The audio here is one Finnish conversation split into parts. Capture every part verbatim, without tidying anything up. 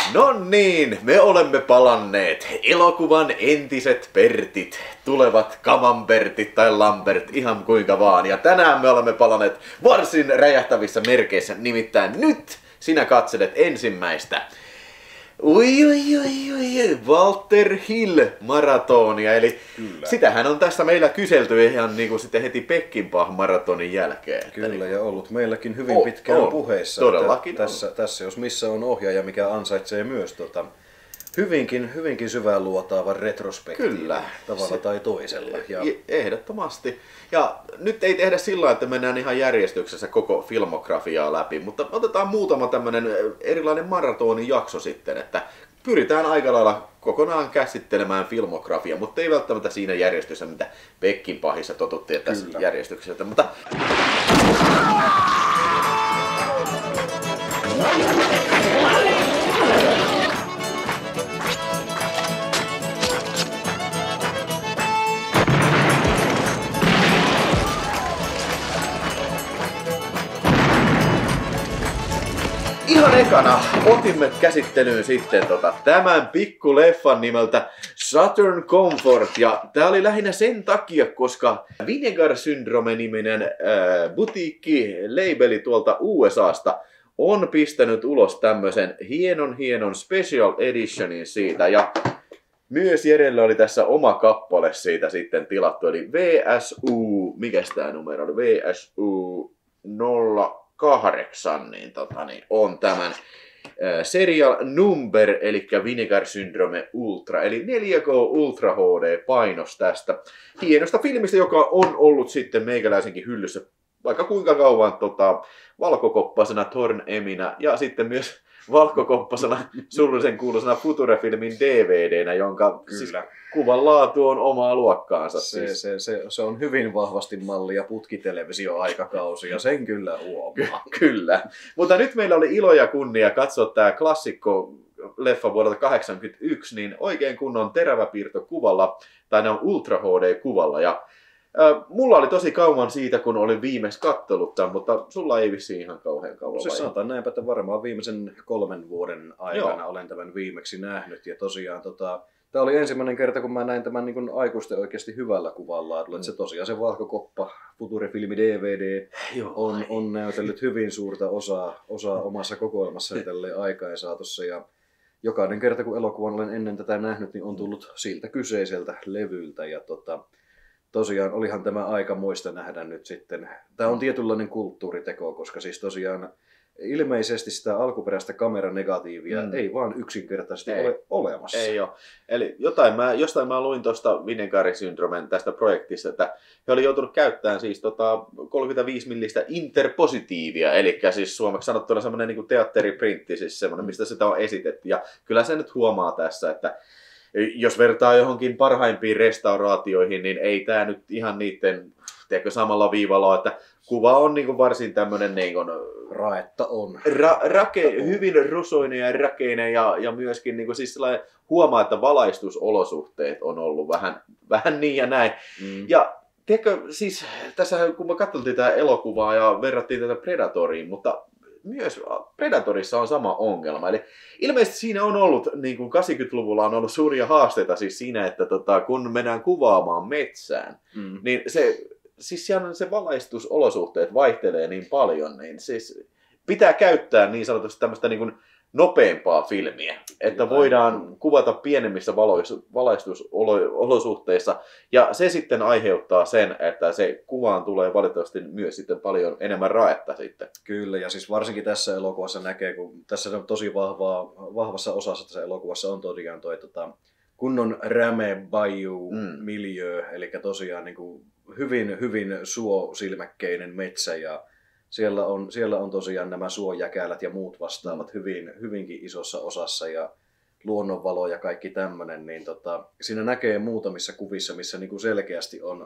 No niin, me olemme palanneet. Elokuvan entiset Pertit, tulevat Camembertit tai Lambert, ihan kuinka vaan. Ja tänään me olemme palanneet varsin räjähtävissä merkeissä, nimittäin nyt sinä katselet ensimmäistä. Ui, ui, ui, ui, Walter Hill-maratonia, eli Kyllä. sitähän on tässä meillä kyselty ihan niin kuin sitten heti Peckinpah-maratonin jälkeen. Kyllä, niin... ja ollut meilläkin hyvin O, pitkään on. puheissa. Todellakin tässä, tässä jos missä on ohjaaja, mikä ansaitsee myös tota, hyvinkin, hyvinkin syvään luotaavan retrospektiivin. Kyllä. Tavalla Se... tai toisella. Ja... Ehdottomasti. Ja nyt ei tehdä sillä, että mennään ihan järjestyksessä koko filmografiaa läpi, mutta otetaan muutama tämmönen erilainen maratonin jakso sitten, että pyritään aika lailla kokonaan käsittelemään filmografia, mutta ei välttämättä siinä järjestyksessä, mitä Peckinpahissa totuttiin tässä Kyllä. järjestyksessä. Mutta... Ihan ekana otimme käsittelyyn sitten tota, tämän pikkuleffan nimeltä Southern Comfort. Ja tää oli lähinnä sen takia, koska Vinegar Syndrome-niminen äh, butiikki-labeli tuolta U S A:sta on pistänyt ulos tämmöisen hienon hienon special editionin siitä. Ja myös Jerelle oli tässä oma kappale siitä sitten tilattu, eli V S U, mikäs tää numero oli? V S U nolla kahdeksan, niin, tota, niin on tämän äh, serial number, eli Vinegar Syndrome Ultra, eli neljä K Ultra H D-painos tästä hienosta filmistä, joka on ollut sitten meikäläisenkin hyllyssä vaikka kuinka kauan tota, valkokoppasena Torn Eminä ja sitten myös valkokoppasena surullisen kuuluisena Future-filmin D V D:nä, jonka siis, kuvan laatu on omaa luokkaansa. Se, siis. se, se, se on hyvin vahvasti mallia putkitelevisio-aikakausi ja sen kyllä huomaa. Kyllä. Mutta nyt meillä oli ilo ja kunnia katsoa tämä klassikko leffa vuodelta kahdeksankymmentäyksi, niin oikein kunnon teräväpiirto kuvalla, tai ne on Ultra H D-kuvalla. Ja äh, mulla oli tosi kauan siitä, kun olin viimeksi kattellut tämän, mutta sulla ei vissiin ihan kauhean kauan. Se sanotaan näinpä, että varmaan viimeisen kolmen vuoden aikana Joo. olen tämän viimeksi nähnyt. Ja tosiaan tota, tämä oli ensimmäinen kerta, kun mä näin tämän niin kuin aikuisten oikeasti hyvällä kuvanlaadulla. Mm. Se tosiaan se valkokoppa, Future-filmi D V D, Joo. on, on näytellyt hyvin suurta osaa, osaa omassa kokoelmassani tälle aikaan saatossa. Ja jokainen kerta, kun elokuvan olen ennen tätä nähnyt, niin on tullut siltä kyseiseltä levyltä. Ja tota, tosiaan olihan tämä aika muista nähdä nyt sitten. Tämä on tietynlainen kulttuuriteko, koska siis tosiaan ilmeisesti sitä alkuperäistä kameranegatiivia mm. ei vaan yksinkertaisesti ei. ole olemassa. Ei ole. Eli jotain mä, jostain mä luin tuosta Vinegar Syndromen tästä projektista, että he oli joutunut käyttämään siis tota kolmekymmentäviisi millistä interpositiivia, eli siis suomeksi sanottuna semmoinen niin kuin teatteriprintti, siis semmoinen, mistä sitä on esitetty. Ja kyllä se nyt huomaa tässä, että jos vertaa johonkin parhaimpiin restauraatioihin, niin ei tämä nyt ihan niiden, tiedätkö, samalla viivalla, että kuva on niin kuin varsin tämmöinen niin kuin, Raetta on. Ra, rake, hyvin rusoinen ja rakeinen ja, ja myöskin niin kuin, siis huomaa, että valaistusolosuhteet on ollut vähän, vähän niin ja näin. Mm. Ja tiedätkö, siis tässä kun me katsottiin tätä elokuvaa ja verrattiin tätä Predatoriin, mutta myös Predatorissa on sama ongelma. Eli ilmeisesti siinä on ollut, niin kuin kahdeksankymmentäluvulla on ollut suuria haasteita siis siinä, että tota, kun mennään kuvaamaan metsään, mm. niin se, siis siellä se valaistusolosuhteet vaihtelee niin paljon, niin siis pitää käyttää niin sanotusti tämmöistä niin kuin nopeampaa filmiä, että Jotain. voidaan kuvata pienemmissä valaistusolosuhteissa, ja se sitten aiheuttaa sen, että se kuvaan tulee valitettavasti myös sitten paljon enemmän raetta sitten. Kyllä, ja siis varsinkin tässä elokuvassa näkee, kun tässä on tosi vahvaa, vahvassa osassa tässä elokuvassa on tosiaan toi tota, kunnon räme bayou mm. miljö, eli tosiaan niin kuin hyvin, hyvin suosilmäkkeinen metsä, ja Siellä on, siellä on tosiaan nämä suojäkälät ja muut vastaavat hyvin, hyvinkin isossa osassa ja luonnonvalo ja kaikki tämmöinen. Niin tota, siinä näkee muutamissa kuvissa, missä niinku selkeästi on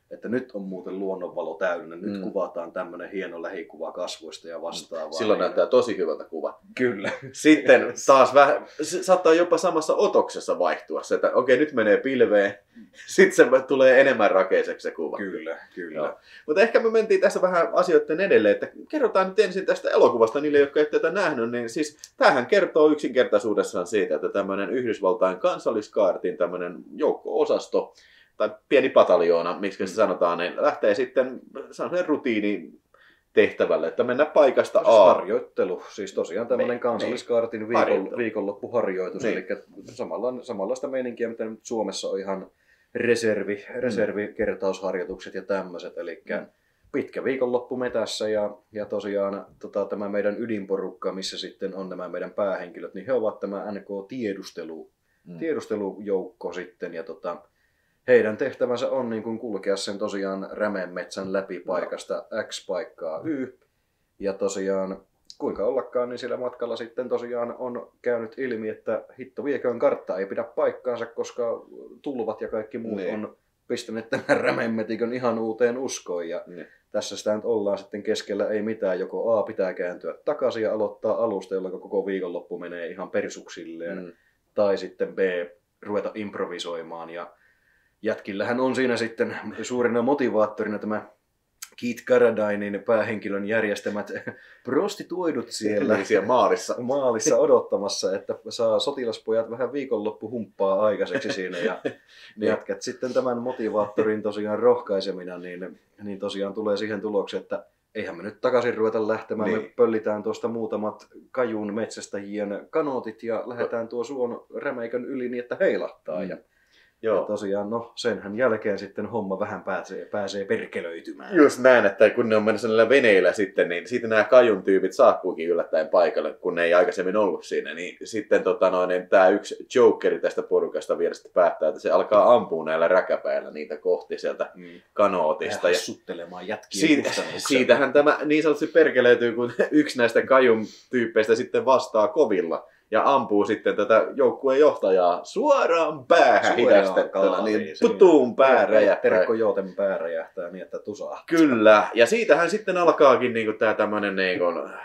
että nyt on muuten luonnonvalo täynnä, nyt Mm. kuvataan tämmöinen hieno lähikuva kasvoista ja vastaavaa. Silloin näyttää tosi hyvältä kuva. Kyllä. Sitten taas vähän, se saattaa jopa samassa otoksessa vaihtua se, että okei nyt menee pilveen, sitten se tulee enemmän rakeiseksi se kuva. Kyllä, kyllä. Joo. Mutta ehkä me mentiin tässä vähän asioiden edelleen, että kerrotaan nyt ensin tästä elokuvasta niille, jotka eivät tätä nähnyt, niin siis tämähän kertoo yksinkertaisuudessaan siitä, että tämmöinen Yhdysvaltain kansalliskaartin tämmöinen joukko-osasto, tai pieni pataljoona, miksi se sanotaan, niin lähtee sitten sellainen rutiini tehtävälle, että mennä paikasta A. Harjoittelu, siis tosiaan tämmöinen kansalliskaartin viikon, viikonloppuharjoitus, niin. Eli samalla, samanlaista meininkiä, mitä nyt Suomessa on ihan reservi, reservikertausharjoitukset ja tämmöiset, eli mm. pitkä viikonloppu metässä ja, ja tosiaan tota, tämä meidän ydinporukka, missä sitten on nämä meidän päähenkilöt, niin he ovat tämä N K-tiedustelu, mm. tiedustelujoukko sitten ja tota, heidän tehtävänsä on niin kuin kulkea sen tosiaan Rämeen metsän läpi paikasta X paikkaa Y. Ja tosiaan, kuinka ollakaan, niin sillä matkalla sitten tosiaan on käynyt ilmi, että hitto vieköön kartta ei pidä paikkaansa, koska tulvat ja kaikki muut ne. on pistäneet tämän Rämeen metikön ihan uuteen uskoon. Ja ne. tässä sitä nyt ollaan sitten keskellä ei mitään, joko A pitää kääntyä takaisin ja aloittaa alusta, jolloin koko viikonloppu menee ihan persuksilleen, mm. tai sitten B ruveta improvisoimaan ja jätkillähän on siinä sitten suurena motivaattorina tämä Keith Carradinein päähenkilön järjestämät prostituoidut siellä, siellä maalissa. maalissa odottamassa, että saa sotilaspojat vähän viikonloppuhumppaa aikaiseksi siinä. Ja jätkät sitten tämän motivaattorin tosiaan rohkaisemina, niin, niin tosiaan tulee siihen tulokseen, että eihän me nyt takaisin ruveta lähtemään. Niin. Me pöllitään tuosta muutamat Kajun metsästäjien kanootit ja lähdetään tuo suon Rämeikön yli niin, että heilahtaa. Mm. Ja Joo. Ja tosiaan, no senhän jälkeen sitten homma vähän pääsee, pääsee perkelöitymään. Just näin, että kun ne on mennyt sellaisilla veneillä sitten, niin sitten nämä Kajun tyypit saakkuukin yllättäen paikalle, kun ne ei aikaisemmin ollut siinä. Niin sitten tota noin, niin tämä yksi jokeri tästä porukasta vierestä päättää, että se alkaa ampua näillä räkäpäillä niitä kohti sieltä mm. kanootista. Ja suttelemaan jätkiä siitä, siitähän tämä niin sanotusti perkelöityy, kun yksi näistä Kajun tyyppeistä sitten vastaa kovilla. Ja ampuu sitten tätä joukkueen johtajaa suoraan päähän hidastettuna, niin putuun pää räjähtää. Terkko Jooten pää räjähtää niin, että tusaa. Kyllä, ja siitähän sitten alkaakin niinku tämä tämmöinen niinku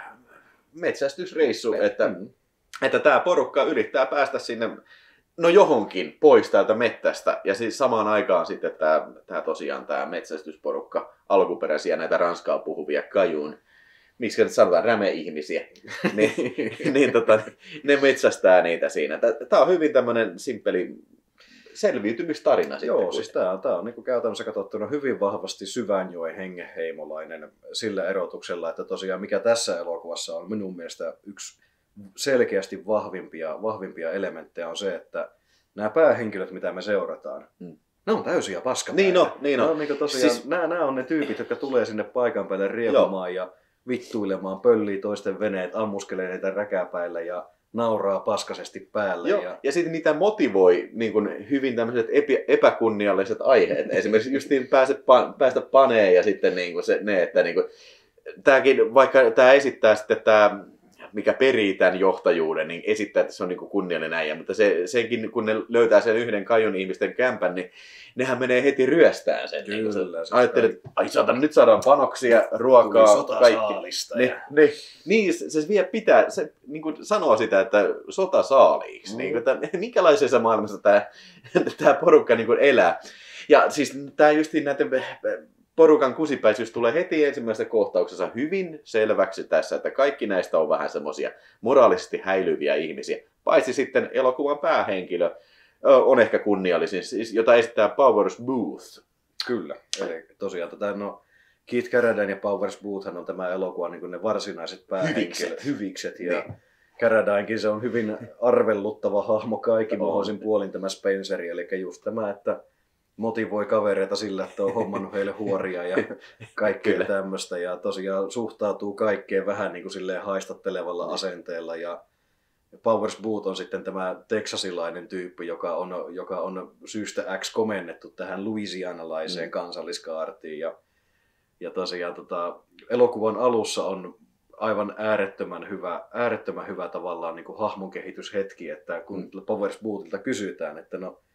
metsästysreissu, Me, että, mm. että tämä porukka yrittää päästä sinne no johonkin pois täältä mettästä. Ja siis samaan aikaan sitten tämä, tämä tosiaan tämä metsästysporukka, alkuperäisiä näitä ranskaa puhuvia Kajun, miksi nyt sanotaan räme-ihmisiä, niin, niin tota, ne metsästää niitä siinä. Tämä on hyvin tämmöinen simppeli selviytymistarina. Joo, sitten, siis tämä on, tää on niin käytännössä katsottuna hyvin vahvasti Syvänjoen hengenheimolainen sillä erotuksella, että tosiaan mikä tässä elokuvassa on minun mielestä yksi selkeästi vahvimpia, vahvimpia elementtejä on se, että nämä päähenkilöt, mitä me seurataan, hmm. ne on täysiä paskapäitä. Niin on, niin on. on niin tosiaan, siis... nämä, nämä on ne tyypit, jotka tulee sinne paikan päälle riehumaan ja vittuilemaan, pöllii toisten veneet, ammuskelee niitä räkäpäillä ja nauraa paskasesti päälle. Joo, ja, ja sitten niitä motivoi niin kun hyvin tämmöiset epi, epäkunnialliset aiheet. Esimerkiksi just niin pääset pa, päästä paneen ja sitten niin kun se, ne, että niin kun, tääkin, vaikka tämä esittää sitten tämä, mikä perii tämän johtajuuden, niin esittää, että se on niin kunniallinen äijä, mutta se, senkin, kun ne löytää sen yhden Kajun ihmisten kämpän, niin nehän menee heti ryöstään sen. Kyllä, niin se ajattelet, että ai saatana, nyt saadaan panoksia, ruokaa, kaikki. Ne, ja... ne, niin, se, se vielä pitää, se niin kuin sanoo sitä, että sota saaliiksi. Mm. Niin kuin, että, minkälaisessa maailmassa tämä, tämä porukka niin kuin elää. Ja siis tämä justiin näiden porukan kusipäisyys tulee heti ensimmäisessä kohtauksessa hyvin selväksi tässä, että kaikki näistä on vähän semmoisia moraalisesti häilyviä ihmisiä. Paitsi sitten elokuvan päähenkilö on ehkä kunniallisin, jota esittää Powers Booth. Kyllä, eli tosiaan tätä, no, Keith Carradine ja Powers Boothhan on tämä elokuva niin kuin ne varsinaiset päähenkilöt, hyvikset. Ja niin. Carradinekin se on hyvin arvelluttava hahmo kaikin mahdollisin puolin tämä Spenceri, eli just tämä, että motivoi kavereita sillä, että on hommannut heille huoria ja kaikkea tämmöistä. Ja tosiaan suhtautuu kaikkeen vähän niin kuin silleen haistattelevalla asenteella. Ja Powers Booth on sitten tämä teksasilainen tyyppi, joka on, joka on syystä X komennettu tähän louisianalaiseen mm. kansalliskaartiin. Ja, ja tosiaan tota, elokuvan alussa on aivan äärettömän hyvä, äärettömän hyvä tavallaan niin kuin hahmon kehityshetki, että kun mm. Powers Boothilta kysytään, että no,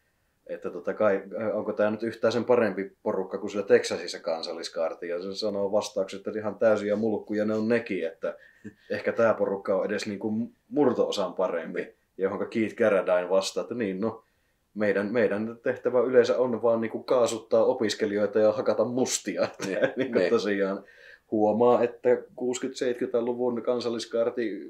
että tota kai, onko tämä nyt yhtään sen parempi porukka kuin sillä Texasissa kansalliskaarti. Ja se sanoo vastaukset, että ihan täysiä mulkkuja ne on nekin, että ehkä tämä porukka on edes niin kuin murto-osan parempi. Johonka Keith Carradine vastaa, että niin no, meidän, meidän tehtävä yleensä on vaan niin kuin kaasuttaa opiskelijoita ja hakata mustia. Että, niin kuin tosiaan huomaa, että kuusikymmentä-seitsemänkymmentäluvun kansalliskaarti,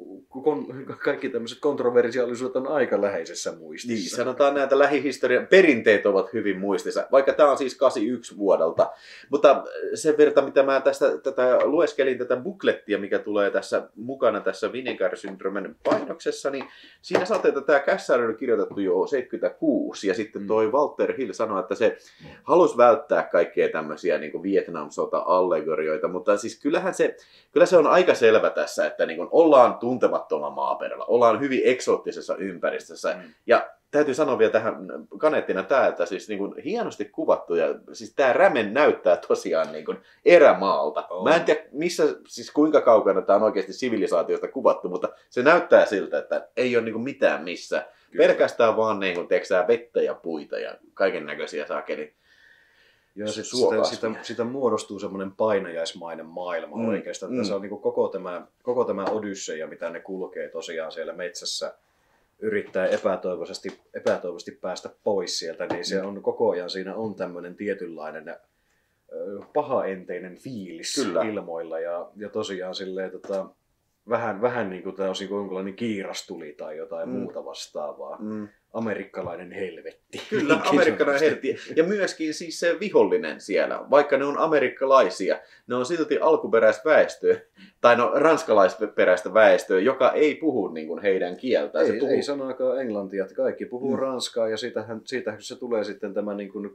kaikki tämmöiset kontroversiaalisuudet on aika läheisessä muistissa. Niin, sanotaan näitä lähihistorian perinteet ovat hyvin muistissa, vaikka tämä on siis kahdeksankymmentäyksi vuodelta. Mutta sen verran, mitä mä tästä tätä lueskelin, tätä buklettia, mikä tulee tässä mukana tässä Vinegar Syndromen painoksessa, niin siinä saatiin, että tämä kässäri oli kirjoitettu jo seitsemänkymmentäkuusi, ja sitten toi Walter Hill sanoi, että se halusi välttää kaikkea tämmöisiä niin kuin Vietnam-sota-allegorioita, mutta siis kyllähän se, kyllä se on aika selvä tässä, että niin kuin ollaan tuntemattoman maaperällä, ollaan hyvin eksoottisessa ympäristössä, mm. ja täytyy sanoa vielä tähän kaneettina tämä, että siis niin kuin hienosti kuvattu, ja siis tämä rämen näyttää tosiaan niin kuin erämaalta. Oh. Mä en tiedä missä, siis kuinka kaukana tämä on oikeasti sivilisaatiosta kuvattu, mutta se näyttää siltä, että ei ole niin kuin mitään missä. Kyllä. Pelkästään vaan niin kuin, teksää vettä ja puita ja kaiken näköisiä saakeli. Joo, sit sitä, sitä, sitä muodostuu semmoinen painajaismainen maailma mm. oikeastaan. Mm. Se on niin kuin koko tämä, koko tämä Odysseia, mitä ne kulkee tosiaan siellä metsässä, yrittää epätoivoisesti, epätoivoisesti päästä pois sieltä, niin se on koko ajan, siinä on tämmöinen tietynlainen pahaenteinen fiilis Kyllä. ilmoilla. Ja, ja tosiaan silleen, tota, vähän, vähän niin kuin tämä olisi jonkinlainen kiirastuli tai jotain mm. muuta vastaavaa. Mm. Amerikkalainen helvetti. Kyllä, amerikkalainen helvetti. Ja myöskin siis se vihollinen siellä, vaikka ne on amerikkalaisia, ne on silti alkuperäisväestöä, tai no ranskalaisperäistä väestöä, joka ei puhu niin kuin heidän kieltään. Ei, puhuu... ei sanakaan englantia, että kaikki puhuu mm. ranskaa, ja siitähän, siitähän se tulee sitten tämä niin kuin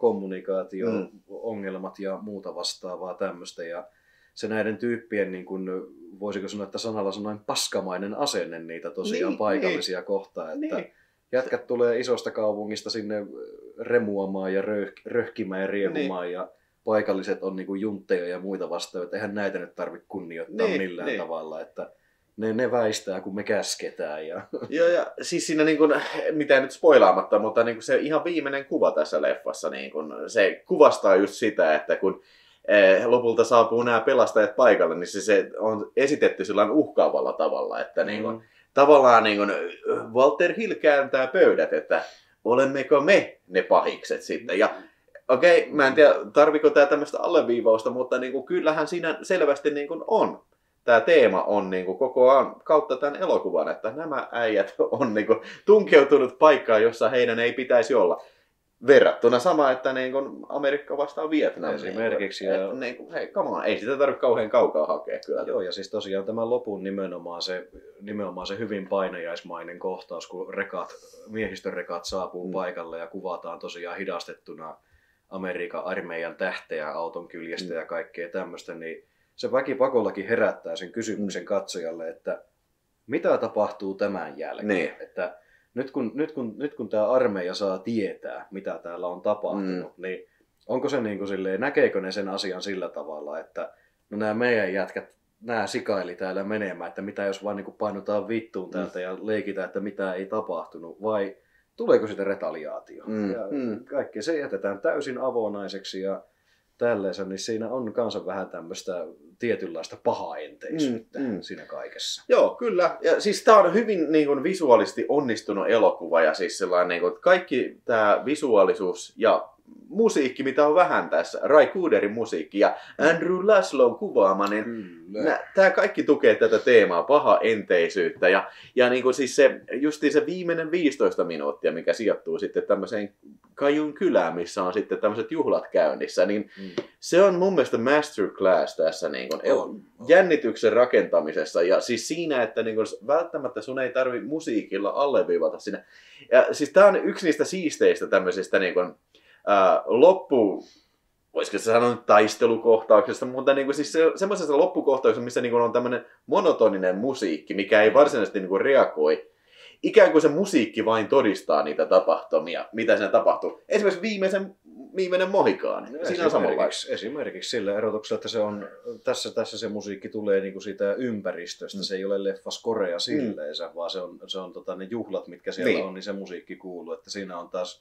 kommunikaatio-ongelmat ja muuta vastaavaa tämmöistä. Ja se näiden tyyppien, niin kuin, voisiko sanoa, että sanalla sanoen paskamainen asenne niitä tosiaan niin, paikallisia niin. kohtaan. Että niin. Jätkät tulee isosta kaupungista sinne remuamaan ja röh- röhkimään ja riehumaan niin. ja paikalliset on niin kuin juntteja ja muita vastaavia. Eihän näitä nyt tarvitse kunnioittaa niin, millään niin. tavalla. Että ne, ne väistää, kun me käsketään. Ja... Joo, ja siis siinä, niin kuin, mitä nyt spoilaamatta, mutta niin kuin se ihan viimeinen kuva tässä leffassa, niin kuin, se kuvastaa just sitä, että kun eh, lopulta saapuu nämä pelastajat paikalle, niin se, se on esitetty sellainen uhkaavalla tavalla, että mm. niin kuin, tavallaan niin kuin Walter Hill kääntää pöydät, että olemmeko me ne pahikset sitten. Ja okei, okay, mä en tiedä, tarviko tämä tämmöistä alleviivausta, mutta niin kuin, kyllähän siinä selvästi niin kuin on. Tämä teema on niin kuin koko ajan kautta tämän elokuvan, että nämä äijät on niin kuin tunkeutunut paikkaan, jossa heidän ei pitäisi olla. Verrattuna sama, että niin kuin Amerikka vastaan Vietnam. Esimerkiksi. Niin, että, niin kuin, hei, come on, ei sitä tarvitse kauhean kaukaa hakea kyllä. Joo, ja siis tosiaan tämä lopun nimenomaan se, nimenomaan se hyvin painajaismainen kohtaus, kun rekat, miehistön rekat saapuu mm. paikalle ja kuvataan tosiaan hidastettuna Amerikan armeijan tähteä auton kyljestä mm. ja kaikkea tämmöistä, niin se väkipakollakin herättää sen kysymyksen mm. katsojalle, että mitä tapahtuu tämän jälkeen. Niin. Että Nyt kun, nyt, kun, nyt kun tämä armeija saa tietää, mitä täällä on tapahtunut, mm. niin onko se niin kuin silleen, näkeekö ne sen asian sillä tavalla, että no nämä meidän jätkät, nämä sikaili täällä menemään, että mitä jos vaan niin kuin painutaan vittuun täältä mm. ja leikitään, että mitä ei tapahtunut, vai tuleeko sitä retaliaatio? Mm. Ja mm. kaikki se jätetään täysin avonaiseksi ja tälleensä, niin siinä on kanssa vähän tämmöistä tietynlaista pahaenteisyyttä mm, mm. siinä kaikessa. Joo, kyllä. Ja siis tää on hyvin niin kuin, visuaalisesti onnistunut elokuva ja siis sellainen, niin kuin, kaikki tämä visuaalisuus ja musiikki, mitä on vähän tässä, Ray Cooderin musiikki ja Andrew Laszlown kuvaama, niin tämä kaikki tukee tätä teemaa, pahaenteisyyttä ja, ja niin kuin siis se, justiin se viimeinen viisitoista minuuttia, mikä sijoittuu sitten tämmöiseen Kajun kylään, missä on sitten tämmöiset juhlat käynnissä, niin mm. se on mun mielestä masterclass tässä niin kuin on, on. jännityksen rakentamisessa ja siis siinä, että niin kuin välttämättä sun ei tarvi musiikilla alleviivata siinä. Ja siis tää on yksi niistä siisteistä tämmöisistä niin kuin Ää, loppu, voisiko se sanoa taistelukohtauksesta, mutta niin kuin siis se, semmoisessa loppukohtauksessa, missä niin kuin on tämmöinen monotoninen musiikki, mikä ei varsinaisesti niin kuin reagoi. Ikään kuin se musiikki vain todistaa niitä tapahtumia, mitä siinä tapahtuu. Esimerkiksi viimeisen, viimeinen Mohikaani. No, siinä on samanlaista. Esimerkiksi sillä erotuksella, että se on, tässä, tässä se musiikki tulee niin kuin siitä ympäristöstä. Mm. Se ei ole leffa skorea silleensä, mm. vaan se on, se on tota, ne juhlat, mitkä siellä niin on, niin se musiikki kuuluu. Että siinä on taas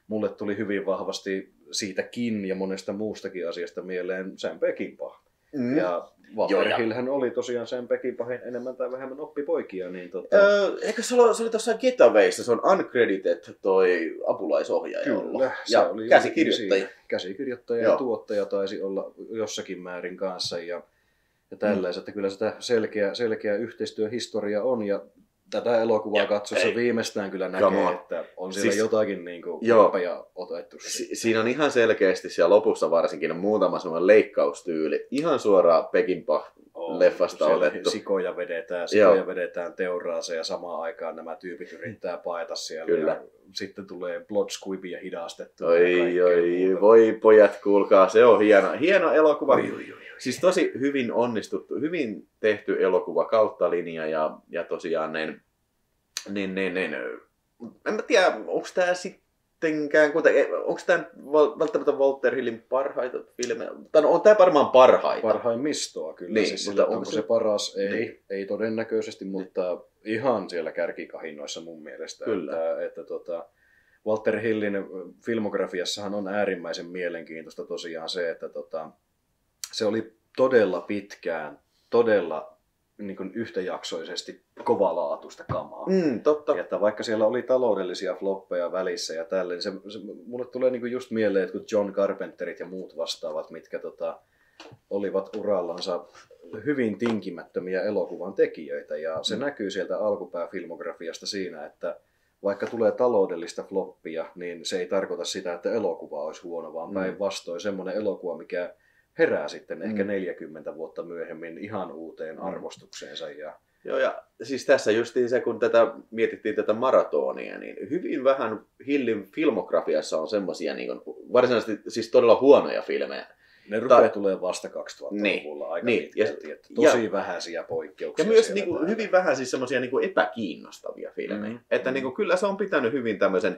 mulle tuli hyvin vahvasti siitäkin ja monesta muustakin asiasta mieleen Sam Peckinpah. Mm. Ja Walter Hillhän oli tosiaan Sam Peckinpahin enemmän tai vähemmän oppipoikia. Niin tota... öö, eikö se oli, se oli tuossa Getawayssa, se on uncredited toi apulaisohjaaja. Kyllä, se ja oli käsikirjoittaja. Käsikirjoittaja ja tuottaja taisi olla jossakin määrin kanssa. Ja, ja tällaiset, mm. että kyllä sitä selkeä, selkeä yhteistyöhistoria on. Ja tätä elokuvaa katsossa ei. viimeistään kyllä näkee, että on siellä siis, jotakin niin kuin koppeja otettu. Si- siinä on ihan selkeästi siellä lopussa varsinkin on muutama semmoinen leikkaustyyli. Ihan suoraan Peckinpah-leffasta on, otettu. Sikoja vedetään, sikoja Joo. vedetään teuraaseen ja samaan aikaan nämä tyypit yrittää paeta siellä. Kyllä. Ja sitten tulee blood squibia hidastettua. Oi, oi, voi pojat, kuulkaa, se on hieno, hieno elokuva. Oi, oi, oi. Siis tosi hyvin onnistuttu, hyvin tehty elokuva kautta linja ja, ja tosiaan niin, niin, niin, niin, en mä tiedä, onko tää sittenkään, onko tää välttämättä Walter Hillin parhaita filmejä, tai on tää varmaan parhaita. Parhaimmistoa kyllä, niin, siis mutta onko, onko se, se paras? Ei, niin. ei todennäköisesti, mutta ihan siellä kärkikahinoissa mun mielestä. Kyllä. Että, että tota, Walter Hillin filmografiassahan on äärimmäisen mielenkiintoista tosiaan se, että tota, se oli todella pitkään, todella niin kuin yhtäjaksoisesti kovalaatuista kamaa. Mm, totta. Että vaikka siellä oli taloudellisia floppeja välissä ja tälleen, se, se, mulle tulee niin kuin just mieleen, että kun John Carpenterit ja muut vastaavat, mitkä tota, olivat urallansa hyvin tinkimättömiä elokuvan tekijöitä. Ja se mm. näkyy sieltä alkupääfilmografiasta siinä, että vaikka tulee taloudellista floppia, niin se ei tarkoita sitä, että elokuva olisi huono, vaan mm. päinvastoin semmoinen elokuva, mikä herää sitten mm. ehkä neljäkymmentä vuotta myöhemmin ihan uuteen mm. arvostukseensa. Ja... Joo, ja siis tässä justiin se, kun tätä mietittiin tätä maratonia, niin hyvin vähän Hillin filmografiassa on semmoisia niin varsinaisesti siis todella huonoja filmejä. Ne rupeaa Ta- tulee vasta kaksituhattaluvulla niin, aika niin, pitkälti, ja, että tosi ja, vähäisiä poikkeuksia. Ja myös niin kuin, hyvin vähän siis semmoisia niin kuin epäkiinnostavia filmejä. Mm, että mm. Niin kuin, kyllä se on pitänyt hyvin tämmöisen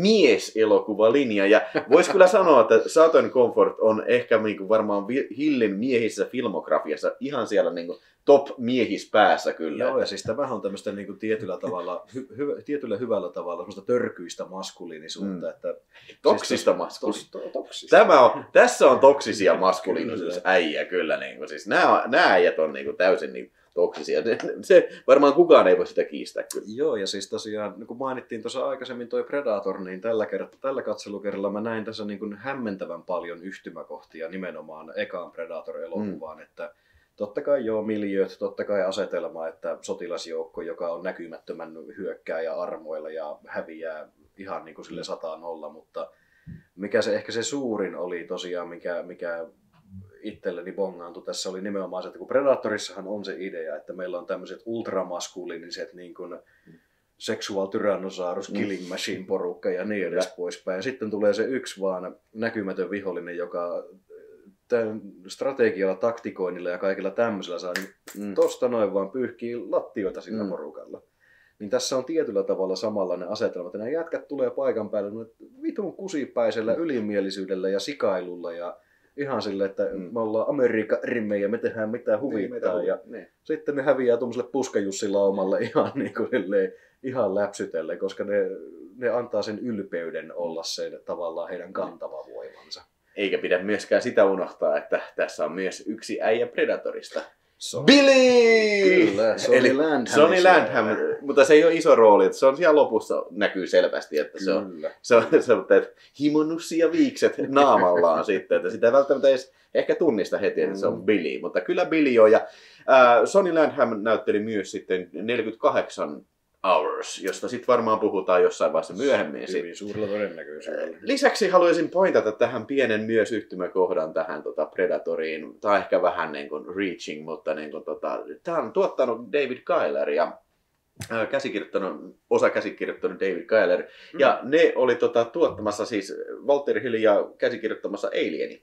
mieselokuvalinjan. Ja voisi kyllä sanoa, että Southern Comfort on ehkä niin kuin, varmaan Hillin miehissä filmografiassa ihan siellä niin kuin, top-miehis päässä kyllä. Joo, ja siis tämähän on tämmöistä niin kuin, tietyllä tavalla, hy, hy, tietyllä hyvällä tavalla semmoista törkyistä maskuliinisuutta. Mm. Että, toksista siis maskuliinisuutta. Tämä on, tässä on toksisia maskuliinisuus äijä kyllä. Niin kuin, siis nämä, nämä äijät on niin kuin, täysin niin, toksisia. Se, varmaan kukaan ei voi sitä kiistää kyllä. Joo, ja siis tosiaan, kun mainittiin tuossa aikaisemmin toi Predator, niin tällä, kerta, tällä katselukerralla mä näin tässä niin kuin hämmentävän paljon yhtymäkohtia nimenomaan ekaan Predator-elokuvaan, mm. että totta kai joo, miljööt, totta kai asetelma, että sotilasjoukko, joka on näkymättömän hyökkääjä armoilla ja häviää ihan niin kuin sille sataan nolla, mutta mikä se ehkä se suurin oli tosiaan, mikä, mikä itselleni bongaantui tässä oli nimenomaan se, että kun Predatorissahan on se idea, että meillä on tämmöiset ultramaskuliiniset niin kuin sexual tyrannosaurus, killing machine porukka ja niin edes poispäin. Ja sitten tulee se yksi vaan näkymätön vihollinen, joka tämän strategialla, taktikoinnilla ja kaikilla tämmöisellä saa niin mm. tosta noin vaan pyyhkii lattioita sillä mm. porukalla. Niin tässä on tietyllä tavalla samanlainen asetelma, että nämä jätkät tulee paikan päälle vitun kusipäisellä mm. ylimielisyydellä ja sikailulla ja ihan silleen, että mm. me ollaan Amerikan rimmejä, me tehdään mitä huvittaa. Niin, ja niin. Sitten ne häviää tuollaiselle puskajussilaumalle ihan, niin kuin, silleen, ihan läpsytelle, koska ne, ne antaa sen ylpeyden olla sen tavallaan heidän kantava voimansa. Eikä pidä myöskään sitä unohtaa, että tässä on myös yksi äijä Predatorista. Son... Billy! Kyllä, Sonny Eli Landham. Sonny Landham, mutta se ei ole iso rooli. Se on siellä lopussa näkyy selvästi, että se on, se on, se on että himonussi ja viikset naamallaan sitten. Että sitä ei välttämättä edes ehkä tunnista heti, että se on Billy. Mutta kyllä Billy on. Ja äh, Sonny Landham näytteli myös sitten neljäkymmentäkahdeksan Hours, josta sitten varmaan puhutaan jossain vaiheessa myöhemmin. Hyvin suurella todennäköisyydellä. Lisäksi haluaisin pointata tähän pienen myös yhtymäkohdan tähän tota Predatoriin. Tämä on ehkä vähän niin kuin reaching, mutta niin kuin tota, tämä on tuottanut David Giler ja äh, käsikirjoittanut, osa käsikirjoittanut David Giler. Mm. Ja ne oli tota, tuottamassa siis Walter Hill ja käsikirjoittamassa Alieni.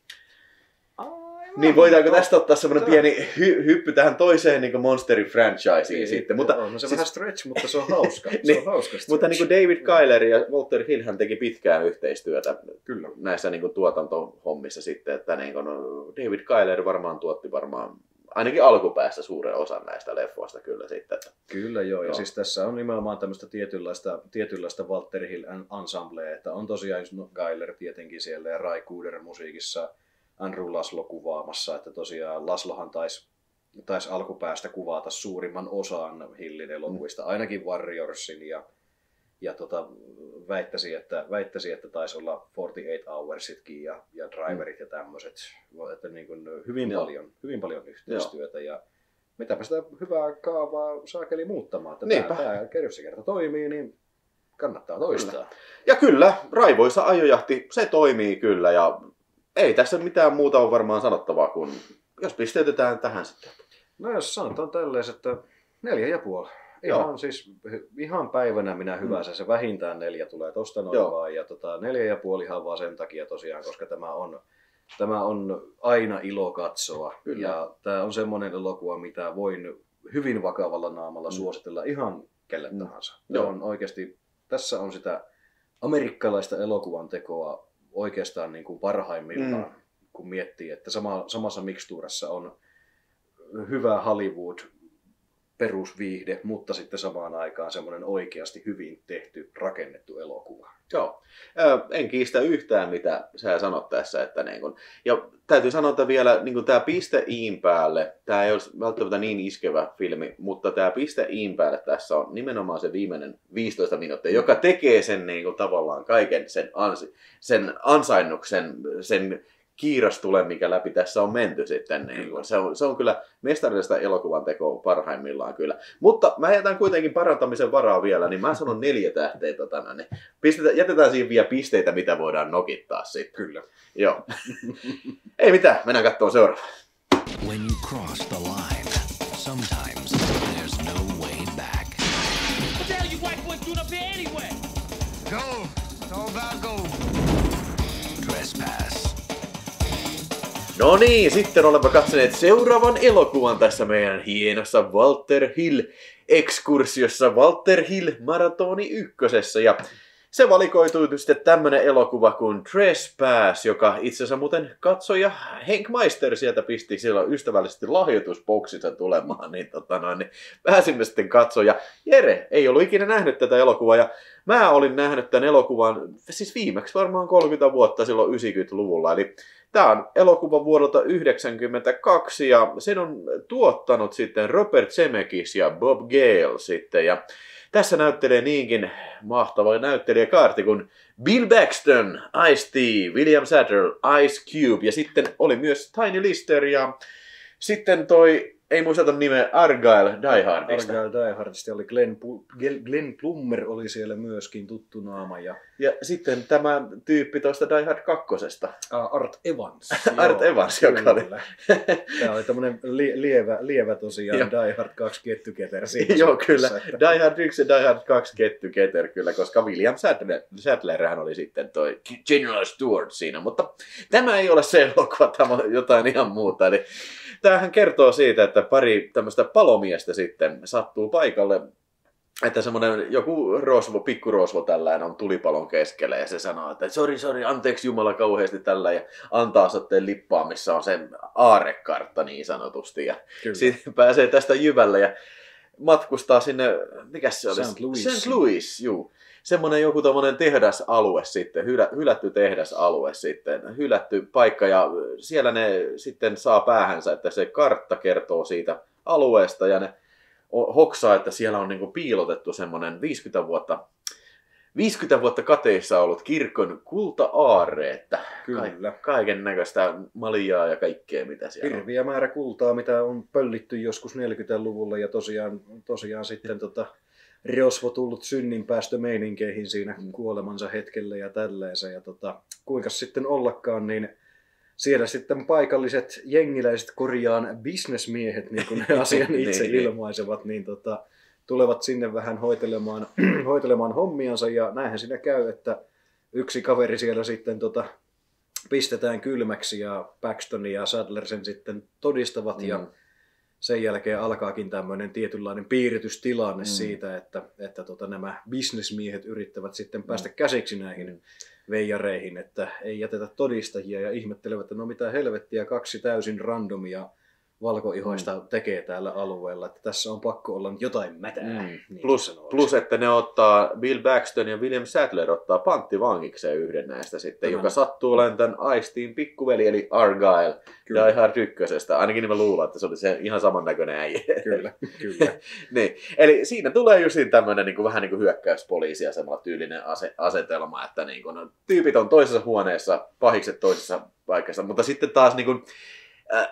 Niin voidaanko tästä ottaa semmoinen pieni hy- hyppy tähän toiseen niin monsterin franchiseen niin, sitten. Mutta, on, no se siis... vähän stretch, mutta se on hauska. Se niin, on hauska mutta niin kuin David Giler ja Walter Hill hän teki pitkään yhteistyötä Kyllä. näissä niin kuin tuotantohommissa sitten. Että niin kuin, David Giler varmaan tuotti varmaan ainakin alkupäässä suuren osan näistä leffoista kyllä sitten. Että... Kyllä joo, ja joo. siis tässä on nimenomaan tämmöistä tietynlaista, tietynlaista Walter Hill ensemblea, että on tosiaan no, Geiler tietenkin siellä ja Ray Cooder musiikissa, Andrew Laszlo kuvaamassa, että tosiaan Laszlohan taisi tais alkupäästä kuvata suurimman osan Hillin elokuvista, ainakin Warriorsin ja Ja tota, väittäisi, että, väittäisi, että taisi olla neljäkymmentäkahdeksan Hoursitkin ja, ja Driverit ja tämmöiset. Että niin kuin hyvin, paljon, hyvin paljon yhteistyötä. Ja mitäpä sitä hyvää kaavaa saakeli muuttamaan. Että tämä, tämä kerta toimii, niin kannattaa toistaa. Kyllä. Ja kyllä, raivoisa ajojahti, se toimii kyllä. Ja ei tässä mitään muuta ole varmaan sanottavaa kuin, jos pisteytetään tähän sitten. No jos sanotaan tälleen, että neljä ja puoli. Ihan, siis, ihan päivänä minä hyvänsä, se vähintään neljä tulee tosta noin Joo. vaan. Ja tota, neljä ja puoli ihan vaan sen takia tosiaan, koska tämä on, tämä on aina ilo katsoa. Kyllä. Ja tämä on semmoinen elokuva, mitä voin hyvin vakavalla naamalla mm. suositella ihan kelle mm. tahansa. Joo. On oikeasti, tässä on sitä amerikkalaista elokuvan tekoa oikeastaan niin kuin parhaimmillaan, mm. kun miettii, että sama, samassa mikstuurassa on hyvä Hollywood perusviihde, mutta sitten samaan aikaan semmoinen oikeasti hyvin tehty, rakennettu elokuva. Joo. En kiistä yhtään, mitä sä sanot tässä. Että niin kun, ja täytyy sanoa, että vielä niin tämä piste iin päälle, tämä ei ole välttämättä niin iskevä filmi, mutta tämä piste iin päälle tässä on nimenomaan se viimeinen viisitoista minuuttia, joka tekee sen niin kun, tavallaan kaiken sen, ansi, sen ansainnuksen, sen kiirastule, mikä läpi tässä on menty sitten. Niin kuin, se, on, se on kyllä mestarillista elokuvan tekoa parhaimmillaan kyllä. Mutta mä jätän kuitenkin parantamisen varaa vielä, niin mä sanon neljä tähteä. Tota, niin pistetään, jätetään siihen vielä pisteitä, mitä voidaan nokittaa sitten. Kyllä. Joo. Ei mitään, mennään katsomaan seuraavaan. When you cross the line, sometimes there's no way back. What the hell you white boys doing up here anyway? Go! It's all about go! Trespass. No niin, sitten olemme katsoneet seuraavan elokuvan tässä meidän hienossa Walter Hill-ekskursiossa Walter Hill Maratoni ykkösessä. Ja se valikoitui sitten tämmönen elokuva kuin Trespass, joka itse asiassa muuten katsoja Henk Meister sieltä pisti silloin ystävällisesti lahjoitusboksissa tulemaan, niin, tota noin, niin pääsimme sitten katsomaan. Ja Jere ei ollut ikinä nähnyt tätä elokuvaa, ja mä olin nähnyt tämän elokuvan siis viimeksi varmaan kolmekymmentä vuotta silloin yhdeksänkymmentäluvulla, eli tämä on elokuva vuodelta yhdeksänkymmentäkaksi ja sen on tuottanut sitten Robert Zemeckis ja Bob Gale sitten. Ja tässä näyttelee niinkin mahtava näyttelijäkaarti kuin Bill Paxton, Ice-T, William Sadler, Ice Cube ja sitten oli myös Tiny Lister ja sitten toi, ei muisteta nimeä, Argyle Die Hardista. Argyle Die Hardista oli Glenn, Glenn Plummer oli siellä myöskin tuttu naama. Ja, ja sitten tämä tyyppi tuosta Die Hard kakkosesta. Uh, Art Evans. Art joo, Evans, joka oli. Tämä oli tämmöinen li, lievä, lievä tosiaan Die Hard kaksi kettyketer. Joo, kyllä. Että... Die Hard yksi ja Die Hard kaksi kettyketer, kyllä, koska William Sadler, Sadlerhän oli sitten toi General Stewart siinä. Mutta tämä ei ole se elokuva, tämä on jotain ihan muuta. Eli tämähän kertoo siitä, että pari tämmöistä palomiestä sitten sattuu paikalle, että semmoinen joku rosvo, pikkurosvo tällään on tulipalon keskellä ja se sanoo, että sori, sori, anteeksi Jumala kauheasti tällä ja antaa sitten lippaa, missä on sen aarekartta niin sanotusti ja sitten pääsee tästä jyvälle ja matkustaa sinne, mikä se oli? Saint Louis. Saint Louis, juu. Semmoinen joku tommonen tehdasalue sitten, hylä, hylätty tehdasalue sitten, hylätty paikka ja siellä ne sitten saa päähänsä, että se kartta kertoo siitä alueesta ja ne hoksaa, että siellä on niinku piilotettu semmoinen viisikymmentä vuotta, viisikymmentä vuotta kateissa ollut kirkon kulta-aarre, että Kyllä. kaiken näköistä maljaa ja kaikkea mitä siellä on. Hirviä määrä kultaa, mitä on pöllitty joskus neljäkymmentäluvulla ja tosiaan, tosiaan sitten tota, rosvo tullut synninpäästömeininkeihin siinä mm. kuolemansa hetkellä ja tälleensä. Ja tota, kuinka sitten ollakaan, niin siellä sitten paikalliset jengiläiset korjaan bisnesmiehet, niin kuin ne asian itse niin, ilmaisevat, niin tota, tulevat sinne vähän hoitelemaan, hoitelemaan hommiansa. Ja näinhän siinä käy, että yksi kaveri siellä sitten tota, pistetään kylmäksi ja Paxton ja Sadler sen sitten todistavat. Mm. Ja sen jälkeen alkaakin tämmöinen tietynlainen piiritystilanne mm. siitä, että, että tota, nämä bisnesmiehet yrittävät sitten päästä käsiksi näihin mm. veijareihin, että ei jätetä todistajia ja ihmettelevät, että no mitä helvettiä, kaksi täysin randomia valkoihoista tekee täällä alueella, että tässä on pakko olla jotain mätää. Mm. Niin Plus, plus, että ne ottaa, Bill Paxton ja William Sadler ottaa panttivangikseen yhden näistä sitten, Tämä. joka sattuu olemaan tämän Ice-Team pikkuveli, eli Argyle, Die Hard ykkösestä. Ainakin mä luulen, että se oli se ihan samannäköinen äijä. Kyllä, kyllä. Niin. Eli siinä tulee just tämmöinen niin kuin, vähän niin kuin hyökkäyspoliisiasemalla tyylinen ase- asetelma, että niin kuin, no, tyypit on toisessa huoneessa, pahikset toisessa paikassa, mutta sitten taas niin kuin, äh,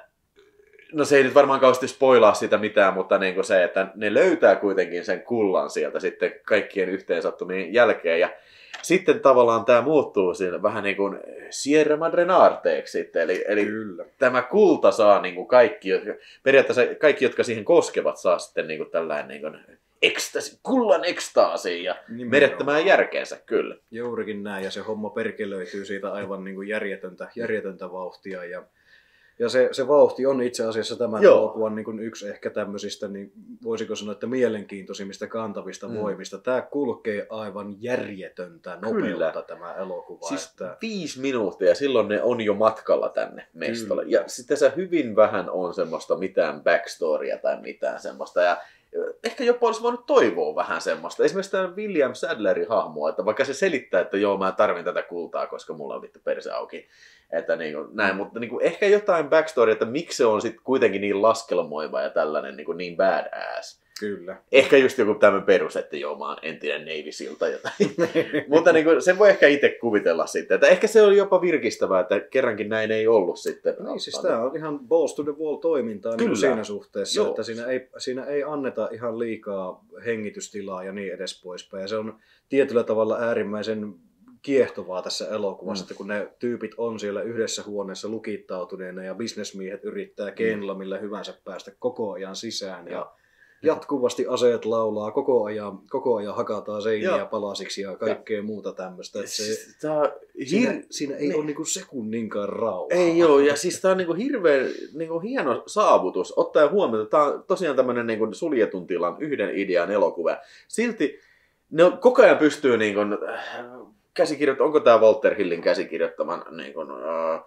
no se ei nyt varmaan kauheasti spoilaa sitä mitään, mutta niin kuin se, että ne löytää kuitenkin sen kullan sieltä sitten kaikkien yhteensattumien jälkeen. Ja sitten tavallaan tämä muuttuu siinä vähän niin kuin Sierra Madre Arteeksi sitten. Eli, eli tämä kulta saa niin kuin kaikki, periaatteessa kaikki, jotka siihen koskevat, saa sitten niin kuin tällainen niin kuin ekstasi, kullan ekstaasiin ja nimenomaan menettämään järkeensä kyllä. Juurikin näin, ja se homma perkelöityy siitä aivan niin kuin järjetöntä, järjetöntä vauhtia. Ja Ja se, se vauhti on itse asiassa tämän Joo. elokuvan niin kuin yksi ehkä tämmöisistä, niin voisiko sanoa, että mielenkiintoisimmista kantavista mm. voimista. Tämä kulkee aivan järjetöntä nopeutta Kyllä. tämä elokuva. Siis että viisi minuuttia, silloin ne on jo matkalla tänne mestolle. Kyllä. Ja sitten se hyvin vähän on semmoista mitään backstorya tai mitään semmoista. Ja ehkä jopa olisi voinut toivoa vähän semmoista. Esimerkiksi tämä William Sadlerin hahmo, että vaikka se selittää, että joo, mä tarvin tätä kultaa, koska mulla on vittu perse auki. Että niin kuin, näin, mutta niin kuin, ehkä jotain backstory, että miksi se on sitten kuitenkin niin laskelmoiva ja tällainen niin, kuin niin badass. Kyllä. Ehkä just joku tämmöinen perus, että joo, mä oon entinen Navy Seal tai jotain. Mutta niin kuin, sen voi ehkä itse kuvitella sitten. Että ehkä se oli jopa virkistävää, että kerrankin näin ei ollut sitten. Niin siis tämä on ihan balls to the wall toimintaa niin siinä suhteessa, joo. että siinä ei, siinä ei anneta ihan liikaa hengitystilaa ja niin edes poispäin. Ja se on tietyllä tavalla äärimmäisen kiehtovaa tässä elokuvassa, mm. että kun ne tyypit on siellä yhdessä huoneessa lukittautuneena ja bisnesmiehet yrittää keinolla millä hyvänsä päästä koko ajan sisään ja jatkuvasti aseet laulaa, koko ajan, koko ajan hakataan seiniä ja palasiksi ja kaikkea ja muuta tämmöistä. Se, hir... siinä, siinä ei ne. ole niinku sekunninkaan rauhaa. Ei joo, ja siis tää on niinku hirveän niinku hieno saavutus, ottaen huomioon, että tää on tosiaan tämmönen niinku suljetun tilan yhden idean elokuva. Silti ne on, koko ajan pystyy niinku käsikirjoittamaan, onko tämä Walter Hillin käsikirjoittaman niin kuin, uh,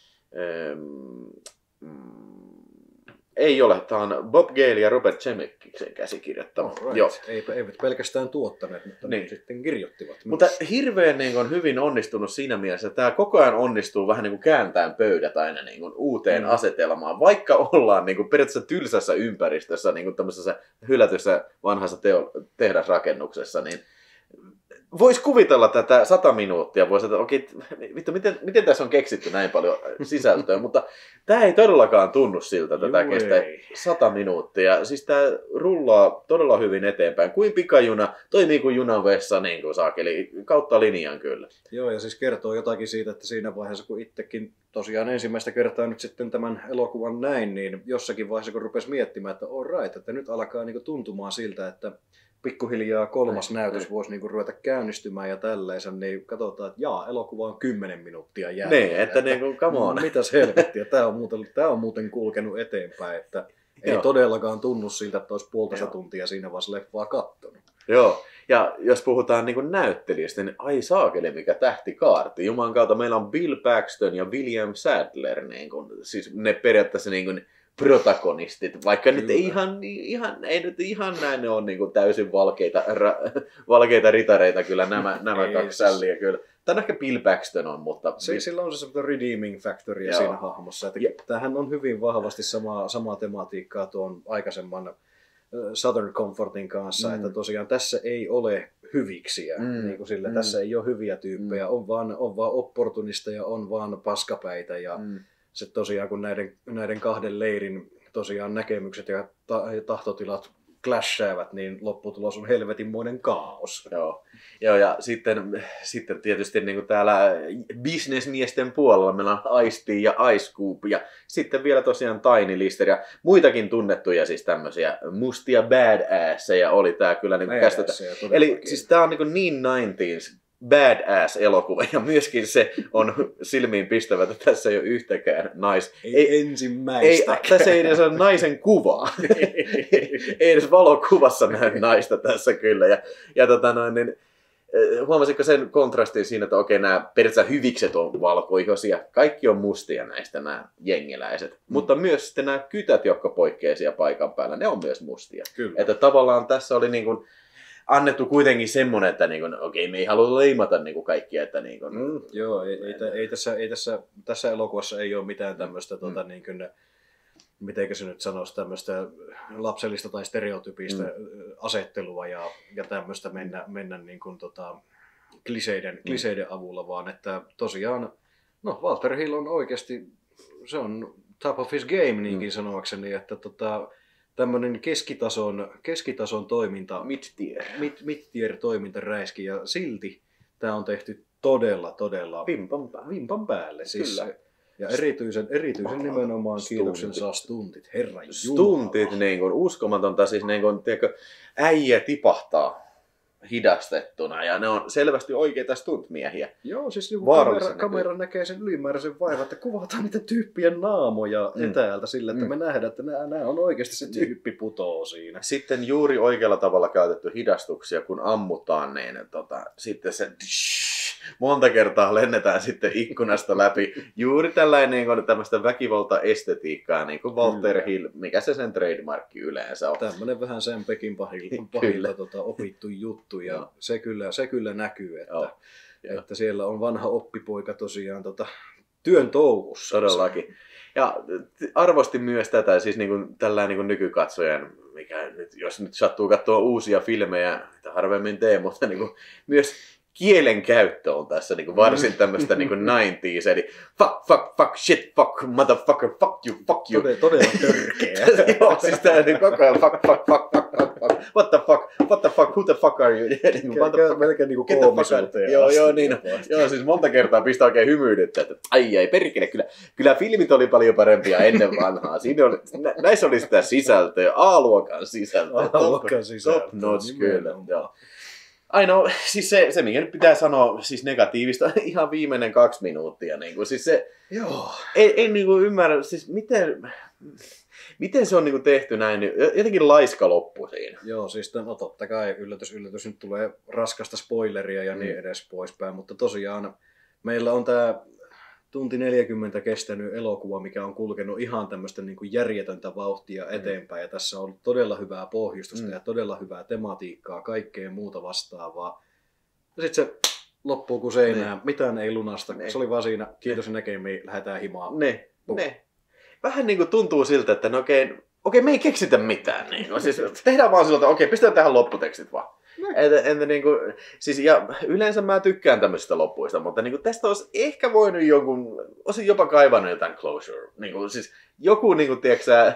um, mm, ei ole, tämä on Bob Gale ja Robert Zemeckisen käsikirjoittama. Oh, right. Eipä, eivät pelkästään tuottaneet, mutta niin. sitten kirjoittivat. Mutta myös hirveän niin kuin, hyvin onnistunut siinä mielessä, että tämä koko ajan onnistuu vähän niin kuin kääntäen pöydät aina niin kuin, uuteen mm. asetelmaan, vaikka ollaan niin kuin, periaatteessa tylsässä ympäristössä, niin kuin tämmöisessä hylätyssä vanhassa teo, tehdasrakennuksessa, niin voisi kuvitella tätä sata minuuttia, voisi että okei, vittu, miten, miten tässä on keksitty näin paljon sisältöä, mutta tämä ei todellakaan tunnu siltä, että tämä kestää sata minuuttia. Siis tämä rullaa todella hyvin eteenpäin. Kuin pikajuna, toimii kuin junan vessa, niin kuin saakeli, kautta linjan kyllä. Joo, ja siis kertoo jotakin siitä, että siinä vaiheessa, kun itsekin tosiaan ensimmäistä kertaa nyt sitten tämän elokuvan näin, niin jossakin vaiheessa, kun rupesi miettimään, että all right, että nyt alkaa niinku tuntumaan siltä, että pikkuhiljaa kolmas ne, näytös ne. voisi niinku ruveta käynnistymään ja tälleensä, niin katsotaan, että jaa, elokuva on kymmenen minuuttia jäljellä. Niin, että, että niinku, come on. Mitäs helvettiä, tämä on, muuten, tämä on muuten kulkenut eteenpäin, että ei Joo. todellakaan tunnu siltä, että olisi puolitoista tuntia siinä vaiheessa leffaa kattonut. Joo, ja jos puhutaan niinku näyttelijästä, niin ai saakeli mikä tähti kaarti. Jumalan kautta meillä on Bill Paxton ja William Sadler, niinku, siis ne periaatteessa niinku protagonistit, vaikka Kyllä. nyt ei ihan, ihan, ei nyt ihan näin ne on niin kuin täysin valkeita, ra, valkeita ritareita kyllä nämä, nämä ei, kaksi siis sälliä kyllä. Tai ehkä Bill Paxton on, mutta se, sillä on se semmoinen redeeming factory siinä hahmossa. Että ja. Tämähän on hyvin vahvasti samaa, samaa tematiikkaa tuon aikaisemman Southern Comfortin kanssa, mm. että tosiaan tässä ei ole hyviksiä, mm. niin kuin sille, mm. tässä ei ole hyviä tyyppejä, mm. on vaan, on vaan opportunisteja, on vaan paskapäitä ja mm. se tosiaan kun näiden, näiden kahden leirin tosiaan näkemykset ja ta- tahtotilat clashäävät, niin lopputulos on helvetinmoinen kaos. Joo, Joo ja sitten, sitten tietysti niin kuin täällä bisnesmiesten puolella meillä on Ice-T ja Ice Cube ja sitten vielä tosiaan Tiny Lister ja muitakin tunnettuja siis tämmöisiä mustia badasseja oli tää kyllä niin kuin käsitetä. Eli siis tää on niin, kuin niin nineties badass-elokuva ja myöskin se on silmiin pistävä, että tässä ei ole yhtäkään nais... Ei, ei ensimmäistä. Ei, tässä ei edes ole naisen kuvaa. Ei edes valokuvassa näy naista tässä kyllä. Ja, ja tota noin, niin, huomasitko sen kontrastin siinä, että okei, nämä periaatteessa hyvikset on valkoihoisia, kaikki on mustia näistä nämä jengiläiset, mm. mutta myös sitten nämä kytät, jotka poikkeaa siellä paikan päällä, ne on myös mustia. Kyllä. Että tavallaan tässä oli niin kuin annettu kuitenkin semmoinen, että niin kuin, okei, me ei halua leimata niin kuin kaikkia, että niin kuin, mm, joo, ei, ei, ei, tässä, ei tässä, tässä elokuvassa ei ole mitään tämmöistä, mm. tuota, niin kuin, mitenkä se nyt sanoisi, tämmöistä lapsellista tai stereotypistä mm. asettelua ja, ja tämmöistä mennä, mennä niin kuin, tota, kliseiden, mm. kliseiden avulla, vaan että tosiaan, no Walter Hill on oikeasti, se on top of his game niinkin mm. sanoakseni, että tota, tämmöinen keskitason, keskitason toiminta, mid-tier. Mid, mid-tier toimintaräiski ja silti tämä on tehty todella, todella vimpan päälle. Vimpan päälle. Siis, Kyllä. Ja erityisen, erityisen nimenomaan kiitoksen saa stuntit. Herra Stuntit, Jumala. niin kuin, uskomatonta, siis niin kuin, tiedätkö, äijä tipahtaa hidastettuna ja ne on selvästi oikeita stuntmiehiä. Joo, siis niin kamera, kamera näkee sen ylimääräisen vaivan, että kuvataan niitä tyyppien naamoja mm. etäältä sillä, että mm. me nähdään, että nämä, nämä on oikeasti se tyyppi putoo siinä. Sitten juuri oikealla tavalla käytetty hidastuksia, kun ammutaan, niin tota, sitten se monta kertaa lennetään sitten ikkunasta läpi. Juuri tällainen niin kuin, tämmöistä väkivaltaestetiikkaa, niin kuin Walter Hill, mikä se sen trademarkki yleensä on. Tämmöinen vähän Sam Peckin pahilta, pahilta tota, opittu juttu, ja se kyllä, se kyllä näkyy, että, Joo. että siellä on vanha oppipoika tosiaan tota, työn touhussa. Todellakin. Ja arvostin myös tätä, siis niin kuin, tällainen niin kuin nykykatsojan, mikä nyt, jos nyt sattuu katsoa uusia filmejä, mitä harvemmin tee, mutta niin kuin, myös kielen käyttö on tässä niin kuin varsin tämmöistä niin kuin nineties, eli fuck, fuck, fuck, shit, fuck, motherfucker, fuck you, fuck you. Todella, todella törkeä. Joo, siis tää niin koko ajan fuck, fuck, fuck, fuck, fuck, fuck, what the fuck, what the fuck, who the fuck are you? Melkein niin kuin koomisuuteen. Joo, joo, niin. Joo, siis monta kertaa pistää oikein hymyilyttä, että ai ai perkele, kyllä, kyllä filmit oli paljon parempia ennen vanhaa. Siinä oli, nä, näissä oli sitä sisältöä, A-luokan sisältöä. A-luokan sisältöä. Top notch, kyllä, joo. Ainoa, siis se, se, mikä nyt pitää sanoa siis negatiivista, ihan viimeinen kaksi minuuttia. Niin kuin, siis se, Joo. Ei, ei niin kuin ymmärrä, siis miten, miten se on niin kuin tehty näin, jotenkin laiska loppu siinä. Joo, siis no totta kai yllätys, yllätys, nyt tulee raskasta spoileria ja mm. niin edes poispäin, mutta tosiaan meillä on tämä tunti neljäkymmentä kestänyt elokuva, mikä on kulkenut ihan tämmöistä niin kuin järjetöntä vauhtia mm. eteenpäin. Ja tässä on ollut todella hyvää pohjustusta mm. ja todella hyvää tematiikkaa, kaikkea muuta vastaavaa. Ja sitten se loppuu kuin seinään, ne. Mitään ei lunasta. Ne. Se oli vaan siinä, kiitos ja näkemiin, lähdetään himaan. Ne. Ne. Vähän niin kuin tuntuu siltä, että no okei, okei, me ei keksitä mitään. Niin. No, siis tehdään vaan siltä, että okei, pistetään tähän lopputekstit vaan. Entä, entä niin kuin, siis, ja yleensä mä tykkään tämmöisistä loppuista, mutta niin kuin, tästä olisi ehkä voinut jonkun, olisin jopa kaivannut jotain closure. Niin kuin, siis joku, niin kuin, tiedätkö sä,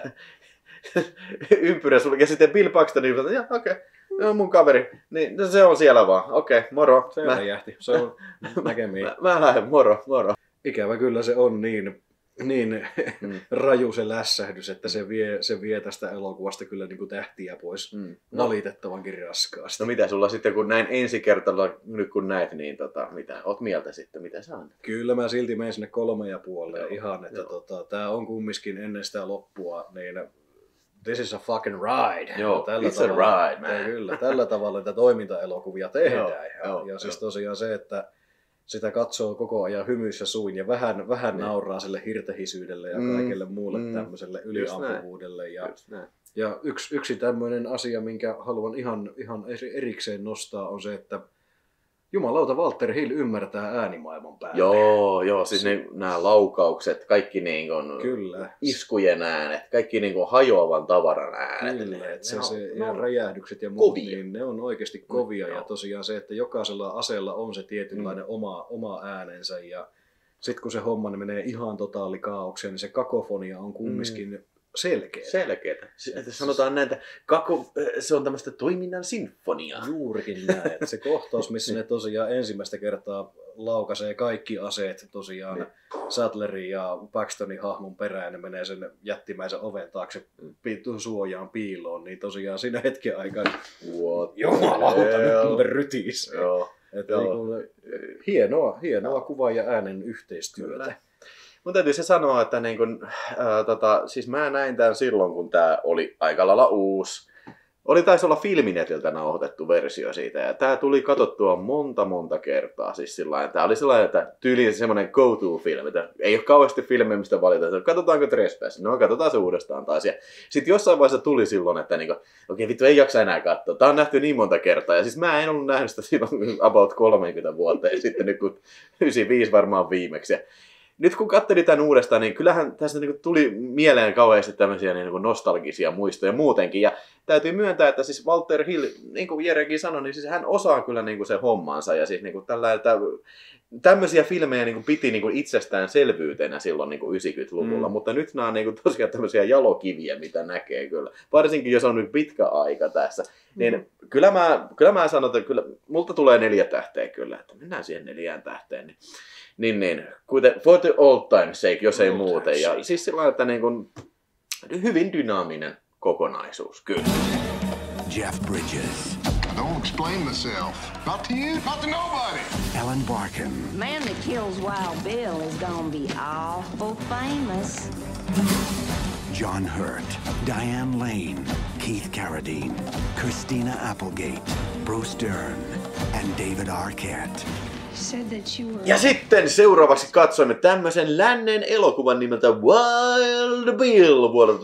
ympyrä sulle, ja sitten Bill Paxton, niin okei, okay, no, mun kaveri, niin no, se on siellä vaan, okei, okay, moro. Se mä, jähti, se on näkemiin. Mä, mä lähden, moro, moro. Ikävä kyllä se on niin, niin mm. raju se lässähdys, että se vie, se vie tästä elokuvasta kyllä niin kuin tähtiä pois mm. valitettavankin raskaasti. No mitä sulla sitten, kun näin ensi kertaa, nyt kun näet, niin tota, mitä, oot mieltä sitten, mitä sä annat? Kyllä mä silti menen sinne kolme ja puolelle ihan, että tota, tää on kumminkin ennen sitä loppua, niin this is a fucking ride. Joo, tällä it's tavalla, a ride, man. Kyllä, tällä tavalla näitä toimintaelokuvia tehdään. Joo, ja joo, ja siis joo. tosiaan se, että sitä katsoo koko ajan hymyissä suin ja vähän, vähän nauraa sille hirtehisyydelle ja Mm, kaikelle muulle mm. tämmöiselle yliampuvuudelle. Ja, Just näin. ja yksi, yksi tämmöinen asia, minkä haluan ihan, ihan erikseen nostaa, on se, että jumalauta Walter Hill ymmärtää äänimaailman päälle. Joo, joo, siis ne, nämä laukaukset, kaikki niin kuin Kyllä. iskujen äänet, kaikki niin kuin hajoavan tavaran äänet. Kyllä, ne, että se, ne se, on, ja no, räjähdykset ja muut, kovia. niin ne on oikeasti kovia. Mm, ja joo. tosiaan se, että jokaisella aseella on se tietynlainen mm. oma, oma äänensä. Ja sitten kun se homma ne menee ihan totaalikaaukseen, niin se kakofonia on kumminkin mm. selkeä. Selkeätä. Että sanotaan näin, että kako, se on tämmöistä toiminnan sinfoniaa. Juurikin näin. Että se kohtaus, missä ne tosiaan ensimmäistä kertaa laukaisee kaikki aseet tosiaan niin. Sattlerin ja Paxtonin hahmon perään, ne menee sen jättimäisen oven taakse mm. suojaan piiloon, niin tosiaan siinä hetken aikaa jumalauta, nyt muuten rytis. Joo. Että joo. Niin hienoa, hienoa kuva- ja äänen yhteistyötä. Kyllä. Mun täytyy se sanoa, että niin kun, ää, tota, siis mä näin tämän silloin, kun tää oli aika lailla uusi. Oli taisi olla Filminetiltä nauhoitettu versio siitä, ja tää tuli katsottua monta monta kertaa. Siis sillain, tää oli sellainen, että tyyliin semmoinen go-to-filmi. Ei ole kauheasti filmejä, mistä valitaan. Katsotaanko Trespass? No, katsotaan se uudestaan taas. Ja sitten jossain vaiheessa tuli silloin, että niinku, okei, vittu, ei jaksa enää katsoa. Tää on nähty niin monta kertaa. Ja siis mä en ollut nähnyt sitä silloin about kolmekymmentä vuotta, ja sitten nyt kun yhdeksänkymmentäviisi varmaan viimeksi. Ja nyt kun katselin tämän uudestaan, niin kyllähän tässä niin tuli mieleen kauheasti tämmöisiä niin nostalgisia muistoja muutenkin. Ja täytyy myöntää, että siis Walter Hill, niin kuin Jerekin sanoi, niin siis hän osaa kyllä niin se hommansa. Ja siis niin tällä, että tämmöisiä filmejä niin piti niin itsestäänselvyytenä silloin niin yhdeksänkymmentäluvulla. Mm. Mutta nyt nämä on niin tosiaan tämmöisiä jalokiviä, mitä näkee kyllä. Varsinkin jos on nyt pitkä aika tässä. Niin mm. kyllä, mä, kyllä mä sanon, että kyllä, multa tulee neljä tähteä kyllä. Että mennään siihen neljään tähteen. Niin. Niin, niin. Kuten for the old time's sake, jos ei muuten. Ja siis sillä että niin kuin, hyvin dynaaminen kokonaisuus, kyllä. Jeff Bridges. I don't explain myself. Not to you, not to nobody. Ellen Barkin. Man that kills Wild Bill is gonna be awful famous. John Hurt. Diane Lane. Keith Carradine. Christina Applegate. Bruce Dern. And David Arquette. Ja sitten seuraavaksi katsoimme tämmöisen lännen elokuvan nimeltä Wild Bill vuodelta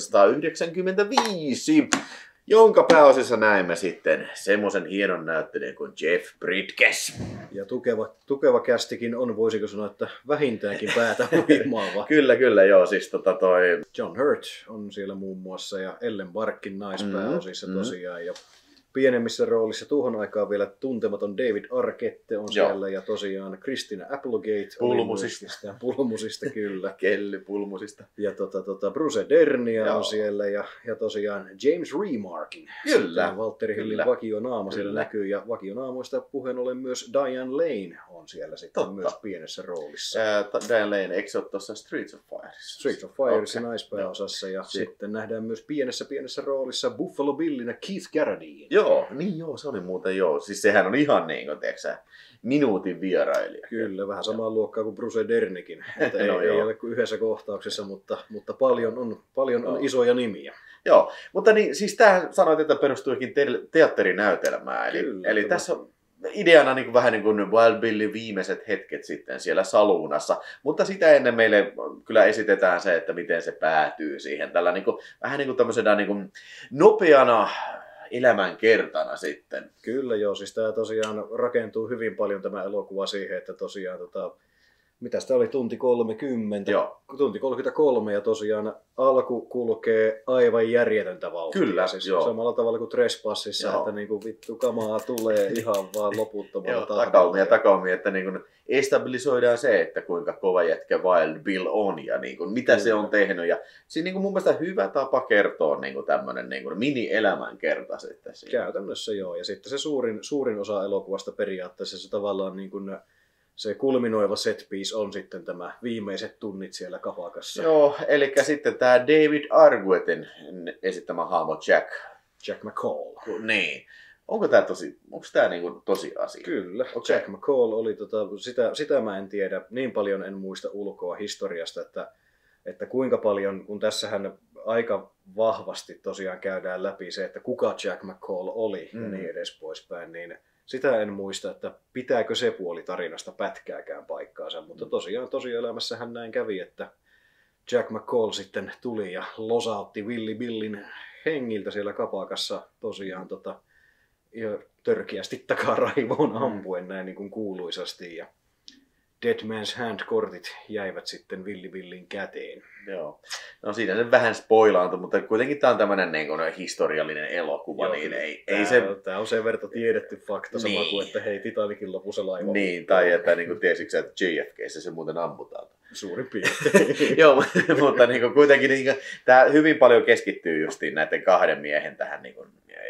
tuhatyhdeksänsataayhdeksänkymmentäviisi, jonka pääosissa näemme sitten semmoisen hienon näyttelijän kuin Jeff Bridges. Ja tukeva, tukeva kästikin on, voisiko sanoa, että vähintäänkin päätä huimaava. Kyllä, kyllä, joo. Siis tota toi... John Hurt on siellä muun muassa ja Ellen Barkin naispääosissa mm, tosiaan. Ja pienemmissä roolissa tuohon aikaan vielä tuntematon David Arquette on Joo. siellä ja tosiaan Christina Applegate. Pulmusista. Oli pulmusista, kyllä. Kelly Pulmusista. Ja tota, tota, Bruce Dernia Joo. on siellä ja, ja tosiaan James Remarkin. Kyllä. Valtteri Hillin Kyllä. vakionaama siellä Kyllä. näkyy ja vakionaamoista puheen ollen myös Diane Lane on siellä sitten Totta. myös pienessä roolissa. Ää, Diane Lane, eikö se ole tuossa Streets of Fireissa? Streets of Fireissa Okay. naispääosassa ja Si- sitten nähdään myös pienessä pienessä roolissa Buffalo Billinä Keith Carradine. Joo, niin joo, se oli muuten joo. Siis sehän on ihan niin kuin, tiedätkö sä, minuutin vierailija. Kyllä, vähän samaa luokkaa kuin Bruce Dernikin. Että ei, No ei joo. ole kuin yhdessä kohtauksessa, mutta, mutta paljon on, paljon on Joo. isoja nimiä. Joo, mutta niin, siis tämähän sanoit, että perustuikin te- teatterinäytelmään. Eli, Kyllä, eli tämä. tässä on ideana niin kuin vähän niin kuin Wild Billin viimeiset hetket sitten siellä saluunassa. Mutta sitä ennen meille kyllä esitetään se, että miten se päätyy siihen. Tällä niin kuin, vähän niin kuin tämmöisenä niin kuin nopeana elämänkertana sitten. Kyllä joo, siis tämä tosiaan rakentuu hyvin paljon tämä elokuva siihen, että tosiaan tota, mitä sitä oli, tunti kolmekymmentä, Joo. tunti kolmekymmentäkolme ja tosiaan alku kulkee aivan järjetöntä vauhtia. Kyllä, siis joo. samalla tavalla kuin Trespassissa, Joo. että niinku vittu kamaa tulee ihan vaan loputtomalla Joo, tahdilla. takaumia, takaumia, että niin kuin estabilisoidaan se, että kuinka kova jätkä Wild Bill on ja niin kuin, mitä Kyllä. se on tehnyt. Ja siinä niin kuin mun mielestä hyvä tapa kertoa niin kuin tämmöinen niin kuin mini-elämänkerta sitten. Siinä. Käytännössä joo, ja sitten se suurin, suurin osa elokuvasta periaatteessa se tavallaan niin kuin se kulminoiva set piece on sitten tämä viimeiset tunnit siellä kapakassa. Joo, eli sitten tämä David Arquetten esittämä hahmo Jack. Jack McCall. Niin. Onko tämä tosi, onko tämä niinku tosi asia? Kyllä, Okei. Jack McCall oli, tota, sitä, sitä mä en tiedä, niin paljon en muista ulkoa historiasta, että, että kuinka paljon, kun tässähän aika vahvasti tosiaan käydään läpi se, että kuka Jack McCall oli mm. ja niin edes poispäin, niin sitä en muista, että pitääkö se puoli tarinasta pätkääkään paikkaansa, mutta tosiaan tosielämässähän näin kävi, että Jack McCall sitten tuli ja losautti Willy Billin hengiltä siellä kapakassa tosiaan tota, ja törkeästi takaraivoon ampuen näin niin kuin kuuluisasti ja Dead Man's Hand-kortit jäivät sitten Willy Billin käteen. Joo. No siinä se vähän spoilaantui, mutta kuitenkin tämä on tämmöinen niin kuin historiallinen elokuva, Joo, niin ei, tää, ei se... Tämä on sen verran tiedetty fakta, sama Niin. kuin että hei, Titanicin lopussa laiva. Niin, tai että niin kuin, tiesitkö sä, että J F K:ssä se muuten ammutaan. Suurin piirtein. Joo, mutta niin kuin, kuitenkin niin kuin, tämä hyvin paljon keskittyy justiin näiden kahden miehen tähän niin kuin,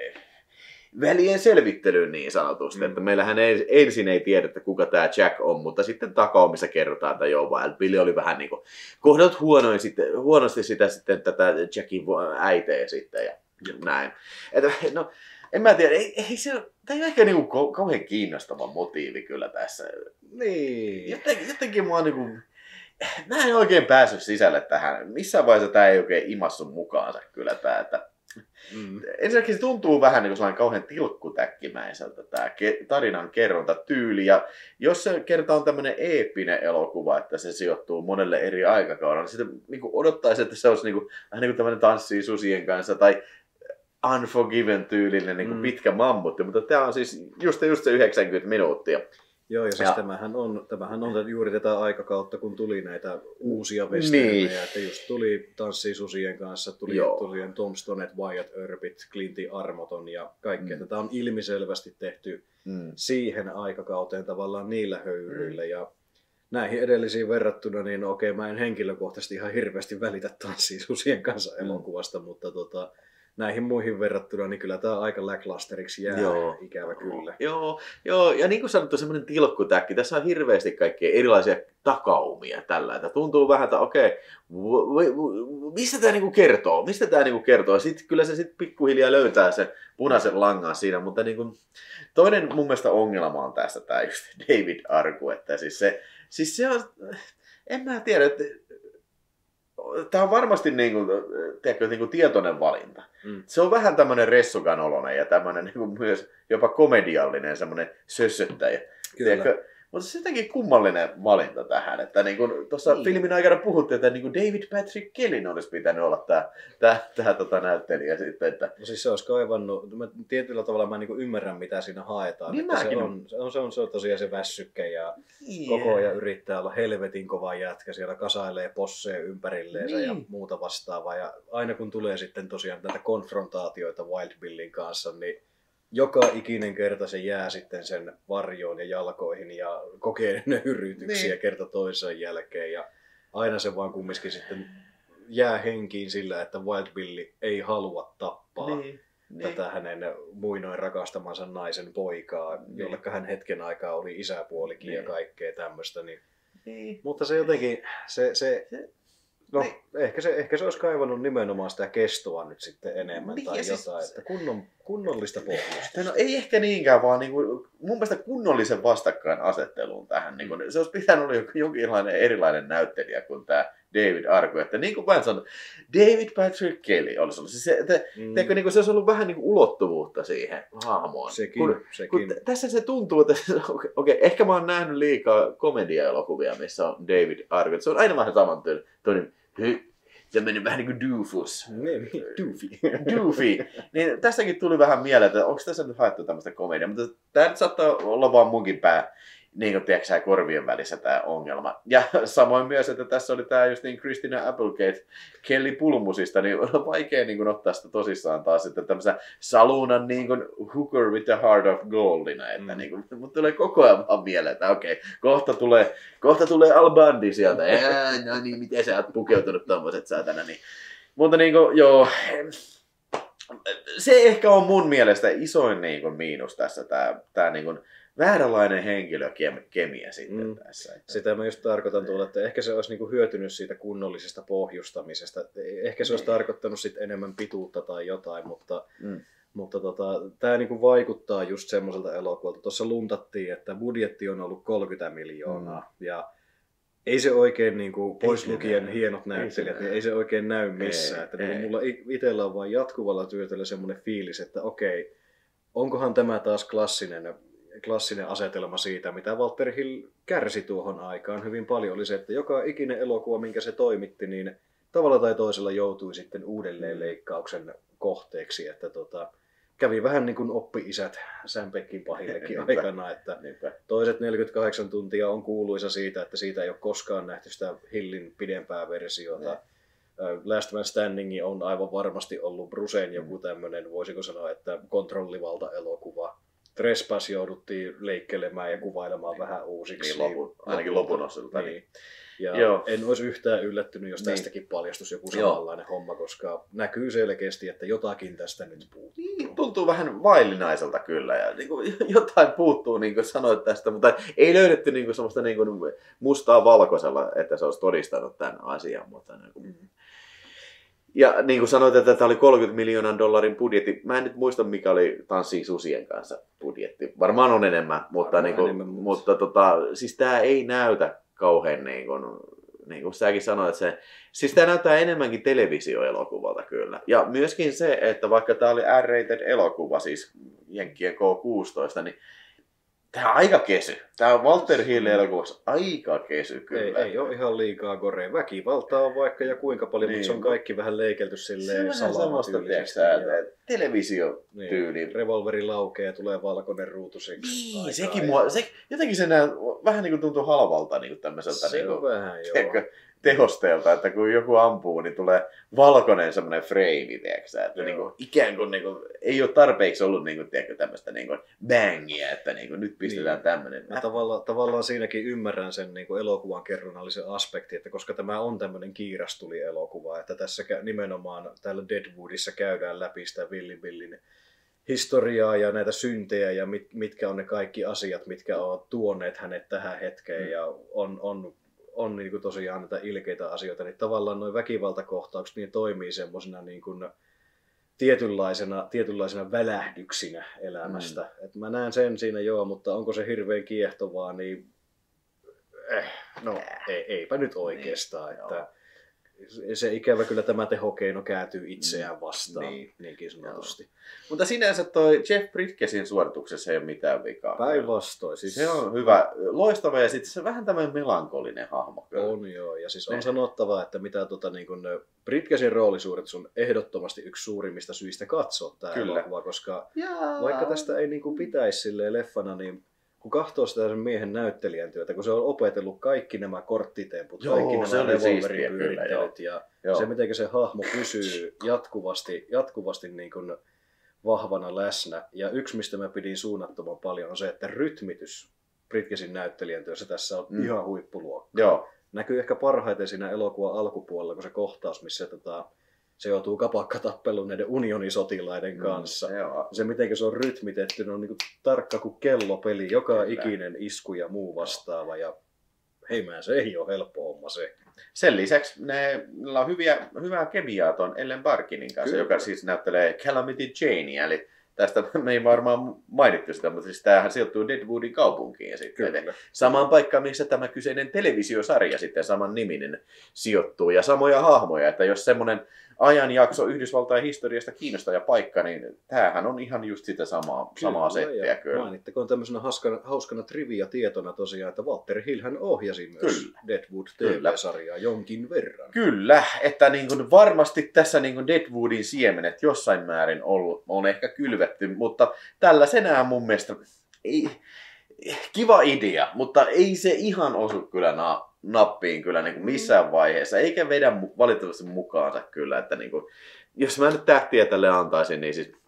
välien selvittelyyn niin sanotusti. Mm. Että meillähän ei, ensin ei tiedetä, kuka tämä Jack on, mutta sitten takaumissa kerrotaan, että joo, Wild Bill oli vähän niin kuin kohdellut huonoin sitten, huonosti sitä sitten tätä Jackin äiteä sitten ja mm. näin. Että, no, en mä tiedä, ei, ei se, tämä ei ole ehkä niin kuin kauhean kiinnostava motiivi kyllä tässä. Niin. Jotenkin, jotenkin mua niin kuin, mä en oikein päässyt sisälle tähän. Missään vaiheessa tämä ei oikein imassu mukaansa kyllä tämä, että Mm. Ensinnäkin se tuntuu vähän niin kuin sellainen kauhean tilkkutäkkimäiseltä tämä ke- tarinan kerrontatyyli. Ja jos se kerta on tämmöinen eeppinen elokuva, että se sijoittuu monelle eri aikakaudelle, niin sitten niin kuin odottaisi, että se olisi niin kuin, vähän niin kuin tämmöinen Tanssii susien kanssa tai Unforgiven-tyylinen niin kuin Mm. pitkä mammutti. Mutta tämä on siis just, just se yhdeksänkymmentä minuuttia. Joo, ja siis Ja- tämähän on, tämähän on juuri tätä aikakautta, kun tuli näitä uusia westernejä, Niin. että just tuli Tanssii susien kanssa, tuli, Joo. tuli Tom Stonet, Wyatt Earpit, Clinti Armoton ja kaikkea. Mm. Tätä on ilmiselvästi tehty Mm. siihen aikakauteen tavallaan niillä höyryillä, ja näihin edellisiin verrattuna, niin okei, mä en henkilökohtaisesti ihan hirveästi välitä Tanssii susien kanssa Mm. elokuvasta, mutta tota, näihin muihin verrattuna, niin kyllä tämä aika lacklusteriksi jää, Joo. ikävä kyllä. Joo, joo, ja niin kuin sanottu, semmoinen tilkkutäkki. Tässä on hirveästi kaikkia erilaisia takaumia tällä. Että tuntuu vähän, että okei, okay, mistä tämä niinku kertoo? Mistä tämä niinku kertoo? Sitten kyllä se sitten pikkuhiljaa löytää sen punaisen langan siinä, mutta niinku, toinen mun mielestä ongelma on tässä tämä just David Arku, että siis se, siis se on, en mä tiedä, että tämä on varmasti niinku, tiedätkö, niinku tietoinen valinta. Mm. Se on vähän tämmöinen ressukan oloinen ja tämmöinen niinku myös jopa komediallinen semmoinen sössöttäjä. Kyllä. Tiedätkö, mutta se jotenkin kummallinen valinta tähän, että niin tuossa Niin. filmin aikana puhuttiin, että niin David Patrick Kellyn olisi pitänyt olla tämä, tämä, tämä tota, näyttelijä sitten. Että... No siis se olisi kaivannut, mä, tietyllä tavalla mä niin ymmärrän mitä siinä haetaan. Niin että se, mäkin. on, se, on, se, on, se on tosiaan se väsykkä ja koko ajan yrittää olla helvetin kova jätkä, siellä kasailee posseja ympärilleensä Niin. ja muuta vastaavaa. Ja aina kun tulee sitten tosiaan näitä konfrontaatioita Wild Billin kanssa, niin joka ikinen kerta se jää sitten sen varjoon ja jalkoihin ja kokee ne yrityksiä Niin. kerta toisen jälkeen. Ja aina se vaan kumminkin sitten jää henkiin sillä, että Wild Billy ei halua tappaa Niin, niin. tätä hänen muinoin rakastamansa naisen poikaa, Niin. jollekka hän hetken aikaa oli isäpuolikin Niin. ja kaikkea tämmöistä. Niin. Niin. Mutta se jotenkin, se, se, no Niin. ehkä, se, ehkä se olisi kaivannut nimenomaan sitä kestoa nyt sitten enemmän Niin, tai ja siis jotain, se- että kunnon, kunnollista pohjasta. No ei ehkä niinkään, vaan niin kuin, mun mielestä kunnollisen vastakkainasetteluun tähän. Niin kuin, se olisi pitänyt olla joku- jonkinlainen erilainen näyttelijä kuin tämä David Arku. Että niin kuin mä sanon, David Patrick Kelly olisi ollut. Siis se, että, Mm. tiedätkö, niin kuin se olisi ollut vähän niin kuin ulottuvuutta siihen hahmoon. Sekin, kun, sekin. kun t- tässä se tuntuu, että okei, okay, ehkä mä oon nähnyt liikaa komedia-elokuvia, missä on David Arku. Se on aina vähän saman tyylinen. Tämmöinen vähän niin kuin doofus. Niin, niin, doofy. Doofy. Niin tästäkin tuli vähän mieleen, että onko tässä nyt haettu tämmöistä komediaa, mutta tämä nyt saattaa olla vaan munkin pää, niin kuin tiedätkö, korvien välissä tämä ongelma. Ja samoin myös, että tässä oli tämä just niin Christina Applegate Kelly Pulmusista, niin on vaikea niin kuin ottaa sitä tosissaan taas sitten tämmöisen saluunan niin kuin hooker with the heart of goldina, että Mm. niin kuin, mutta tulee koko ajan vaan mieleen, että okei, kohta tulee, kohta tulee Al Bundy sieltä, ja no niin, miten sä oot pukeutunut tommoset saatana, niin. Mutta niin kuin, joo, se ehkä on mun mielestä isoin niin kuin miinus tässä, tämä, tämä niin kuin vääränlainen henkilökemia sitten Mm. tässä. Että... Sitä mä just tarkoitan tuolla, että ehkä se olisi niinku hyötynyt siitä kunnollisesta pohjustamisesta. Ehkä se olisi Niin. tarkoittanut sit enemmän pituutta tai jotain, mutta, Mm. mutta tota, tämä niinku vaikuttaa just semmoiselta elokuvalta. Tuossa luntattiin, että budjetti on ollut kolmekymmentä miljoonaa ja ei se oikein, niinku, pois se lukien näy. hienot Ei se näyttelijät, näy. niin ei se oikein näy missään. Ei, Että niinku ei. mulla itsellä on vaan jatkuvalla työtöllä semmoinen fiilis, että okei, onkohan tämä taas klassinen klassinen asetelma siitä, mitä Walter Hill kärsi tuohon aikaan hyvin paljon, oli se, että joka ikinen elokuva, minkä se toimitti, niin tavalla tai toisella joutui sitten uudelleen leikkauksen kohteeksi, että tota, kävi vähän niin kuin oppi-isät Sam Peckin pahillekin Niinpä. aikana, että Niinpä. toiset neljäkymmentäkahdeksan tuntia on kuuluisa siitä, että siitä ei ole koskaan nähty sitä Hillin pidempää versiota. Last Man Standing on aivan varmasti ollut Brucen joku tämmöinen, voisiko sanoa, että kontrollivalta elokuva. Trespass jouduttiin leikkelemään ja kuvailemaan vähän uusiksi. Niin, lopun, ainakin lopun osalta. Niin. Ja Joo. en olisi yhtään yllättynyt, jos Niin. tästäkin paljastus joku Joo. samanlainen homma, koska näkyy selkeästi, että jotakin tästä nyt puuttuu. Niin, tuntuu vähän vaillinaiselta kyllä ja niin kuin, jotain puuttuu, niin kuin sanoit tästä, mutta ei löydetty niin kuin, semmoista niin kuin, mustaa valkoisella, että se olisi todistanut tämän asian. Mutta, niin kuin, ja niin kuin sanoit, että tämä oli kolmekymmentä miljoonan dollarin budjetti. Mä en nyt muista, mikä oli Tanssii susien kanssa budjetti. Varmaan on enemmän, mutta, Varmaan niin kuin, enemmän, mutta- mutta tota, siis tämä ei näytä kauhean niin kuin, niin kuin säkin sanoit, että se, siis tämä näyttää enemmänkin televisioelokuvalta kyllä. Ja myöskin se, että vaikka tämä oli R-rated elokuva, siis Jenkkien K kuusitoista, niin tämä on aika kesy. Tämä on Walter Hillin elokuvassa aika kesy kyllä. Ei, ei ole ihan liikaa gorea. Väkivaltaa on vaikka ja kuinka paljon, niin, mutta se on kaikki vähän leikelty silleen salamatyylisesti. Ja... televisiotyyli. Niin, revolveri laukee ja tulee valkoinen ruutu siksi. Niin, sekin mua, se, jotenkin se nää, vähän niin kuin tuntuu halvalta niin kuin tämmöiseltä se niin on kuin, vähän, joo. tiedätkö, tehosteelta, että kun joku ampuu, niin tulee valkoinen semmoinen freimi, tiedätkö, että niin kuin, ikään kuin, niin kuin ei ole tarpeeksi ollut niin kuin, tiedätkö, tämmöistä niin kuin bangia, että niin kuin, nyt pistetään niin. Tämmöinen. Mä tavallaan, tavallaan siinäkin ymmärrän sen niin kuin elokuvan kerronnallisen aspektin, että koska tämä on tämmöinen kiirastuli-elokuva, että tässä nimenomaan täällä Deadwoodissa käydään läpi sitä Willy Billin historiaa ja näitä syntejä ja mit, mitkä on ne kaikki asiat, mitkä on tuoneet hänet tähän hetkeen mm. ja on, on on niin kuin tosiaan näitä ilkeitä asioita, niin tavallaan nuo väkivaltakohtaukset niin toimii semmoisena niin kuin tietynlaisena, tietynlaisena välähdyksinä elämästä. Mm. Et mä näen sen siinä joo, mutta onko se hirveän kiehtovaa, niin eh, no ei, eipä nyt oikeastaan. Niin, että se ikävä kyllä tämä tehokeino kääntyy itseään vastaan, niin. Niinkin sanotusti. Joo. Mutta sinänsä toi Jeff Bridgesin suorituksessa ei ole mitään vikaa. Päinvastoin. Siis... Se on hyvä, loistava ja sitten se vähän tämmöinen melankolinen hahmo. On joo, ja siis on ne. Sanottava, että mitä tota, niin kun, Bridgesin roolisuoritus on ehdottomasti yksi suurimmista syistä katsoa tämä elokuva, koska Jaa. vaikka tästä ei niin kuin pitäisi silleen leffana, niin kun katsoo sitä sen miehen näyttelijän työtä, kun se on opetellut kaikki nämä korttitemput, joo, kaikki nämä revolverin pyörittelyt ja joo. se miten se hahmo pysyy jatkuvasti, jatkuvasti niin kuin vahvana läsnä. Ja yksi, mistä mä pidin suunnattoman paljon, on se, että rytmitys Bridgesin näyttelijän työssä tässä on mm. ihan huippuluokka. Joo. Näkyy ehkä parhaiten siinä elokuvan alkupuolella, kun se kohtaus, missä tota, se joutuu kapakkatappeluun näiden unionisotilaiden kanssa. Mm, se, miten se on rytmitetty, ne on niin kuin tarkka kuin kellopeli, joka Kyllä. ikinen isku ja muu vastaava. Ja hei mä, se ei ole helppo homma se. Sen lisäksi ne, niillä on hyviä, hyvää kemiaa tuon Ellen Barkinin kanssa, Kyllä. joka siis näyttelee Calamity Janea. Eli tästä me ei varmaan mainittu sitä, mutta siis tämähän sijoittuu Deadwoodin kaupunkiin. Ja sitten Kyllä. samaan paikkaan, missä tämä kyseinen televisiosarja sitten saman niminen sijoittuu. Ja samoja hahmoja, että jos semmoinen ajanjakso Yhdysvaltain historiasta kiinnostaa ja paikka, niin tämähän on ihan just sitä samaa, kyllä, samaa settiä. Kyllä. Mainittakoon tämmöisenä hauskana, hauskana trivia-tietona tosiaan, että Walter Hill hän ohjasi myös kyllä. Deadwood T V-sarjaa jonkin verran. Kyllä, että niin kuin varmasti tässä niin kuin Deadwoodin siemenet jossain määrin ollut, on ehkä kylvetty, mutta tällaisenään mun mielestä ei, kiva idea, mutta ei se ihan osu kyllä na- nappiin kyllä niin kuin missään vaiheessa, eikä vedä valitettavasti mukaansa kyllä, että niin kuin, jos mä nyt tähtiä tälle antaisin, niin siis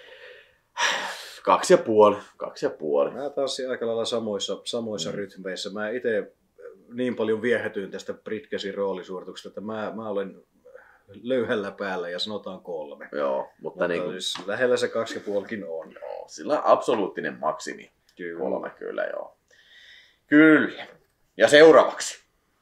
kaksi ja puoli, kaksi ja puoli. Mä tanssin aika lailla samoissa, samoissa mm. rytmeissä. Mä itse niin paljon viehätyin tästä Bridgesin roolisuorituksesta, että mä, mä olen löyhällä päällä ja sanotaan kolme. Joo, mutta, mutta niin kuin, siis lähellä se kaksi ja puolikin on. Joo, sillä on absoluuttinen maksimi. Kyllä. Kolme kyllä, joo. Kyllä. Ja seuraavaksi.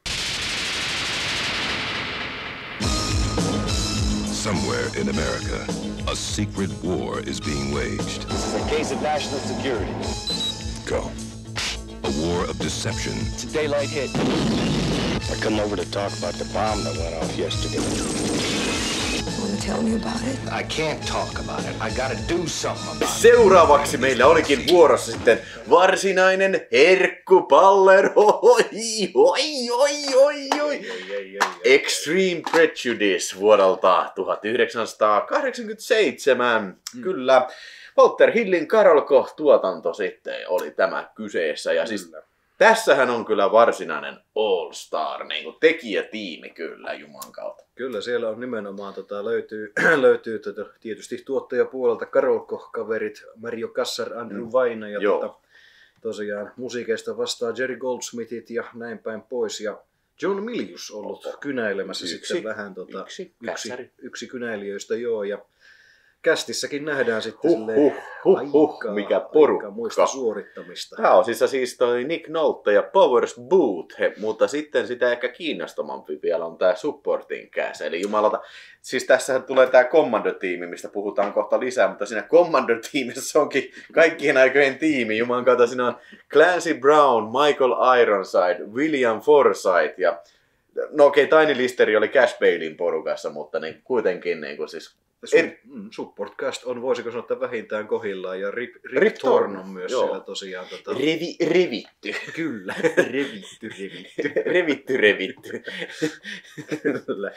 Somewhere in America, a secret war is being waged. This is a case of national security. Go. A war of deception. It's a daylight hit. I come over to talk about the bomb that went off yesterday. Want to tell me about it? I can't talk about it. I gotta do something about it. Seuraavaksi meillä olikin vuorossa sitten varsinainen herkkupallero. Oi, oi, oi, oi, oi. Extreme Prejudice vuodelta tuhatyhdeksänsataakahdeksankymmentäseitsemän. Mm. Kyllä. Walter Hillin Karolko-tuotanto sitten oli tämä kyseessä. Ja siis tässähän on kyllä varsinainen all-star, niin kuin tekijätiimi kyllä, Juman kautta. Kyllä, siellä on nimenomaan, tota, löytyy, löytyy tota, tietysti tuottajapuolelta Karolko-kaverit, Mario Kassar, Andrew mm. Vaina ja tota, tosiaan musiikeista vastaa Jerry Goldsmithit ja näin päin pois. Ja John Milius ollut Oho. kynäilemässä yksi, sitten vähän tota, yksi, yksi, yksi kynäilijöistä, joo. Ja kästissäkin nähdään sitten huh, huh, huh, huh, aika, mikä porukka. Aika muista suorittamista. Pääosissa siis toi Nick Nolte ja Powers Booth, he, mutta sitten sitä ehkä kiinnostavampi vielä on tämä supporting cast. Eli jumalata, siis tässähän tulee tämä Commando-tiimi, mistä puhutaan kohta lisää, mutta siinä Commando-tiimissä onkin kaikkien aikojen tiimi. Jumalan kautta siinä on Clancy Brown, Michael Ironside, William Forsythe ja No okei, okay, Tiny Listeri oli Cash Balein porukassa, mutta niin kuitenkin niin kuin siis... Su- mm, Supportcast on, voisiko sanoa, että vähintään kohillaan, ja Rip, Rip, Rip Torn Torn on myös joo. siellä tosiaan. Tota... Revi, revitty. Kyllä, revitty, revitty. revitty, revitty. Kyllä.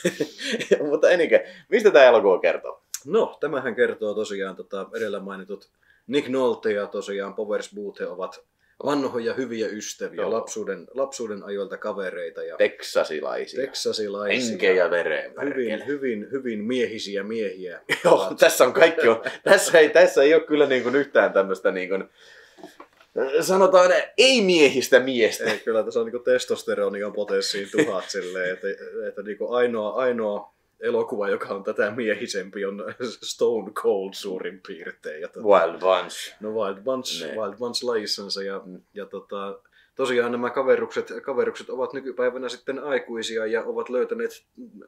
Mutta enikö, mistä tämä elokuva kertoo? No, tämähän kertoo tosiaan tota, edellä mainitut Nick Nolte ja tosiaan Powers Boothe ovat vanhoja hyviä ystäviä, Joo. lapsuuden, lapsuuden ajoilta kavereita. Ja Teksasilaisia. Teksasilaisia. Henkejä vereen. Hyvin, hyvin, hyvin miehisiä miehiä. Joo, tässä on kaikki. On. Tässä, ei, tässä ei ole kyllä niin kuin yhtään tämmöistä, niin kuin, sanotaan, ei-miehistä miestä. Ei, kyllä tässä on niin testosteroni on potenssiin tuhat silleen, että, että niin ainoa, ainoa elokuva, joka on tätä miehisempi, on Stone Cold suurin piirtein. Ja tota, Wild Bunch. No Wild Bunch, Ne. Wild Bunch lajissansa ja, mm. ja tota, tosiaan nämä kaverukset, kaverukset ovat nykypäivänä sitten aikuisia ja ovat löytäneet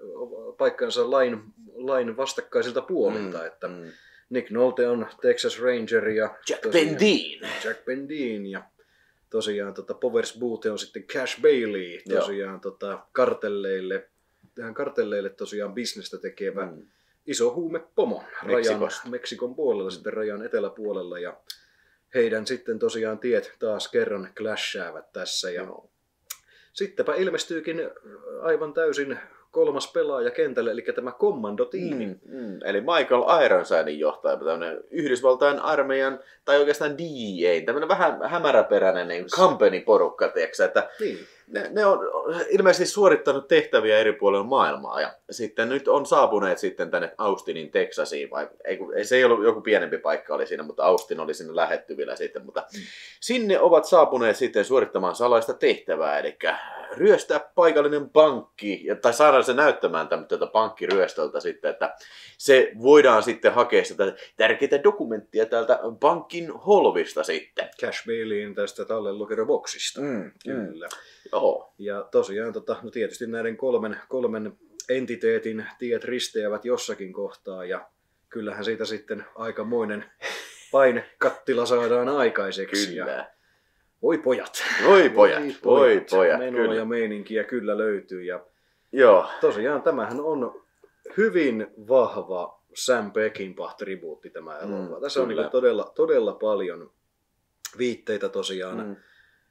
paikkansa lain, lain vastakkaisilta puolilta, mm. että Mm. Nick Nolte on Texas Ranger ja Jack tosiaan, Bendine. Jack Bendine ja tosiaan tota, Powers Boothe on sitten Cash Bailey, tosiaan tota, kartelleille, tähän kartelleille tosiaan bisnestä tekevä Mm. iso huumepomo rajan, Meksikosta. Meksikon puolella, mm. sitten rajan eteläpuolella ja heidän sitten tosiaan tiet taas kerran clashaavat tässä ja Joo. sittenpä ilmestyykin aivan täysin kolmas pelaaja kentälle, eli tämä kommandotiimi. Mm, mm. Eli Michael Ironsidein johtaja, tämmöinen Yhdysvaltain armeijan, tai oikeastaan D E A, tämmöinen vähän hämäräperäinen niin company-porukka, tiiäksä, että Niin. ne, ne on ilmeisesti suorittanut tehtäviä eri puolilla maailmaa, ja sitten nyt on saapuneet sitten tänne Austinin, Texasiin, vai ei, kun- ei, se ei ollut joku pienempi paikka oli siinä, mutta Austin oli sinne lähettyvillä sitten, mutta mm. sinne ovat saapuneet sitten suorittamaan salaista tehtävää, eli ryöstää paikallinen pankki, ja- tai saadaan se näyttämään tämmöistä pankkiryöstöltä sitten, että se voidaan sitten hakea sitä tärkeitä dokumenttia täältä pankin holvista sitten. Cash Baileyin tästä tallenlokeroboksista. Mm, Kyllä. Joo. Ja tosiaan tota, no tietysti näiden kolmen, kolmen entiteetin tiet risteävät jossakin kohtaa ja kyllähän siitä sitten aikamoinen painekattila saadaan aikaiseksi. Ja Kyllä. voi pojat. Voi pojat, voi pojat, Menoa kyllä. ja meininkiä kyllä löytyy. Ja Joo. tosiaan tämähän on hyvin vahva Sam Peckinpah-tribuutti tämä elokuva. Mm, Tässä on kyllä. niin todella, todella paljon viitteitä tosiaan Mm.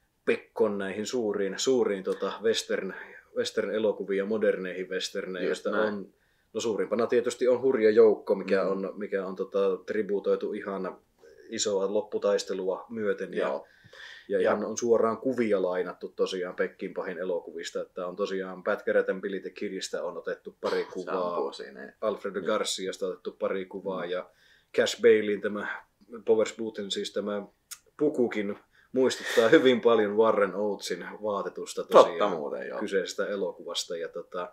Pekkon näihin suuriin, suuriin tota western, western-elokuviin ja moderneihin westerneihin, Just joista näin. on, no suurimpana tietysti on Hurja joukko, mikä Mm. on, mikä on tota, tribuutoitu ihan isoa lopputaistelua myöten. Ja, Joo. ja ihan on suoraan kuvia lainattu tosiaan Peckinpahin elokuvista, että on tosiaan Pätkärätän Billy the Kidistä on otettu pari kuvaa, Sampuu siinä. Alfredo Garciasta on otettu pari kuvaa ja Cash Baileyin tämä Powers Boothen siis tämä pukukin muistuttaa hyvin paljon Warren Oatesin vaatetusta tosiaan Totta muuten, joo. kyseisestä elokuvasta ja tota,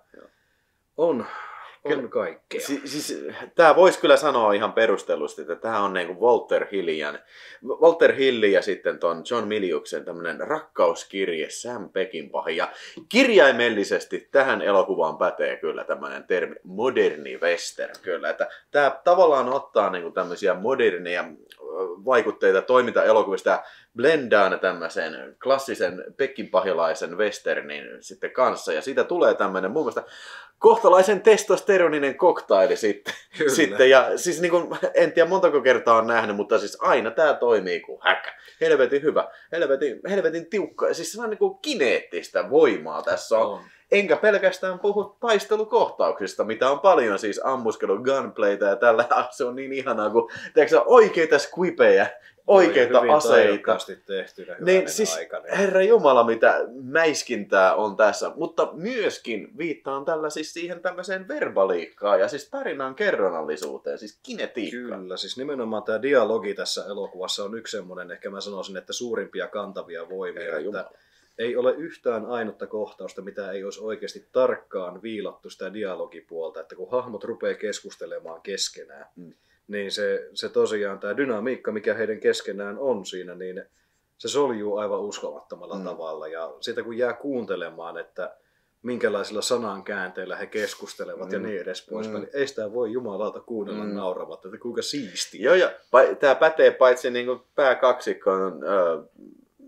on, on kaikkea. Si- siis, tämä voisi kyllä sanoa ihan perustellusti, että tämä on niin kuin Walter Hillian, Walter Hillin ja sitten ton John Miliuksen tämmöinen rakkauskirje Sam Peckinpahin. Ja kirjaimellisesti tähän elokuvaan pätee kyllä tämmöinen termi moderni western kyllä. Että tämä tavallaan ottaa niin kuin tämmöisiä moderneja vaikutteita toimintaelokuvista ja blendaa ne tämmöisen klassisen peckinpahilaisen westernin sitten kanssa. Ja siitä tulee tämmöinen mun mielestä kohtalaisen testosteroninen koktaili sitten. sitten ja siis niin kuin, en tiedä montako kertaa on nähnyt, mutta siis aina tämä toimii kuin häkä. Helvetin hyvä, helvetin, helvetin tiukka. Siis se on niin kuin kineettistä voimaa tässä on. On. Enkä pelkästään puhu taistelukohtauksista, mitä on paljon siis ammuskelu, gunplayta ja tällä. Se on niin ihanaa, kun tiedätkö, oikeita squipejä, oikeita hyvin aseita. taidokkaasti tehtynä Niin, siis, aikana. herra jumala, mitä mäiskintää on tässä. Mutta myöskin viittaan tällä siis siihen tämmöiseen verbaliikkaan ja siis tarinan kerronnallisuuteen, siis kinetiikkaan. Kyllä, siis nimenomaan tämä dialogi tässä elokuvassa on yksi semmoinen, ehkä mä sanoisin, että suurimpia kantavia voimia. Herra Että Jumala. ei ole yhtään ainutta kohtausta, mitä ei olisi oikeasti tarkkaan viilattu sitä dialogipuolta, että kun hahmot rupeaa keskustelemaan keskenään, Mm. niin se, se tosiaan tämä dynamiikka, mikä heidän keskenään on siinä, niin se soljuu aivan uskomattomalla Mm. tavalla. Ja sitä kun jää kuuntelemaan, että minkälaisilla sanankäänteillä he keskustelevat mm. ja niin edes poispäin, Mm. niin ei sitä voi jumalauta kuunnella Mm. mm. nauramatta, että kuinka siistiä. Joo, ja pa- tämä pätee paitsi niin kuin pääkaksikkoon äh,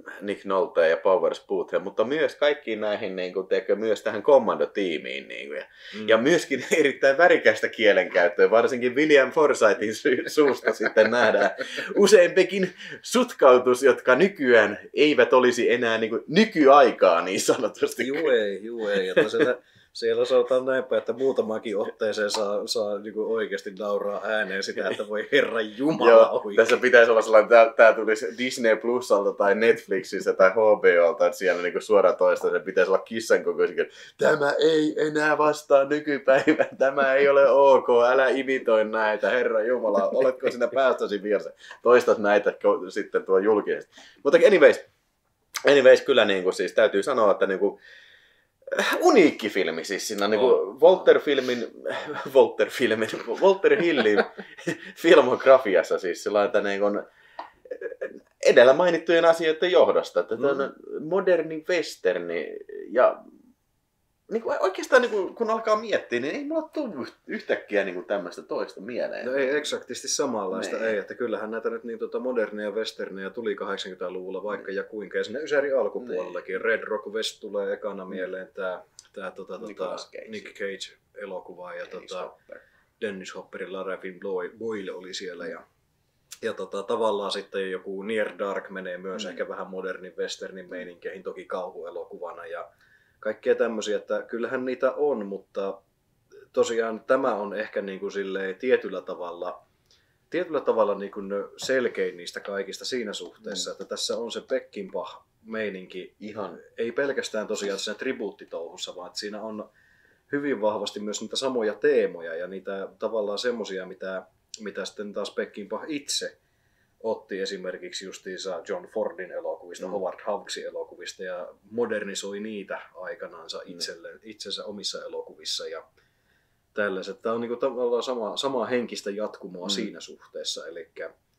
Nick Noltea ja Powers Boothia, mutta myös kaikkiin näihin, niin kuin, teekö, myös tähän Commando-tiimiin. Niin kuin, ja, mm. ja myöskin erittäin värikästä kielenkäyttöä, varsinkin William Forsythin su- suusta sitten nähdään useimpikin sutkautus, jotka nykyään eivät olisi enää niin kuin, nykyaikaa niin sanotusti. Juu ei, juu ei. Että siellä, siellä sanotaan näinpä, että muutamakin otteeseen saa, saa niin kuin oikeasti nauraa ääneen sitä, että voi herran jumala Joo, oikein. tässä pitäisi olla sellainen, että tämä tulisi Disney Plusalta tai Netflixistä tai H B Olta, että siellä niin suoratoista se pitäisi olla kissan kokoisin. Tämä ei enää vastaa nykypäivää, tämä ei ole ok, älä imitoi näitä, herran jumala, oletko sinä päästösi vieressä? Toistat näitä sitten tuo julkisesti. Mutta anyways, anyways kyllä niin kuin, siis täytyy sanoa, että niin kuin, uniikki filmi siis siinä niin kuin Walter Filmin, Walter Filmin, Walter Hillin filmografiassa siis sellainen, että niin kuin edellä mainittujen asioiden johdosta, että tämä on moderni westerni ja niin kuin oikeastaan niin kuin, kun alkaa miettiä, niin ei mulla tule yhtäkkiä niin kuin tämmöistä toista mieleen. No ei eksaktisti samanlaista, Ne. ei, että kyllähän näitä nyt niin tuota modernia westerneja tuli kahdeksankymmentäluvulla vaikka ja kuinka, ja sinne Ysärin alkupuolellakin. Red Rock West tulee ekana mieleen, tää, tää tota, tota, Nick Cage-elokuva ja Dennis tota, Hopper. Dennis Hopperin Larafin Boyle oli siellä ja ja tota, tavallaan sitten joku Near Dark menee myös mm. ehkä vähän modernin westernin meininkeihin, toki kauhuelokuvana ja kaikkea tämmöisiä, että kyllähän niitä on, mutta tosiaan tämä on ehkä niin kuin silleen tietyllä tavalla, tietyllä tavalla niin kuin selkein niistä kaikista siinä suhteessa, mm. että tässä on se Peckinpah-meininki ihan, ei pelkästään tosiaan siinä tribuuttitouhussa, vaan että siinä on hyvin vahvasti myös niitä samoja teemoja ja niitä tavallaan semmoisia, mitä, mitä sitten taas Peckinpah itse otti esimerkiksi justiinsa John Fordin elokuvista, mm. Howard Hawksin elokuvista ja modernisoi niitä aikanaansa itselle, mm. itsensä omissa elokuvissa ja tällaiset. Tämä on niinku tavallaan sama, samaa henkistä jatkumoa mm. siinä suhteessa, eli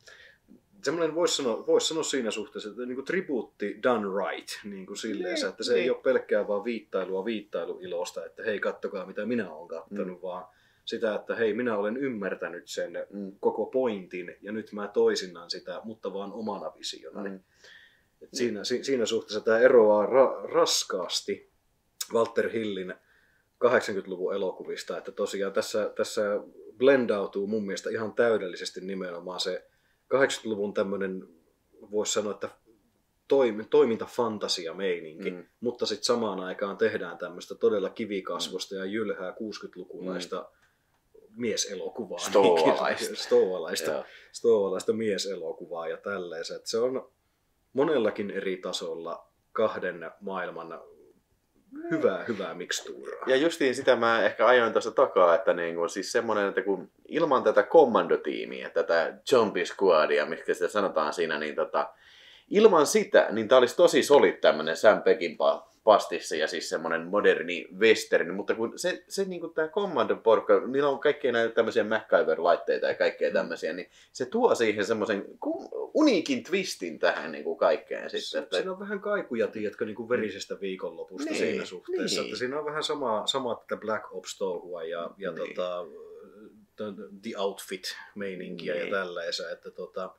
semmoinen voisi sanoa, vois sanoa siinä suhteessa, että niinku tribuutti done right, niin kuin silleen, niin, että se niin. ei ole pelkkää vaan viittailua viittailuilosta, että hei kattokaa mitä minä olen kattonut, mm. vaan sitä, että hei, minä olen ymmärtänyt sen mm. koko pointin ja nyt mä toisinnan sitä, mutta vaan omana visionani. Mm. Et siinä, si, siinä suhteessa tämä eroaa ra, raskaasti Walter Hillin kahdeksankymmentäluvun elokuvista, että tosiaan tässä, tässä blendautuu mun mielestä ihan täydellisesti nimenomaan se kahdeksankymmentäluvun tämmöinen, voisi sanoa, että toimi, toimintafantasia-meininki, mm. mutta sitten samaan aikaan tehdään tämmöistä todella kivikasvosta ja jylhää kuusikymmentälukulaista mm. mieselokuvaa. Stoalaista. Stoalaista, stoalaista mieselokuvaa ja tälleensä. Että se on monellakin eri tasolla kahden maailman hyvää, hyvää mikstuuraa. Ja justiin sitä mä ehkä ajoin tuossa takaa, että niinku, siis semmoinen, että kun ilman tätä Commando-tiimiä, tätä Zombie Squadia, mitkä sitä sanotaan siinä, niin tota, ilman sitä, niin tää olisi tosi solid tämmönen Sam Peckinpah pastissa ja siis semmoinen moderni western, mutta kun se, se niinku tää Commando-porukka, niillä on kaikkea näitä tämmöisiä MacGyver-laitteita ja kaikkea tämmöisiä, niin se tuo siihen semmoisen uniikin twistin tähän niinku kaikkeen sitten. Se, että siinä on vähän kaikuja, tiedätkö, niinku verisestä viikonlopusta niin, siinä suhteessa, niin. Että siinä on vähän sama, sama tätä Black Ops-touhua ja, ja niin. tota, The Outfit-meininkiä niin. ja tällaisia, että tota,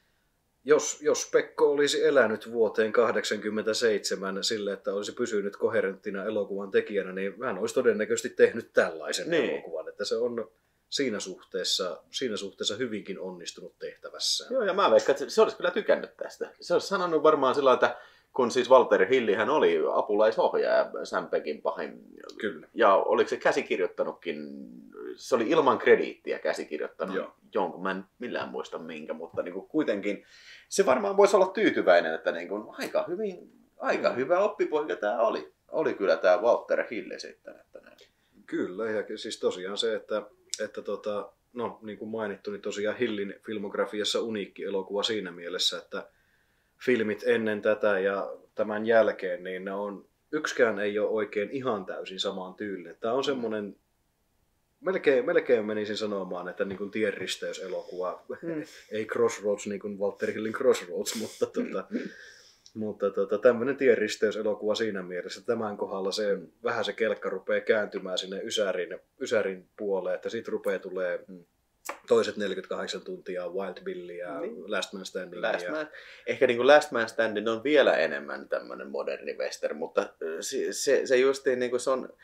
Jos, jos Pekko olisi elänyt vuoteen kahdeksankymmentäseitsemän sille, että olisi pysynyt koherenttina elokuvan tekijänä, niin hän olisi todennäköisesti tehnyt tällaisen niin. elokuvan. Että se on siinä suhteessa, siinä suhteessa hyvinkin onnistunut tehtävässä. Joo, ja mä veikkaan, että se olisi kyllä tykännyt tästä. Se olisi sanonut varmaan sillä, että kun siis Walter Hillihän oli apulaisohjaaja Sam Peckinpahin. Kyllä. Ja oliko se käsikirjoittanutkin, se oli ilman krediittiä käsikirjoittanut Joo. jonkun, mä en millään muista minkä, mutta niin kuin kuitenkin se varmaan voisi olla tyytyväinen, että niin kuin aika, hyvin, aika mm. hyvä oppipoika tämä oli. Oli kyllä tämä Walter Hill sitten. Että näin. Kyllä, ja siis tosiaan se, että, että tota, no niin kuin mainittu, niin tosiaan Hillin filmografiassa uniikki elokuva siinä mielessä, että filmit ennen tätä ja tämän jälkeen, niin ne on, yksikään ei ole oikein ihan täysin samaan tyylinen. Tämä on semmoinen, melkein, melkein menisin sanomaan, että niin kuin tienristeyselokuva, mm. ei Crossroads niin kuin Walter Hillin Crossroads, mutta, tota, mutta tota, tämmöinen tienristeyselokuva siinä mielessä. Tämän kohdalla se, mm. vähän se kelkka rupeaa kääntymään sinne Ysärin, Ysärin puoleen, että sitten rupeaa tulee toiset neljäkymmentäkahdeksan tuntia Wild Billia, niin. Last Man Standing. Last ja... Man, ehkä niin kuin Last Man Standing on vielä enemmän tämmöinen moderni western, mutta se, se, se justiin niin kuin se on,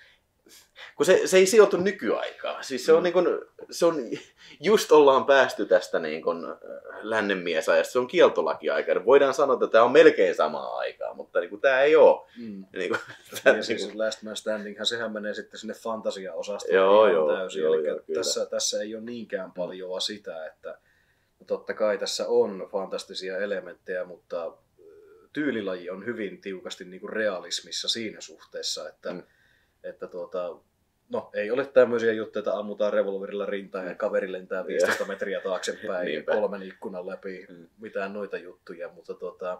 kun se, se ei sijoitu nykyaikaan. Siis se on, mm. niin kuin, se on just ollaan päästy tästä niin kuin lännen miesajasta. Se on kieltolakiaika. Voidaan sanoa, että tämä on melkein samaa aikaa, mutta niin kuin, tämä ei ole. Mm. Niin kuin, tämä, ja siis Last Man Standinghan, sehän menee sitten sinne fantasia-osastoon joo, joo, täysin. joo, Eli joo, tässä, tässä ei ole niinkään paljon sitä, että totta kai tässä on fantastisia elementtejä, mutta tyylilaji on hyvin tiukasti niin kuin realismissa siinä suhteessa, että mm. että tuota, no ei ole tämmöisiä juttuja, että ammutaan revolverilla rintaan ja kaveri lentää viisitoista metriä taaksepäin ja kolmen ikkunan läpi, mm. mitään noita juttuja, mutta, tuota,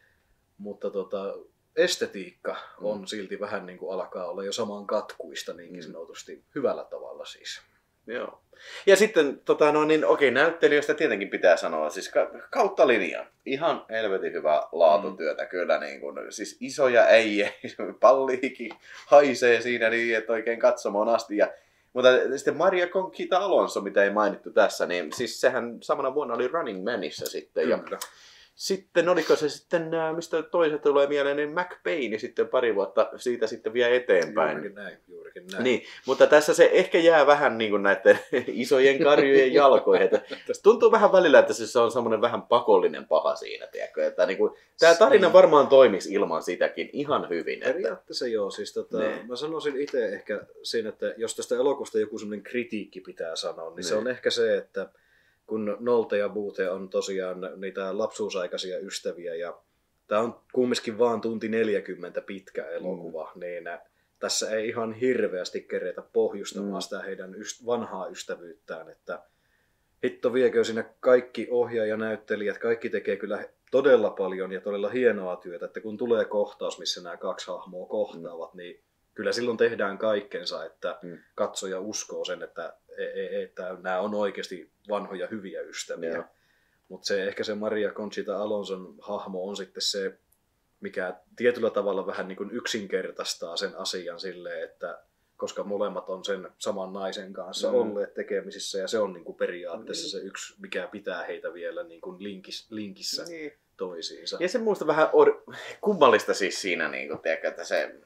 mutta tuota, estetiikka mm. on silti vähän niin kuin alkaa olla jo saman katkuista niinkin mm. sanotusti hyvällä tavalla siis. Joo. Ja sitten, tota, no, niin, okei, näyttelijöistä tietenkin pitää sanoa, siis ka- kautta linjan. Ihan helvetin hyvää laatutyötä mm. kyllä, niin kun, siis isoja äijä, palliikin haisee siinä niin, että oikein katsomaan asti. Ja, mutta sitten Maria Conchita Alonso, mitä ei mainittu tässä, niin siis sehän samana vuonna oli Running Manissa sitten. Kyllä. Ja sitten oliko se sitten, mistä toiset tulee mieleen, niin McBain sitten pari vuotta siitä sitten vielä eteenpäin. Juurikin näin, juurikin näin. Niin, mutta tässä se ehkä jää vähän niin kuin näiden isojen karjujen jalkoihin. Tuntuu vähän välillä, että se on semmoinen vähän pakollinen paha siinä, tiedätkö? Että niin kuin, tämä tarina varmaan toimisi ilman sitäkin ihan hyvin. Että... Periaatteessa joo, siis tota, mä sanoisin itse ehkä siinä, että jos tästä elokuvasta joku semmoinen kritiikki pitää sanoa, niin ne. Se on ehkä se, että kun Nolte ja Boote on tosiaan niitä lapsuusaikaisia ystäviä ja tämä on kumminkin vaan tunti neljäkymmentä pitkä elokuva, mm. niin tässä ei ihan hirveästi keretä pohjustamaan mm. sitä heidän yst- vanhaa ystävyyttään, että hitto viekö siinä kaikki ohjaajanäyttelijät, kaikki tekee kyllä todella paljon ja todella hienoa työtä, että kun tulee kohtaus, missä nämä kaksi hahmoa kohtaavat, mm. niin kyllä silloin tehdään kaikkensa, että mm. katsoja uskoo sen, että, että nämä on oikeasti vanhoja hyviä ystäviä. Mm. Mutta se, ehkä se Maria Conchita Alonson hahmo on sitten se, mikä tietyllä tavalla vähän niin kuin yksinkertaistaa sen asian silleen, että koska molemmat on sen saman naisen kanssa mm. olleet tekemisissä ja se on niin kuin periaatteessa mm. se yksi, mikä pitää heitä vielä niin kuin linkis, linkissä niin. toisiinsa. Ja se muista vähän or- kummallista siis siinä, niin kuin, tiedätkö, että se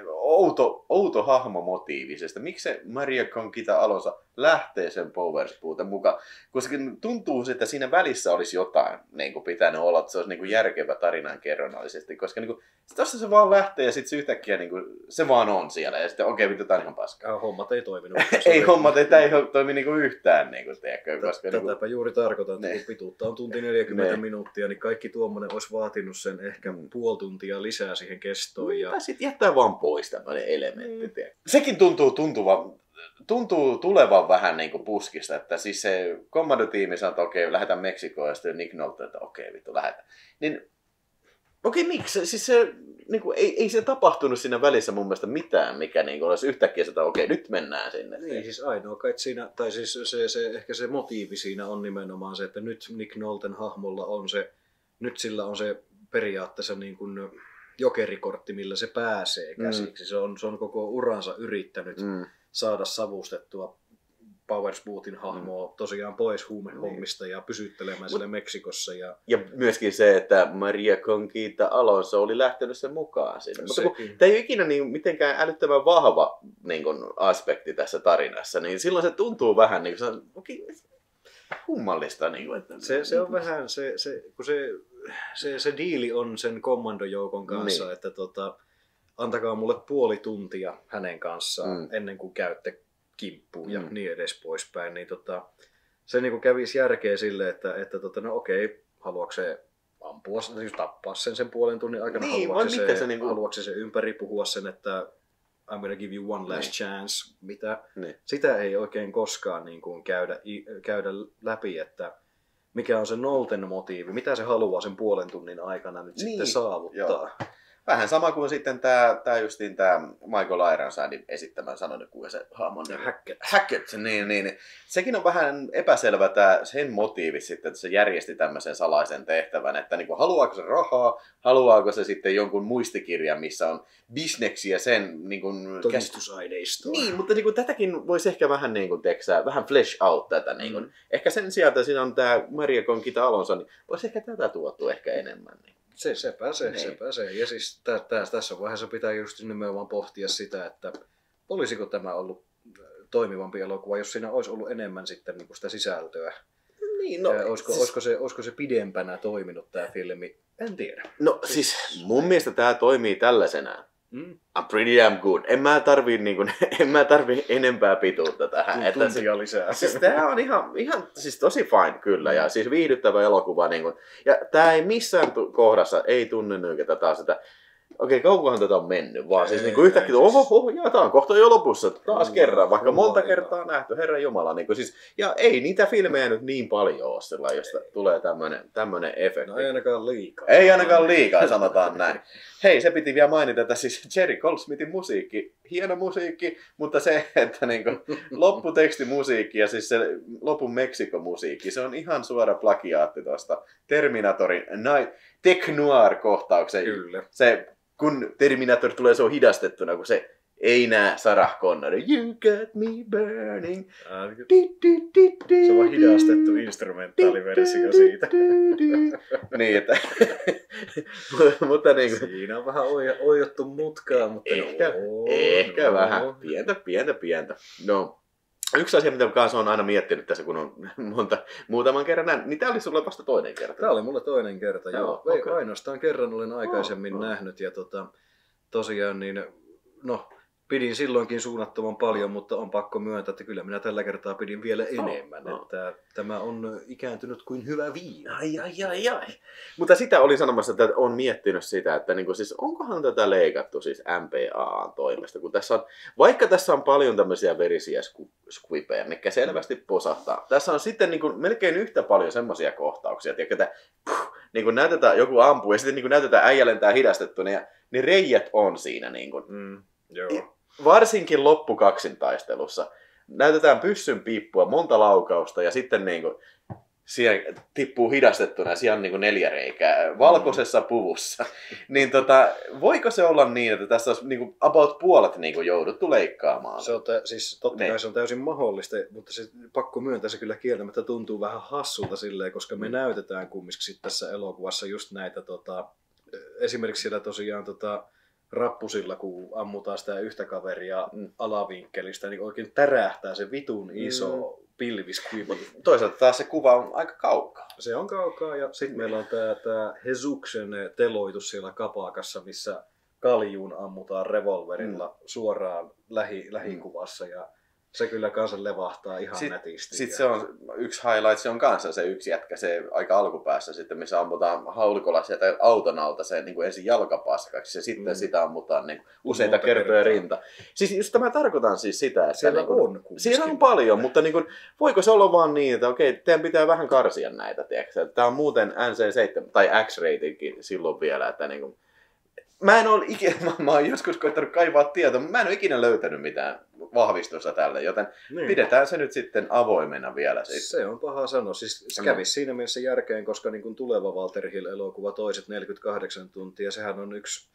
outo, outo hahmomotiivisesta. Miksi se Maria Conchita Alonso lähtee sen Powerspuuten mukaan? Koska tuntuu, että siinä välissä olisi jotain niin kuin pitänyt olla, että se olisi niin kuin järkevä tarinan kerronnallisesti. Koska niin kuin, tuossa se vaan lähtee ja sitten se yhtäkkiä niin kuin, se vaan on siellä. Ja sitten okei, okay, vittu, tämä on ihan paskaa. Hommat ei toiminut. ei hommat, ei, tämä ei toimi niin kuin yhtään. Niin kuin, tiedätkö, koska, Tätäpä niin kuin... juuri tarkoitan, että kun pituutta on tunti neljäkymmentä ne. minuuttia, niin kaikki tuommoinen olisi vaatinut sen ehkä mm. puoli tuntia lisää siihen kestoon. Ja... Tai sitten jättää vaan pois tämmöinen elementti. Mm. Sekin tuntuu tuntuvan, tuntuu tulevan vähän niin kuin puskista, että siis se kommandotiimi sanoo, että okei, okay, lähdetään Meksikoon ja sitten Nick Nolte, että okei, okay, vittu, lähdetään. Niin okei, okay, miksi? Siis se, niin kuin, ei, ei se tapahtunut siinä välissä mun mielestä mitään, mikä niin kuin, olisi yhtäkkiä sitä, okei, okay, nyt mennään sinne. Niin, siis ainoa kai siinä, tai siis se, se, ehkä se motiivi siinä on nimenomaan se, että nyt Nick Nolten hahmolla on se, nyt sillä on se periaatteessa niin kuin jokerikortti, millä se pääsee käsiksi. Mm. Se, on, se on koko uransa yrittänyt mm. saada savustettua Powersbootin hahmoa mm. tosiaan pois huumehommista mm. ja pysyttelemään siellä Meksikossa. Ja... ja myöskin se, että Maria Conchita Alonso oli lähtenyt sen mukaan sinne. Mutta kun tämä ei ole ikinä niin mitenkään älyttömän vahva niin kun, aspekti tässä tarinassa, niin silloin se tuntuu vähän niin kuin se, okay, kummallista. Niin kuin, että... se, se on vähän, se, se, kun se, se, se diili on sen kommandojoukon kanssa, niin. että tota, antakaa mulle puoli tuntia hänen kanssaan mm. ennen kuin käytte kimppuun ja mm. niin edes poispäin, niin tota, se niin kuin kävisi järkeä sille, että, että tota, no okei, haluatko se ampua, siis tappaa sen sen puolen tunnin aikana, niin, haluatko se, se, niin kuin... haluatko se ympäri puhua sen, että I'm gonna give you one last niin. chance, mitä, niin. sitä ei oikein koskaan niin kuin käydä, käydä läpi, että mikä on se Nolten motiivi, mitä se haluaa sen puolen tunnin aikana nyt niin. sitten saavuttaa. Joo. Vähän sama kuin sitten tää, tää justiin tää Michael Ironside esittämän sanon, kuinka se hahmon nimi. Hackett. Hackett, niin, niin. Sekin on vähän epäselvä tää sen motiivi sitten, että se järjesti tämmöisen salaisen tehtävän, että niinku, haluaako se rahaa, haluaako se sitten jonkun muistikirjan, missä on bisneksiä sen niinku, todistusaineistoa. Niin, mutta niinku, tätäkin voisi ehkä vähän niinku, teksää, vähän flesh out tätä. Niinku. Mm. Ehkä sen sijaan, että siinä on tää Maria Conchita Alonso, niin voisi ehkä tätä tuotu ehkä enemmän. Niin. Se, se pääsee, Niin. se pääsee. Ja siis tä, tä, tässä vaiheessa pitää just nimenomaan pohtia sitä, että olisiko tämä ollut toimivampi elokuva, jos siinä olisi ollut enemmän sitten niin kuin sitä sisältöä. Niin, no, Ja olisiko, siis, olisiko, se, olisiko se pidempänä toiminut tämä filmi? En tiedä. no siis mun mielestä tää toimii tällaisenään. Mm. I'm pretty damn good. En mä tarvii, niinku, en mä tarvii enempää pituutta tähän. Että se, Tuntia lisää. siis tää on ihan, ihan siis tosi fine kyllä ja siis viihdyttävä elokuva. Niinku, ja tää ei missään tu- kohdassa ei tunne nykätä taas sitä. Okei, kauankohan tätä on mennyt, vaan siis Ei, niinku yhtäkkiä, ei, oho, oho, ja tää on kohta jo lopussa taas Mm, kerran, vaikka kyllä, monta kyllä. kertaa nähty, herra jumala. Niinku, siis, ja ei niitä filmejä nyt niin paljon ole sillä, josta tulee tämmönen, tämmönen efekti. No ei ainakaan liikaa. Ei ainakaan liikaa, sanotaan näin. Hei, se piti vielä mainita, että siis Jerry Goldsmithin musiikki, hieno musiikki, mutta se, että niinku lopputekstimusiikki ja siis se lopun Meksiko-musiikki, se on ihan suora plagiaatti tuosta Terminatorin Night Tech Noir-kohtauksen. Kyllä. Se, kun Terminator tulee, se on hidastettuna, kun se ei näe Sarah Connor. You got me burning. Ää, Se on vaan hidastettu instrumentaaliversio siitä. Niin, että... mutta niin kuin... Siinä on vähän oja- oijottu mutkaa, mutta Ehkä, no, ehkä no. vähän. Pientä, pientä, pientä. No, yksi asia, mitä kanssa on aina miettinyt tässä, kun on monta, muutaman kerran näin, niin tämä oli sulle vasta toinen kerta. Tämä oli mulle toinen kerta, joo. Joo, joo. okei. Ainoastaan kerran olen aikaisemmin Oh, oh. nähnyt ja tota, tosiaan niin, no, pidin silloinkin suunnattoman paljon, mutta on pakko myöntää, että kyllä minä tällä kertaa pidin vielä enemmän. oh. Että tämä on ikääntynyt kuin hyvä viina. Ai, ai, ai, ai. Mutta sitä oli sanomassa, että on miettinyt sitä, että niin kuin siis, onkohan tätä leikattu siis M P A:n toimesta, kun tässä on, vaikka tässä on paljon tämmöisiä verisiä sku- squipeja, mitkä selvästi posahtaa. Tässä on sitten niin kuin melkein yhtä paljon semmoisia kohtauksia, että puh, niin kuin näytetään, joku ampuu ja sitten niin kuin näytetään äijä lentää hidastettuna ja ne reijät on siinä niin kuin. Mm, joo. Varsinkin loppukaksin-taistelussa näytetään pyssyn piippua, monta laukausta ja sitten niin kuin, siihen tippuu hidastettuna ja siellä on niin kuin neljä reikää valkoisessa puvussa. Niin tota, voiko se olla niin, että tässä olisi niin kuin about puolet niin kuin jouduttu leikkaamaan? Se on tä- siis totta Ne. kai se on täysin mahdollista, mutta se pakko myöntää, se kyllä kieltämättä tuntuu vähän hassulta silleen, koska me näytetään kumminkin tässä elokuvassa just näitä, tota, esimerkiksi siellä tosiaan tota, rappusilla, kun ammutaan sitä yhtä kaveria Mm. alavinkkelistä, niin oikein tärähtää se vitun iso mm. pilviskwibi. Toisaalta taas se kuva on aika kaukaa. Se on kaukaa ja sitten meillä on tämä tää Hesuksen teloitus siellä kapakassa, missä kaljuun ammutaan revolverilla mm. suoraan lähi, lähikuvassa ja se kyllä kanssa levahtaa ihan Sit- nätisti. Sitten ja... se on yksi highlight, se on kanssa se yksi jätkä, se aika alkupäässä sitten, missä ammutaan haulikolla sieltä auton alta se niin kuin ensin jalkapaskaksi ja sitten Mm. sitä ammutaan niin kuin useita Monta kertoja kertaa. rinta. Siis just tämä tarkoitan siis sitä, että Siellä niin kuin, on kumminkin. siellä on paljon, mutta niin kuin, voiko se olla vaan niin, että okei, teidän pitää vähän karsia näitä, tiedätkö? Tämä on muuten N C seitsemän tai X-ratingkin silloin vielä, että niin kuin, mä en ole ikinä, mä, mä oon joskus koittanut kaivaa tietoa, mutta mä en ole ikinä löytänyt mitään vahvistusta tälle, joten Niin. pidetään se nyt sitten avoimena vielä. Siis. Se on paha sanoa. Siis se kävisi siinä mielessä järkeen, koska niin kuin tuleva Walter Hill-elokuva Toiset neljäkymmentäkahdeksan tuntia, sehän on yksi,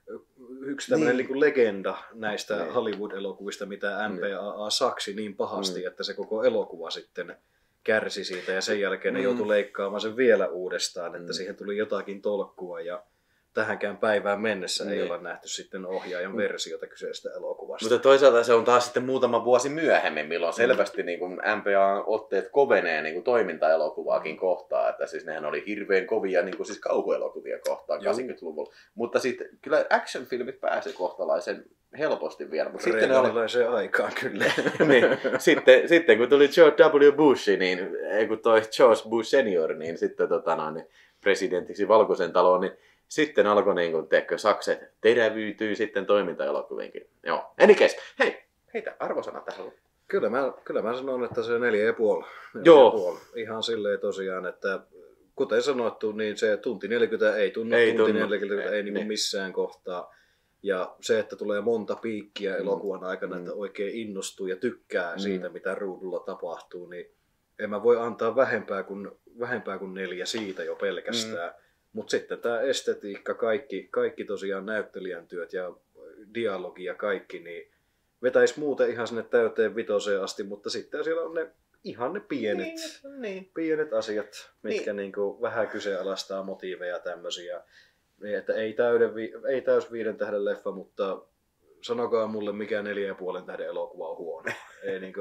yksi tämmöinen Niin. niin. legenda näistä Niin. Hollywood-elokuvista, mitä M P A A saksi niin pahasti, Mm. että se koko elokuva sitten kärsi siitä ja sen jälkeen ne Mm. joutui leikkaamaan sen vielä uudestaan, että Mm. siihen tuli jotakin tolkkua ja tähänkään päivään mennessä ei Niin. olla nähty sitten ohjaajan versiota kyseisestä elokuvasta. Mutta toisaalta se on taas sitten muutama vuosi myöhemmin, milloin selvästi niin kuin M P A-otteet kovenee niin kuin toimintaelokuvaakin kohtaan. Että siis nehän oli hirveän kovia niin kuin siis kauhuelokuvia kohtaan Joo. kahdeksankymmentäluvulla. Mutta sitten kyllä action-filmit pääsi kohtalaisen helposti vielä. Mutta sitten ne oli... Reaganilaiseen aikaan kyllä. niin, sitten, sitten kun tuli George W. Bush, niin, ei kun toi George Bush senior, niin sitten tota, no, niin presidentiksi Valkoisen taloon, niin sitten alkoi niin kuin, teekö, sakset terävyytyy sitten toimintaelokuviinkin. Joo. Anyways, hei, heitä arvosana tähän. Kyllä mä, kyllä mä sanon, että se neljä ja puoli. Neljä Joo. ja puoli. Ihan silleen tosiaan, että kuten sanottu, niin se tunti neljäkymmentä ei tunnu, Ei tunti tunnu. neljäkymmentä ei, ei niin niin. missään kohtaa. Ja se, että tulee monta piikkiä elokuvan aikana, Mm. että oikein innostuu ja tykkää Mm. siitä, mitä ruudulla tapahtuu, niin en mä voi antaa vähempää kuin, vähempää kuin neljä siitä jo pelkästään. Mm. Mutta sitten tämä estetiikka, kaikki, kaikki tosiaan näyttelijän työt ja dialogi ja kaikki, niin vetäisi muuten ihan sinne täyteen vitoseen asti, mutta sitten siellä on ne ihan ne pienet, Niin, niin. pienet asiat, mitkä niin. Niinku vähän kyseenalaistaa motiiveja tämmöisiä. Niin, että ei, täyden, vi- ei täys viiden tähden leffa, mutta sanokaa mulle, mikä neljä ja puolen tähden elokuva on huono. Ei niinku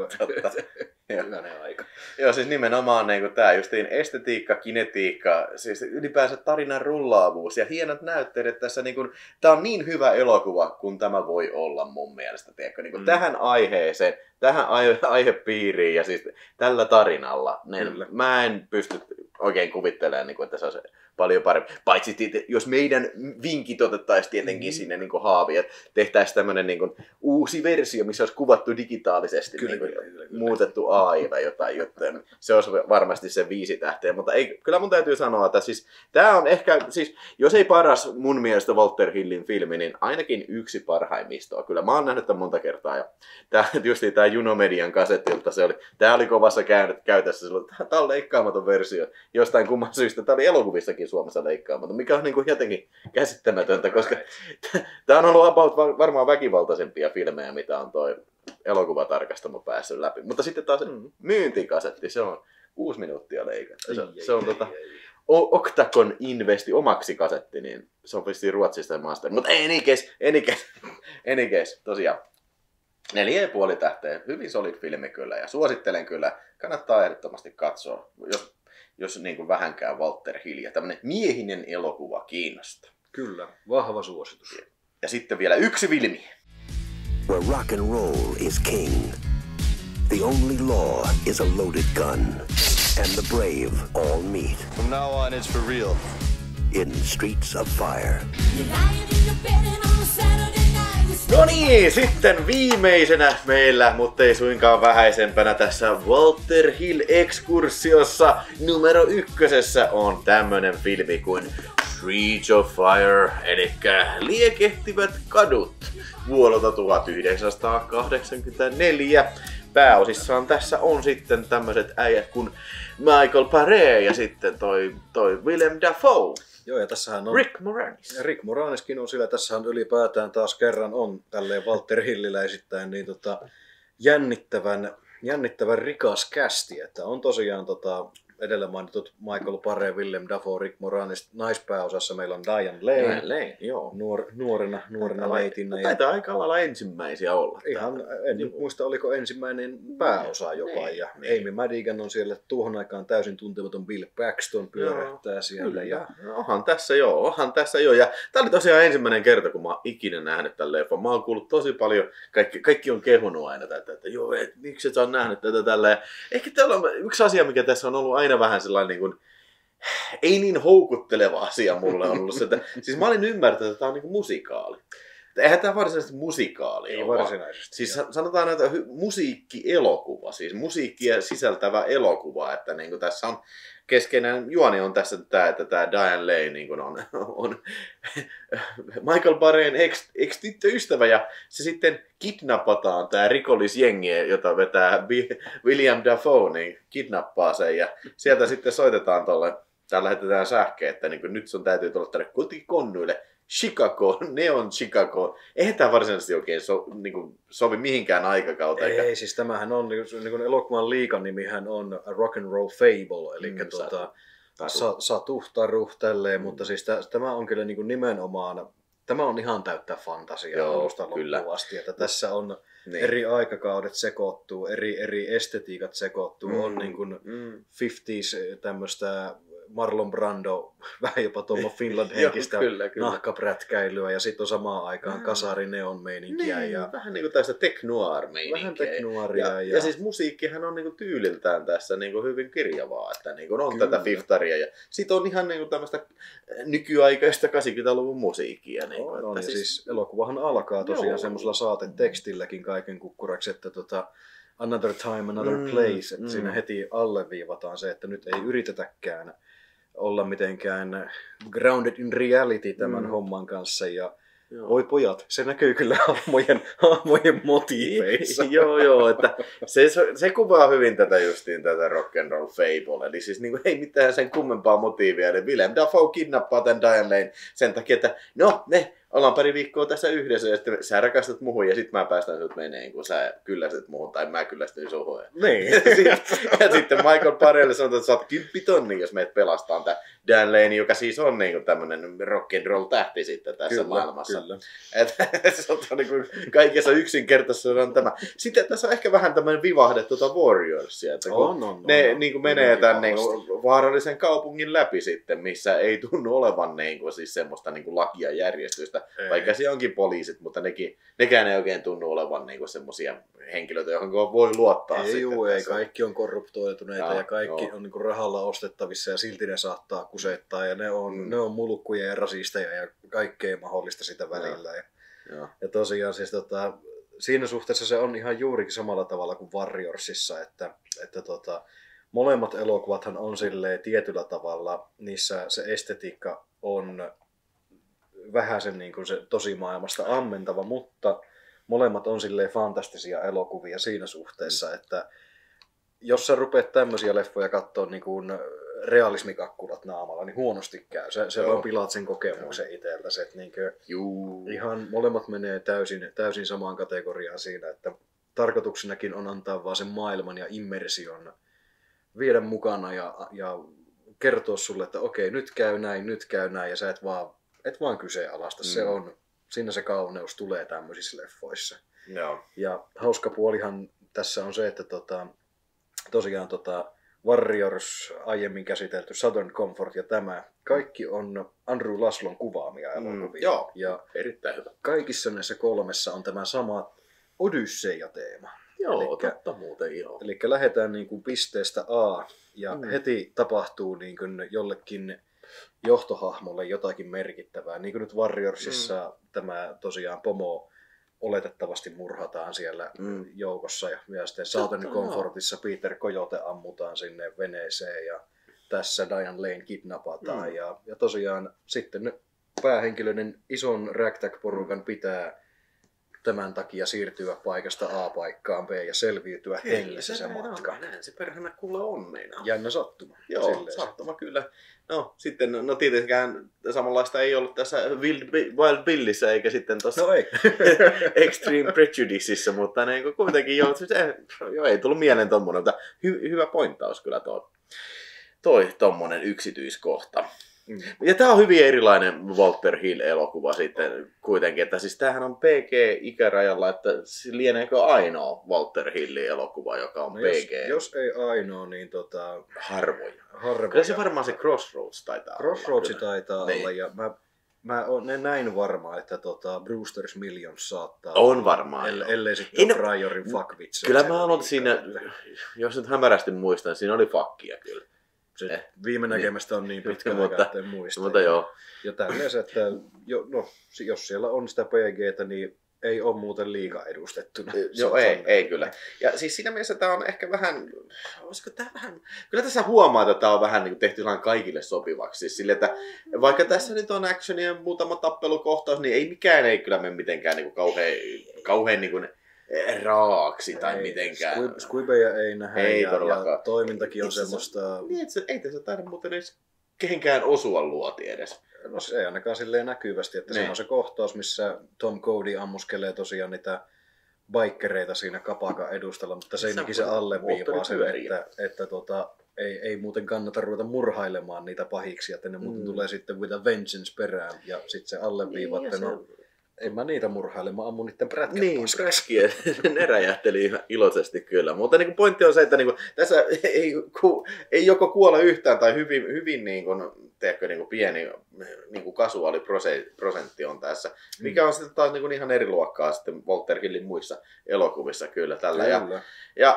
hyvänen aika. Joo, siis nimenomaan niin tämä justiin estetiikka, kinetiikka, siis ylipäänsä tarinan rullaavuus ja hienot näyttelijät tässä. Niin kuin, tämä on niin hyvä elokuva kuin tämä voi olla mun mielestä. Tiedätkö, niin kuin mm. tähän aiheeseen, tähän aihe- aihepiiriin ja siis tällä tarinalla. Niin mä en pysty oikein kuvittelemaan, niin kuin, että se on paljon parempi. Paitsi jos meidän vinkit otettaisiin tietenkin mm. sinne niin kuin haaviin, että tehtäisiin tämmöinen niin kuin uusi versio, missä olisi kuvattu digitaalisesti, kyllä, niin kuin, kyllä, kyllä, kyllä. muutettu A I tai jotain juttuja. Se olisi varmasti se viisi tähteä, mutta ei, kyllä mun täytyy sanoa, että siis, tämä on ehkä, siis, jos ei paras mun mielestä Walter Hillin filmi, niin ainakin yksi parhaimmistoa. Kyllä mä oon nähnyt tämän monta kertaa. Ja tämä, justiin tämä Junomedian kasettilta, se oli, tämä oli kovassa käytössä silloin, tämä on leikkaamaton versio. Jostain kumman syystä, tämä oli elokuvissakin Suomessa leikkaamaton, mikä on niin kuin jotenkin käsittämätöntä, koska tämä on ollut about varmaan väkivaltaisempia filmejä, mitä on toi elokuvatarkastamo päässyt läpi. Mutta sitten taas mm. myyntikasetti, se on kuusi minuuttia leikattu. Se, ei, se on ei, tota, ei, ei. Octagon Investi omaksi kasetti, niin se on vissiin Ruotsista maasta. Mutta anycase, anycase, anycase, tosiaan. Neljä ja puoli tähteä, hyvin solid filmi kyllä ja suosittelen kyllä, kannattaa ehdottomasti katsoa, jos, jos niin kuin vähänkään Walter Hill ja tämmönen miehinen elokuva kiinnostaa. Kyllä, vahva suositus. Ja, ja sitten vielä yksi filmi. Where rock and roll is king, the only law is a loaded gun, and the brave all meet. From now on, it's for real. In Streets of Fire. No niin, sitten viimeisenä meillä, mutta ei suinkaan vähäisempänä tässä Walter Hill-ekskursiossa numero ykkösessä on tämmönen filmi kuin Streets of Fire, eli Liekehtivät kadut vuodelta tuhatyhdeksänsataakahdeksankymmentäneljä. Pääosissaan tässä on sitten tämmöiset äijät kuin Michael Paré ja sitten toi, toi Willem Dafoe. Joo, ja tässähän on... Rick Moranis. Rick Moraniskin on sillä, tässähän ylipäätään taas kerran on tälleen Walter Hilliläisittäin niin tota, jännittävän, jännittävän rikas kästi, että on tosiaan tota, edellä mainitut Michael Paré, Willem Dafoe, Rick Moranis. Naispääosassa meillä on Diane Lane, Diane Lane joo. Nuor, nuorena, nuorena leitinä. Taitaa aika lailla ensimmäisiä olla. Ihan, en nyt muista oliko ensimmäinen pääosa jopa. Niin, ja niin. Amy Madigan on siellä tuohon aikaan täysin tuntematon Bill Paxton pyörähtää siellä. Kyllä. Ja... No, onhan tässä joo, onhan tässä joo. Ja tää oli tosiaan ensimmäinen kerta, kun mä oon ikinä nähnyt tämän leffan. Mä oon kuullut tosi paljon, kaikki, kaikki on kehunut aina tätä, että joo, et, miksi et sä oot nähnyt tätä tälleen. Ehkä täällä on yksi asia, mikä tässä on ollut aina vähän sellainen niin kuin, ei niin houkutteleva asia mulle on ollut se, että siis mä olin ymmärtänyt, että tää on niin kuin musikaali. Eihän tää varsinaisesti musikaali Ei ole. varsinaisesti. Siis sanotaan näitä musiikkielokuva, siis musiikkia sisältävä elokuva, että niin kuin tässä on keskeinen juoni on tässä tämä, että tämä Diane Lane niin on, on Michael Parén ex, ex-tyttöystävä ja se sitten kidnappataan tämä rikollisjengi, jota vetää William Dafoe, niin kidnappaa sen ja sieltä sitten soitetaan tuolle, täällä lähetetään sähkeä, että niin nyt sun täytyy tulla tänne kotikonnuille Chicago, Neon Chicago. Eihän tämä varsinaisesti oikein so, niin kuin, sovi mihinkään aikakauteen. Ei, eikä... siis tämähän on, niin kuin elokuvan liikan nimihän on Rock and Roll Fable, eli mm, tuota, Satu, Satu Taru, tälleen, mm. mutta siis t- tämä on kyllä niin kuin nimenomaan, tämä on ihan täyttä fantasiaa alusta loppuun asti, että tässä on niin. Eri aikakaudet sekoittuu, eri, eri estetiikat sekoittuu, mm. on niin kuin mm. viisikymmentä tämmöistä Marlon Brando, vähän jopa Tom of Finland-henkistä nahkaprätkäilyä ja sitten on samaan aikaan kasari neon meininkiä. Niin, ja vähän niin kuin tästä technoir-meininkiä. Vähän technoiria. Ja, ja... ja siis musiikkihan on niin kuin tyyliltään tässä niin kuin hyvin kirjavaa, että niin kuin on Kyllä. tätä fiftaria ja sitten on ihan niin kuin tämmöistä nykyaikaista kahdeksankymmentäluvun musiikkia. Niin kuin, on, on. Siis... Ja siis elokuvahan alkaa tosiaan semmoisella saatetekstilläkin kaiken kukkuraksi, että tota, Another Time, Another mm, Place, että mm. siinä heti alleviivataan se, että nyt ei yritetäkään olla mitenkään grounded in reality tämän mm. homman kanssa. Ja joo. Oi pojat, se näkyy kyllä hahmojen, hahmojen motiiveissa. joo, joo, että se, se kuvaa hyvin tätä justiin tätä rock'n'roll fable. Eli siis niin kuin, ei mitään sen kummempaa motiivia. Eli Willem Dafoe kidnappaa tämän Diane Lane sen takia, että no, me ollaan pari viikkoa tässä yhdessä ja sitten sä rakastut muhun ja sitten mä päästän sut meneen, kun sä kyllästyt muhun tai mä kyllästyin suhun. Niin. ja sitten Michael Parelle sanotaan, että sä oot kymppitonni, jos meidät pelastaan tää Dan Lane, joka siis on niinku tämmönen rock'n'roll tähti sitten tässä kyllä, maailmassa. Kyllä. Että se on niinku kaikessa yksinkertaisesti on tämä. Sitten tässä on ehkä vähän tämmönen vivahde tuota Warriorsia, että kun on, on, ne on, niinku on, menee tämän niinku vaarallisen kaupungin läpi sitten, missä ei tunnu olevan niinku siis semmoista niinku lakia järjestystä. Ei. Vaikka siellä onkin poliisit, mutta nekin, nekään ei oikein tunnu olevan niinku semmoisia henkilöitä, johon voi luottaa. Ei sitten juu, ei. Kaikki on korruptoituneita ja, ja kaikki joo. on niinku rahalla ostettavissa ja silti ne saattaa kusettaa. Ja ne on, mm. ne on mulkkuja ja rasisteja ja kaikkea mahdollista sitä välillä. Ja, ja. ja tosiaan siis tota, siinä suhteessa se on ihan juurikin samalla tavalla kuin Warriorsissa, että, että tota, molemmat elokuvathan on silleen tietyllä tavalla, niissä se estetiikka on vähän sen niin kuin se tosimaailmasta ammentava, mutta molemmat on silleen fantastisia elokuvia siinä suhteessa, että jos sä rupeat tämmöisiä leffoja katsoa niin kuin realismikakkulat naamalla, niin huonosti käy. Se, se vaan pilaat sen kokemuksen itseltäsi. Että niin kuin ihan molemmat menee täysin, täysin samaan kategoriaan siinä, että tarkoituksenakin on antaa vaan sen maailman ja immersion viedä mukana ja, ja kertoa sulle, että okei, nyt käy näin, nyt käy näin, ja sä et vaan Et vaan kyseenalaista. Mm. Se on, siinä se kauneus tulee tämmöisissä leffoissa. No. Ja hauska puolihan tässä on se, että tota, tosiaan tota Warriors, aiemmin käsitelty Southern Comfort ja tämä, kaikki on Andrew Laslon kuvaamia elokuvia. Mm, joo, ja erittäin hyvä. Kaikissa näissä kolmessa on tämä sama Odysseia-teema. Joo, elikkä, totta muuten joo. Eli lähdetään niin kuin pisteestä A ja mm. heti tapahtuu niin kuin jollekin johtohahmolle jotakin merkittävää. Niin kuin nyt Warriorsissa mm. tämä tosiaan pomo oletettavasti murhataan siellä mm. joukossa. Ja, ja sitten Southern Comfortissa Peter Coyote ammutaan sinne veneeseen ja tässä Diane Lane kidnapataan. Mm. Ja, ja tosiaan sitten päähenkilöiden ison ragtag-porukan pitää tämän takia siirtyä paikasta A paikkaan B ja selviytyä hengissä se matka. Näin se perhana kuulla on meinaa. Jännä sattuma. Joo, silleen. Sattuma kyllä. No sitten, no tietenkään samanlaista ei ollut tässä Wild, Wild Billissä eikä sitten tuossa no ei. Extreme Prejudiceissa, mutta niin kuitenkin jo, se, jo ei tullut mieleen tommonen, mutta hy, hyvä pointtaus kyllä toi, toi tommonen yksityiskohta. Mm. Ja tää on hyvin erilainen Walter Hill-elokuva sitten kuitenkin, että siis tämähän on P G-ikärajalla, että lieneekö ainoa Walter Hillin elokuva, joka on no P G? Jos, jos ei ainoa, niin tota... Harvoja. Harvoja. Kyllä se varmaan se Crossroads taitaa Crossroads olla. taitaa niin. olla, ja mä, mä olen näin varma, että tota Brewster's Millions saattaa on olla, varmaan, el, ellei sitten no, Priorin fuck-vitsi. Kyllä mä olen siinä, jos nyt hämärästi muistan, siinä oli fuckia kyllä. Se eh, viime näkemästä on niin pitkä mutta, aika, en muista. Mutta joo. Ja tälleen, että jo, no, jos siellä on sitä P G:tä, niin ei ole muuten liikaa edustettuna. Joo, ei, ei kyllä. Ja siis siinä mielessä tämä on ehkä vähän, olisiko tämä vähän, kyllä tässä huomaa, että tämä on vähän niin tehty ihan kaikille sopivaksi. Siis sille, että vaikka tässä nyt on actionia ja muutama tappelukohtaus, niin ei mikään ei kyllä mene mitenkään niin kuin kauhean, kauhean niin kuin raaksi tai ei, mitenkään. Squibeja ei nähdä ei ja, ja toimintakin on itse semmoista... Niin, se, ei tässä taida muuten edes kehenkään osua luoti edes. No se ei ainakaan silleen näkyvästi, että niin. Se on se kohtaus, missä Tom Cody ammuskelee tosiaan niitä baikkereita siinä kapakan edustalla, mutta senkin se alleviivaa sen, että, että tota, ei, ei muuten kannata ruveta murhailemaan niitä pahiksi, että ne muuten mm. tulee sitten with a vengeance perään ja sitten se alleviivaa, niin, että no, en mä niitä murhaile, mä ammun niiden prätkät niin, präskiä. Ne räjähteli iloisesti kyllä. Mutta niin kuin pointti on se, että niin kuin, tässä ei, ku, ei joko kuolla yhtään tai hyvin, hyvin niin kuin, teekö, niin kuin pieni niin kuin kasuaali prosentti on tässä. Mikä on sitten taas niin kuin ihan eri luokkaa sitten Walter Hillin muissa elokuvissa kyllä. Tällä. Ja, ja,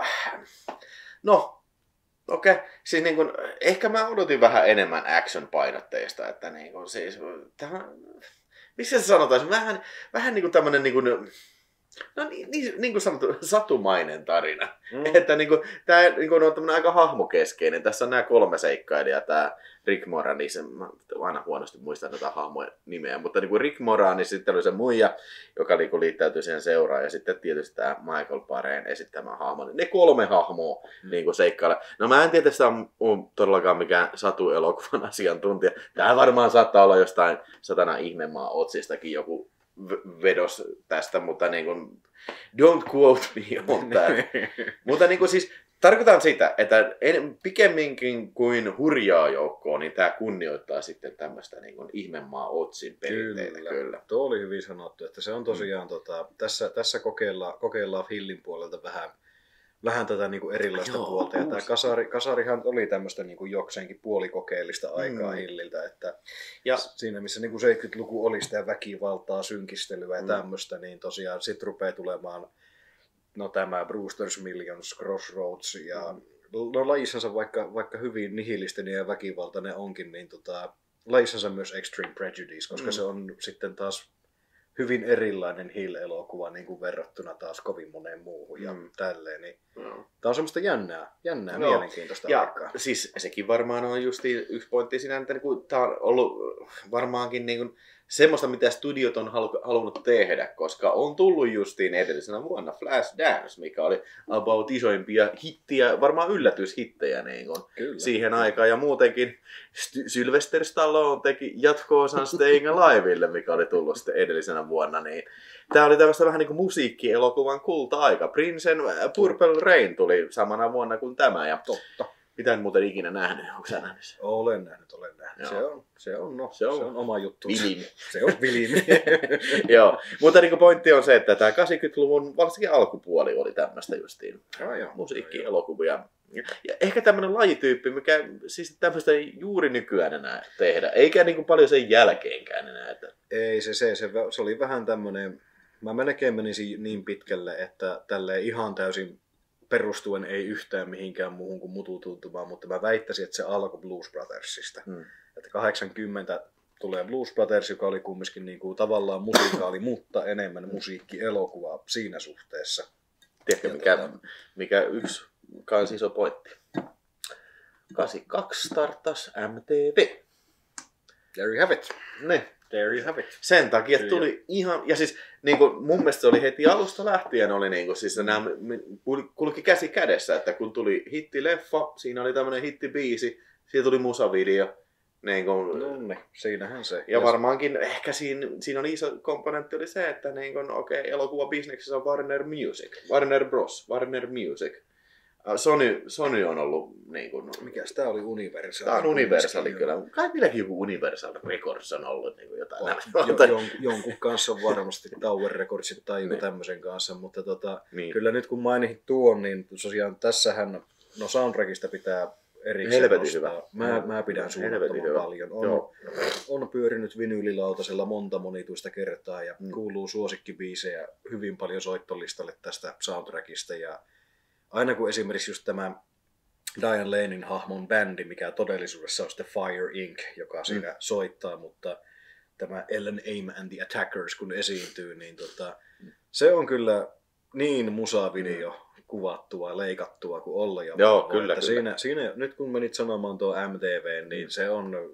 no, okei. Okay. Siis niin kuin, ehkä mä odotin vähän enemmän action-painotteista. Että niin kuin, siis, tämä missä se sanotaan? Vähän, vähän niin kuin tämmönen niin kuin, No niin, niin, niin kuin sanottu, satumainen tarina. Mm. Että niin kuin, tämä niin kuin, on tämmöinen aika hahmokeskeinen. Tässä on nämä kolme seikkailijaa. Tämä Rick Moranis, mä aina huonosti muistan näitä hahmojen nimeä, mutta niin kuin Rick Moranis, sitten oli se muija, joka niin kuin liittäytyi siihen seuraan, ja sitten tietysti tämä Michael Parén esittämä hahmo. Ne kolme hahmoa mm. niin kuin seikkailla. No mä en tiedä, että tämä on todellakaan mikään satuelokuvan asiantuntija. Tämä varmaan saattaa olla jostain satana ihmemaa otsistakin joku vedos tästä, mutta niin kuin, don't quote me on that. Mutta niin kuin siis tarkoitan sitä, että en, pikemminkin kuin hurjaa joukkoa, niin tämä kunnioittaa sitten tämmöistä niin kuin ihmemaa otsin perinteitä. Kyllä. Kyllä. Tuo oli hyvin sanottu, että se on tosiaan, mm. tota, tässä, tässä kokeillaan, kokeillaan Hillin puolelta vähän, vähän tätä niin kuin erilaista Joo, puolta. Ja tämä kasari, kasarihan oli tämmöistä niin kuin jokseenkin puolikokeellista aikaa mm. Hilliltä, että ja siinä missä niin kuin seitsemänkymmentäluku oli sitä väkivaltaa, synkistelyä ja mm. tämmöistä, niin tosiaan sitten rupeaa tulemaan no tämä Brewster's Millions, Crossroads ja mm. no lajissansa vaikka, vaikka hyvin nihilistinen ja väkivaltainen onkin, niin tota, lajissansa myös Extreme Prejudice, koska mm. se on sitten taas hyvin erilainen Hill-elokuva niin kuin verrattuna taas kovin moneen muuhun ja mm. tälleen. Niin mm. Tämä on semmoista jännää, jännää no. mielenkiintoista ja aikaa. Siis sekin varmaan on justiin yksi pointti siinä, että niin tämä on ollut varmaankin niin kuin semmoista, mitä studiot on halunnut tehdä, koska on tullut justiin edellisenä vuonna Flash Dance, mikä oli about isoimpia hittiä, varmaan yllätyshittejä niin kuin siihen aikaan. Ja muutenkin Sylvester Stallone teki jatko-osan Staying Alivelle, mikä oli tullut sitten edellisenä vuonna. Niin tämä oli tämmöistä vähän niin kuin musiikkielokuvan kulta-aika. Prince'n Purple Rain tuli samana vuonna kuin tämä. Ja totta. Mitä en muuten ikinä nähnyt? Onko sä nähnyt sen? Olen nähnyt, olen nähnyt. Se on, se on, no, se on, se on oma juttu. Vilim. Se on vilim. Joo, mutta niin pointti on se, että tämä kahdeksankymmentäluvun varsinkin alkupuoli oli tämmöistä justiin ah, musiikkielokuvia. Ja ehkä tämmöinen lajityyppi, mikä siis tämmöistä ei juuri nykyään enää tehdä, eikä niin kuin paljon sen jälkeenkään enää. Että ei, se, se, se, se oli vähän tämmöinen, mä melkein menisin niin pitkälle, että tälleen ihan täysin perustuen ei yhtään mihinkään muuhun kuin mututuntumaan, mutta mä väittäisin, että se alkoi Blues Brothersista. Hmm. Että kahdeksankymmentä tulee Blues Brothers, joka oli kumminkin niin kuin tavallaan musikaali, mutta enemmän musiikkielokuva siinä suhteessa. Tiedätkö, mikä, tota... mikä yksi kans iso pointti? kahdeksankymmentäkaksi startas M T V. There you have it. Ne. There you have it. Sen takia tuli ihan, ja siis niin kuin, mun mielestä se oli heti alusta lähtien, oli niin kuin, siis nämä kulki käsi kädessä, että kun tuli hittileffa, siinä oli tämmöinen hittibiisi, siitä tuli musavideo. Niin kuin, no ne, siinähän se. Ja varmaankin ehkä siinä, siinä on iso komponentti oli se, että niin kuin, okei, okay, elokuvabisneksessä on Warner Music, Warner Bros, Warner Music. Sony, Sony on ollut niin kuin... Mikäs tää oli Universal? Tää on Universal kyllä. Kai milläkin joku Universal Records on ollut niin kuin jotain. On, jo, jon, jonkun kanssa on varmasti Tower Recordsit tai joku niin. tämmöisen kanssa, mutta tota, niin. kyllä nyt kun mainitsit tuon, niin tosiaan tässähän, no soundtrackista pitää erikseen helvetin hyvä. Mä, mä pidän suunnattoman paljon. On, on pyörinyt vinyylilautasella monta monituista kertaa ja mm. kuuluu suosikkibiisejä hyvin paljon soittolistalle tästä soundtrackista ja aina kun esimerkiksi just tämä Diane Lanein hahmon bändi, mikä todellisuudessa on sitten Fire incorporated, joka siinä mm. soittaa, mutta tämä Ellen Aim and the Attackers kun esiintyy, niin tota, se on kyllä niin musavideo mm. kuvattua, leikattua kuin olla ja Joo, voi, kyllä, että kyllä. Siinä, siinä, nyt kun menit sanomaan tuo M T V, niin mm. se on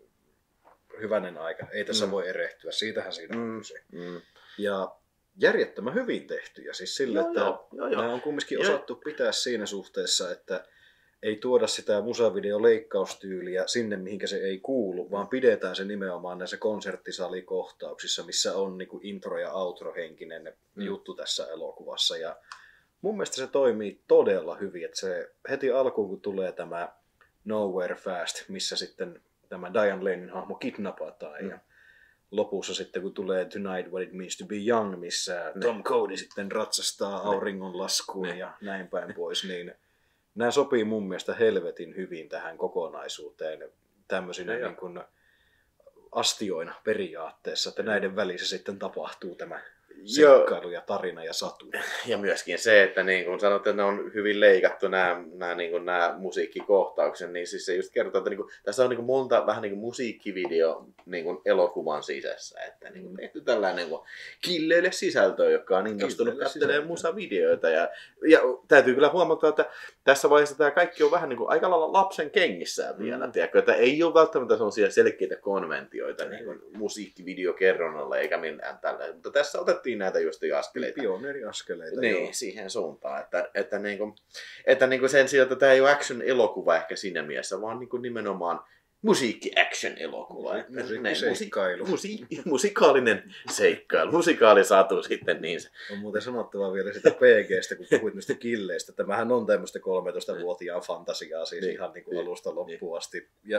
hyvänen aika. Ei tässä mm. voi erehtyä, siitähän siinä on kyse. Mm. Ja järjettömän hyvin tehty. Ja siis sille, joo, että joo, joo, joo. nämä on kumminkin osattu pitää siinä suhteessa, että ei tuoda sitä musavideoleikkaustyyliä sinne, mihinkä se ei kuulu, vaan pidetään se nimenomaan näissä konserttisalikohtauksissa, missä on niin kuin intro- ja outro-henkinen mm. juttu tässä elokuvassa. Ja mun mielestä se toimii todella hyvin, että se heti alkuun, kun tulee tämä Nowhere Fast, missä sitten tämä Diane Lanein hahmo kidnapataan mm. ja lopussa sitten, kun tulee Tonight What It Means to Be Young, missä ne. Tom Cody sitten ratsastaa auringonlaskuun ne. ja näin päin pois, niin nämä sopii mun mielestä helvetin hyvin tähän kokonaisuuteen tämmöisinä niin kuin astioina periaatteessa, että näiden välissä sitten tapahtuu tämä seikkailu ja tarina ja satu. Ja myöskin se, että niin kun sanot, että ne on hyvin leikattu nämä, nämä, niin kuin nämä musiikkikohtaukset, niin siis se just kertoo, että niin kuin, tässä on niin kuin monta vähän niin kuin musiikkivideo niin kuin elokuvan sisässä. Että niin kuin tehty tällainen niin kuin killeille sisältöä, joka on innostunut katselemaan musavideoita. Ja, ja täytyy kyllä huomata, että tässä vaiheessa tämä kaikki on vähän niin kuin aika lailla lapsen kengissään vielä. Mm. Tiedätkö, että ei ole välttämättä sellaisia selkeitä konventioita niin kuin musiikkivideokerronnalle eikä millään tällä. Mutta tässä otettiin näitä just askeleita. Pioneeriaskeleita. Niin, joo. Siihen suuntaan. Että, että, niinku, että niinku sen sijaan, että tämä ei ole action-elokuva ehkä siinä mielessä, vaan niinku nimenomaan musiikki-action-elokuva. Musiikkiseikkailu. Musi, musikaalinen seikkailu. Musikaali satu sitten niin se. On muuten sanottava vielä sitä P G:stä, kun puhuit niistä killeistä. Tämähän on tämmöistä kolmetoistavuotiaan fantasiaa siis niin, ihan niin kuin alusta loppuun asti. Ja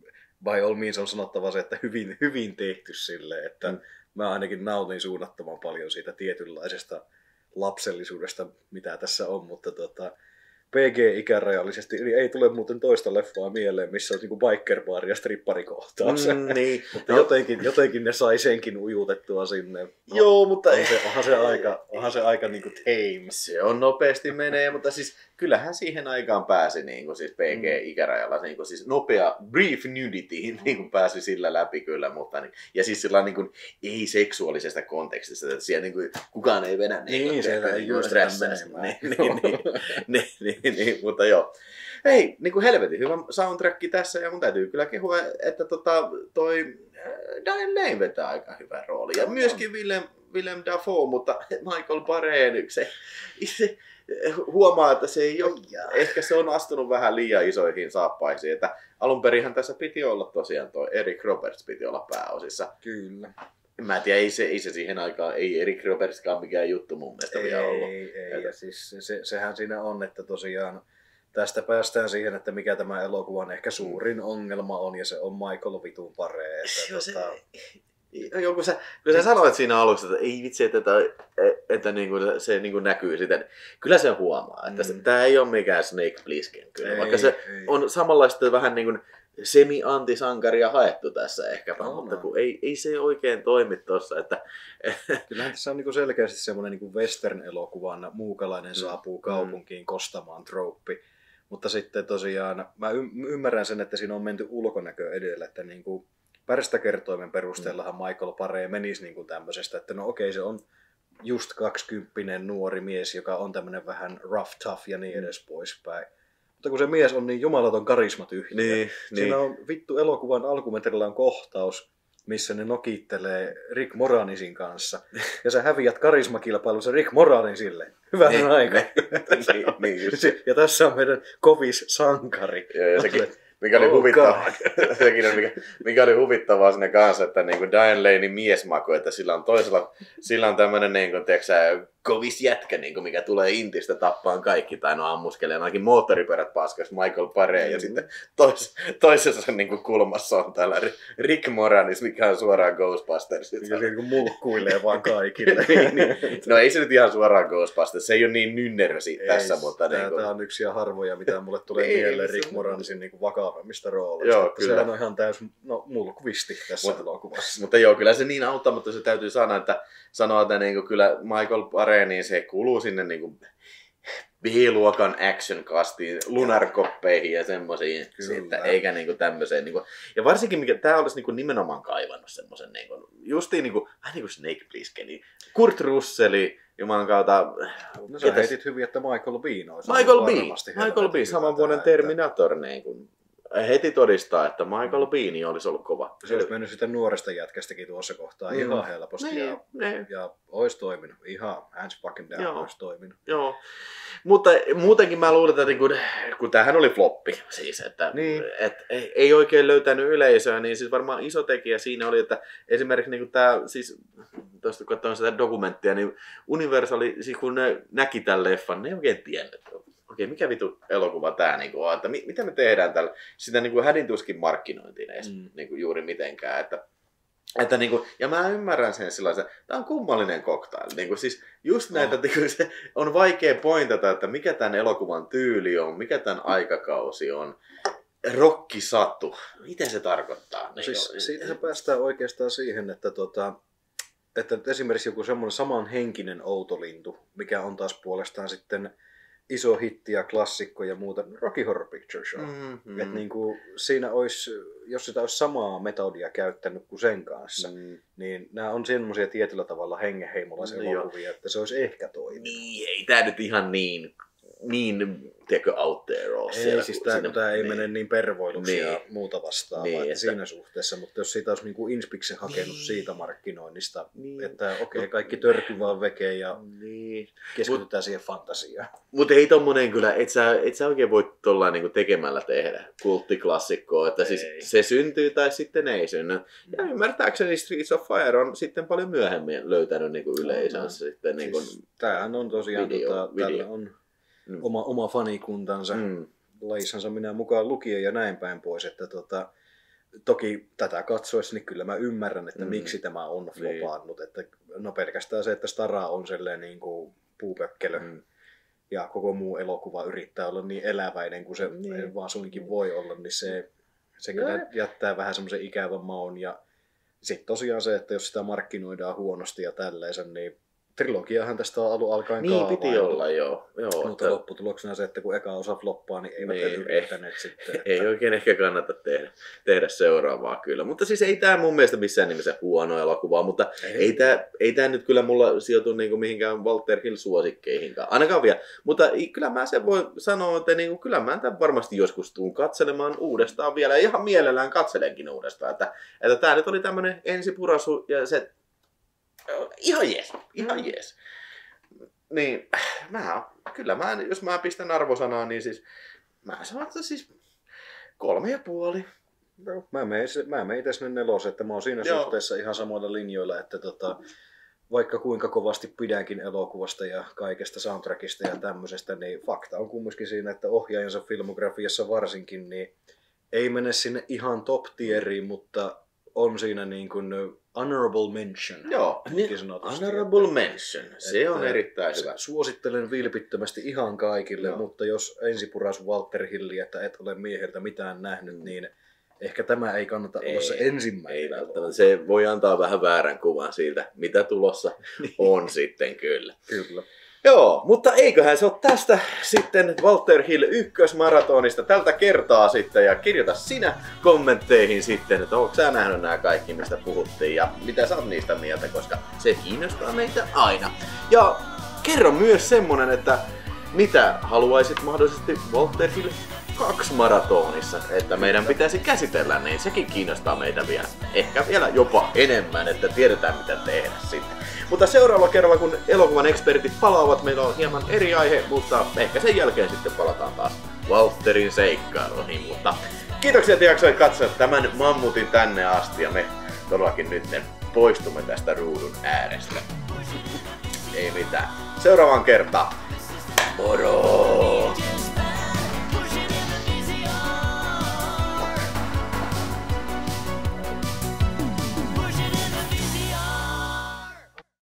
by all means on sanottava se, että hyvin, hyvin tehty silleen, että mm. mä ainakin nautin suunnattoman paljon siitä tietynlaisesta lapsellisuudesta, mitä tässä on, mutta tota, P G-ikärajallisesti eli ei tule muuten toista leffaa mieleen, missä on niinku biker-baari ja stripparikohtaus. Mm, niin. Mutta jotenkin, jotenkin ne sai senkin ujutettua sinne. No, joo, mutta... On se, onhan se aika, onhan se aika niinku tame. Se on nopeasti menee, mutta siis kyllähän siihen aikaan pääsi niinku siis P G-ikärajalla niinku siis nopea brief nudity niinku pääsi sillä läpi kyllä, mutta niin, ja siis sillä niinku ei seksuaalisesta kontekstista, että siellä niinku kukaan ei vedä niin, niin siellä ei niinku stressää. Niin, niin, niin, niin, niin. Niin, niin, mutta joo. Hei, niin kuin helvetin hyvä soundtrack tässä, ja mun täytyy kyllä kehua, että tota, toi Diane Lane vetää aika hyvän roolin. Ja myöskin Willem, Willem Dafoe, mutta Michael Paré, se, se huomaa, että se ei ole, ehkä se on astunut vähän liian isoihin saappaisiin. Että alun perinhän tässä piti olla tosiaan toi Eric Roberts piti olla pääosissa. Kyllä. Mä en tiedä, ei se, ei se siihen aikaan, ei Eric Robertskaan mikään juttu mun mielestä ei, vielä ollut. Ei, ei. Ja siis se, sehän siinä on, että tosiaan tästä päästään siihen, että mikä tämä elokuvan ehkä suurin ongelma on, ja se on Michael vitun Paré. Että, se, tota... Joo, kun sä, kun sä sanoit siinä alussa, että ei vitsi, että, että, että niin kuin se niin kuin näkyy sitten. Kyllä se huomaa, että mm. tämä ei ole mikään Snake Plissken. Kyllä, ei, vaikka se ei. On samanlaista vähän niin kuin semi-antisankaria haettu tässä ehkäpä, no, mutta kun ei, ei se oikein toimi tuossa. Että... Kyllähän tässä on niinku selkeästi semmoinen niinku western-elokuvan muukalainen saapuu mm. kaupunkiin kostamaan trouppi. Mutta sitten tosiaan mä y- ymmärrän sen, että siinä on menty ulkonäkö edellä, että niinku pärstäkertoimen perusteellahan Michael Paré menisi niinku tämmöisestä, että no okei, se on just kaksikymppinen nuori mies, joka on tämmöinen vähän rough, tough ja niin edes poispäin. Mutta kun se mies on niin jumalaton karismatyhjä. Niin, siinä niin. on vittu elokuvan alkumetrillä on kohtaus, missä ne nokittelee Rick Moranesin kanssa. Ja sä häviät karismakilpailussa Rick Moranesille. Hyvä niin, aika. Niin, niin, just. Ja tässä on meidän kovis sankari. Ja, ja sekin, mikä oli oh, huvittavaa, sekin on, mikä, mikä oli huvittavaa siinä kanssa, että niin kuin Diane Lanein miesmaku, että sillä on toisella, sillä on tämmöinen niin kuin, tiedätkö, kovis jätkä, niin kuin, mikä tulee intistä tappaan kaikki, tai no ammuskelee ainakin moottoripyörät paskaksi Michael Paré, mm-hmm. ja sitten tois, toisessa niin kuin, kulmassa on täällä Rick Moranis, mikä on suoraan Ghostbusters. Ja se niin mulkkuilee vaan kaikille. niin, niin. No ei se nyt ihan suoraan Ghostbusters, se ei ole niin nynnersi tässä, mutta... Tämä, niin kuin... tämä on yksi harvoja, mitä mulle tulee ei, mieleen Rick Moranesin niin vakavammista rooleista. Joo, kyllä. Sehän on ihan täys no, mulkvisti tässä Mut, elokuvassa. Mutta joo, kyllä se niin auttaa, mutta se täytyy sanoa, että, sanoa, että niin kuin, kyllä Michael Paré, niin se kuuluu sinne niin kuin B-luokan action-kastiin, lunarkoppeihin ja semmoisiin, että eikä niinku tämmöiseen. Niinku, ja varsinkin, mikä tää olisi niinku nimenomaan kaivannut semmoisen, niinku, justiin niinku, vähän niin kuin Snake Plissken, Kurt Russelli, jumalan kautta... No sä heitit hyvin, että Michael Biehn olisi Michael Biehn, Michael Biehn, saman vuoden Terminator, niin kuin, heti todistaa, että Michael Biehn olisi ollut kova. Se olisi mennyt sitten nuoresta jätkästäkin tuossa kohtaa mm. ihan helposti ne, ja, ne. ja olisi toiminut. Ihan hands fucking down olisi toiminut. Joo. Mutta muutenkin mä luulen, että kun, kun tämähän oli floppi, siis, että niin. et, ei, ei oikein löytänyt yleisöä, niin siis varmaan iso tekijä siinä oli, että esimerkiksi niin tämä, siis tuosta kun katsoin sitä dokumenttia, niin Universal, siis kun ne näki tämän leffan, ne ei oikein tiennyt, okei, mikä vitu elokuva tää niinku on, että mi, mitä me tehdään tällä, sitä niinku hädintuskin markkinointiin edes mm. niinku juuri mitenkään, että Että niinku, ja mä ymmärrän sen sellaisen, että tämä on kummallinen cocktail. Niinku, siis just näitä, oh. niinku, se on vaikea pointata, että mikä tämän elokuvan tyyli on, mikä tämän aikakausi on. Rokkisatu. Miten se tarkoittaa? No siis, siitä päästään oikeastaan siihen, että tota, että esimerkiksi joku semmoinen samanhenkinen outolintu, mikä on taas puolestaan sitten iso hitti ja klassikko ja muuta, Rocky Horror Picture Show. Mm-hmm. Että niin kuin siinä olisi, jos sitä olisi samaa metodia käyttänyt kuin sen kanssa, mm. niin nämä on semmoisia tietyllä tavalla hengenheimolaiselokuvia, että se olisi ehkä toiminut. Niin, ei tämä nyt ihan niin, niin tiedätkö, out there ole. Ei, siellä, siis tämä, tämä ei niin. mene niin pervoiluksi niin. ja muuta vastaavaa niin, että... siinä suhteessa, mutta jos siitä olisi niin kuin Inspiksen hakenut niin. siitä markkinoinnista, niin. että okei, okay, kaikki törky vaan vekee ja niin. keskitytään Mut, siihen fantasiaan. Mutta ei tommonen kyllä, et sä, et sä oikein voi tollain niinku tekemällä tehdä kulttiklassikkoa, että siis se syntyy tai sitten ei synny. Ja ymmärtääkseni Streets of Fire on sitten paljon myöhemmin löytänyt niinku yleisönsä no, sitten. Niinku siis, tämähän on tosiaan, video, tota, video. Tällä on mm. oma, oma fanikuntansa, mm. lajissansa minä mukaan lukien ja näin päin pois, että tota, toki tätä katsoessa, niin kyllä mä ymmärrän, että mm. miksi tämä on flopannut. Niin. Että, no pelkästään se, että Stara on sellainen niin kuin puupökkelö mm. ja koko muu elokuva yrittää olla niin eläväinen kuin se niin. vaan suinkin voi olla, niin se, se kyllä jättää vähän semmoisen ikävän maun. Ja sitten tosiaan se, että jos sitä markkinoidaan huonosti ja tälleensä, niin trilogiahan tästä on alun alkaen niin, kaavailtu. Niin piti olla, joo. joo mutta että... lopputuloksena se, että kun eka osa floppaa, niin eivät niin, yrittäneet eh, sitten. Että... Ei oikein ehkä kannata tehdä, tehdä seuraavaa kyllä. Mutta siis ei tämä mun mielestä missään nimessä huono elokuva, mutta ei, ei tämä ei tää nyt kyllä mulla sijoitu niinku mihinkään Walter Hill-suosikkeihinkaan. Ainakaan vielä. Mutta kyllä mä sen voin sanoa, että niinku, kyllä mä tämän varmasti joskus tuun katselemaan uudestaan vielä. Ja ihan mielellään katselenkin uudestaan. Että, että tämä nyt oli tämmöinen ensipurasu ja se... Ihan jees, ihan jees. Niin, mä, kyllä mä, jos mä pistän arvosanaa, niin siis, mä sanon, että siis kolme ja puoli. No, mä menen mä menen itse sinne nelosen, että mä oon siinä Joo. suhteessa ihan samoilla linjoilla, että tota, vaikka kuinka kovasti pidänkin elokuvasta ja kaikesta soundtrackista ja tämmöisestä, niin fakta on kumminkin siinä, että ohjaajansa filmografiassa varsinkin, niin ei mene sinne ihan top tieriin, mutta on siinä niin kuin honorable mention. Joo, honorable mention. Se että on erittäin hyvä. Suosittelen vilpittömästi ihan kaikille, no. mutta jos ensipuras Walter Hilli, että et ole mieheltä mitään nähnyt, mm. niin ehkä tämä ei kannata ei, olla se ensimmäinen. Ei välttämättä. Se voi antaa vähän väärän kuvan siitä, mitä tulossa on sitten kyllä. Kyllä. Joo, mutta eiköhän se ole tästä sitten Walter Hill ykkösmaratonista tältä kertaa sitten, ja kirjoita sinä kommentteihin sitten, että ootko sä nähnyt nämä kaikki, mistä puhuttiin ja mitä sä oot niistä mieltä, koska se kiinnostaa meitä aina. Ja kerro myös semmonen, että mitä haluaisit mahdollisesti Walter Hill kaksi maratonissa, että meidän pitäisi käsitellä, niin sekin kiinnostaa meitä vielä. Ehkä vielä jopa enemmän, että tiedetään mitä tehdä sitten. Mutta seuraavalla kerralla, kun elokuvan ekspertit palaavat, meillä on hieman eri aihe, mutta ehkä sen jälkeen sitten palataan taas Walterin seikkailuihin. Mutta kiitoksia, että jaksoit katsoa tämän mammutin tänne asti, ja me todellakin nyt poistumme tästä ruudun äärestä. Ei mitään. Seuraavaan kertaan. Moro!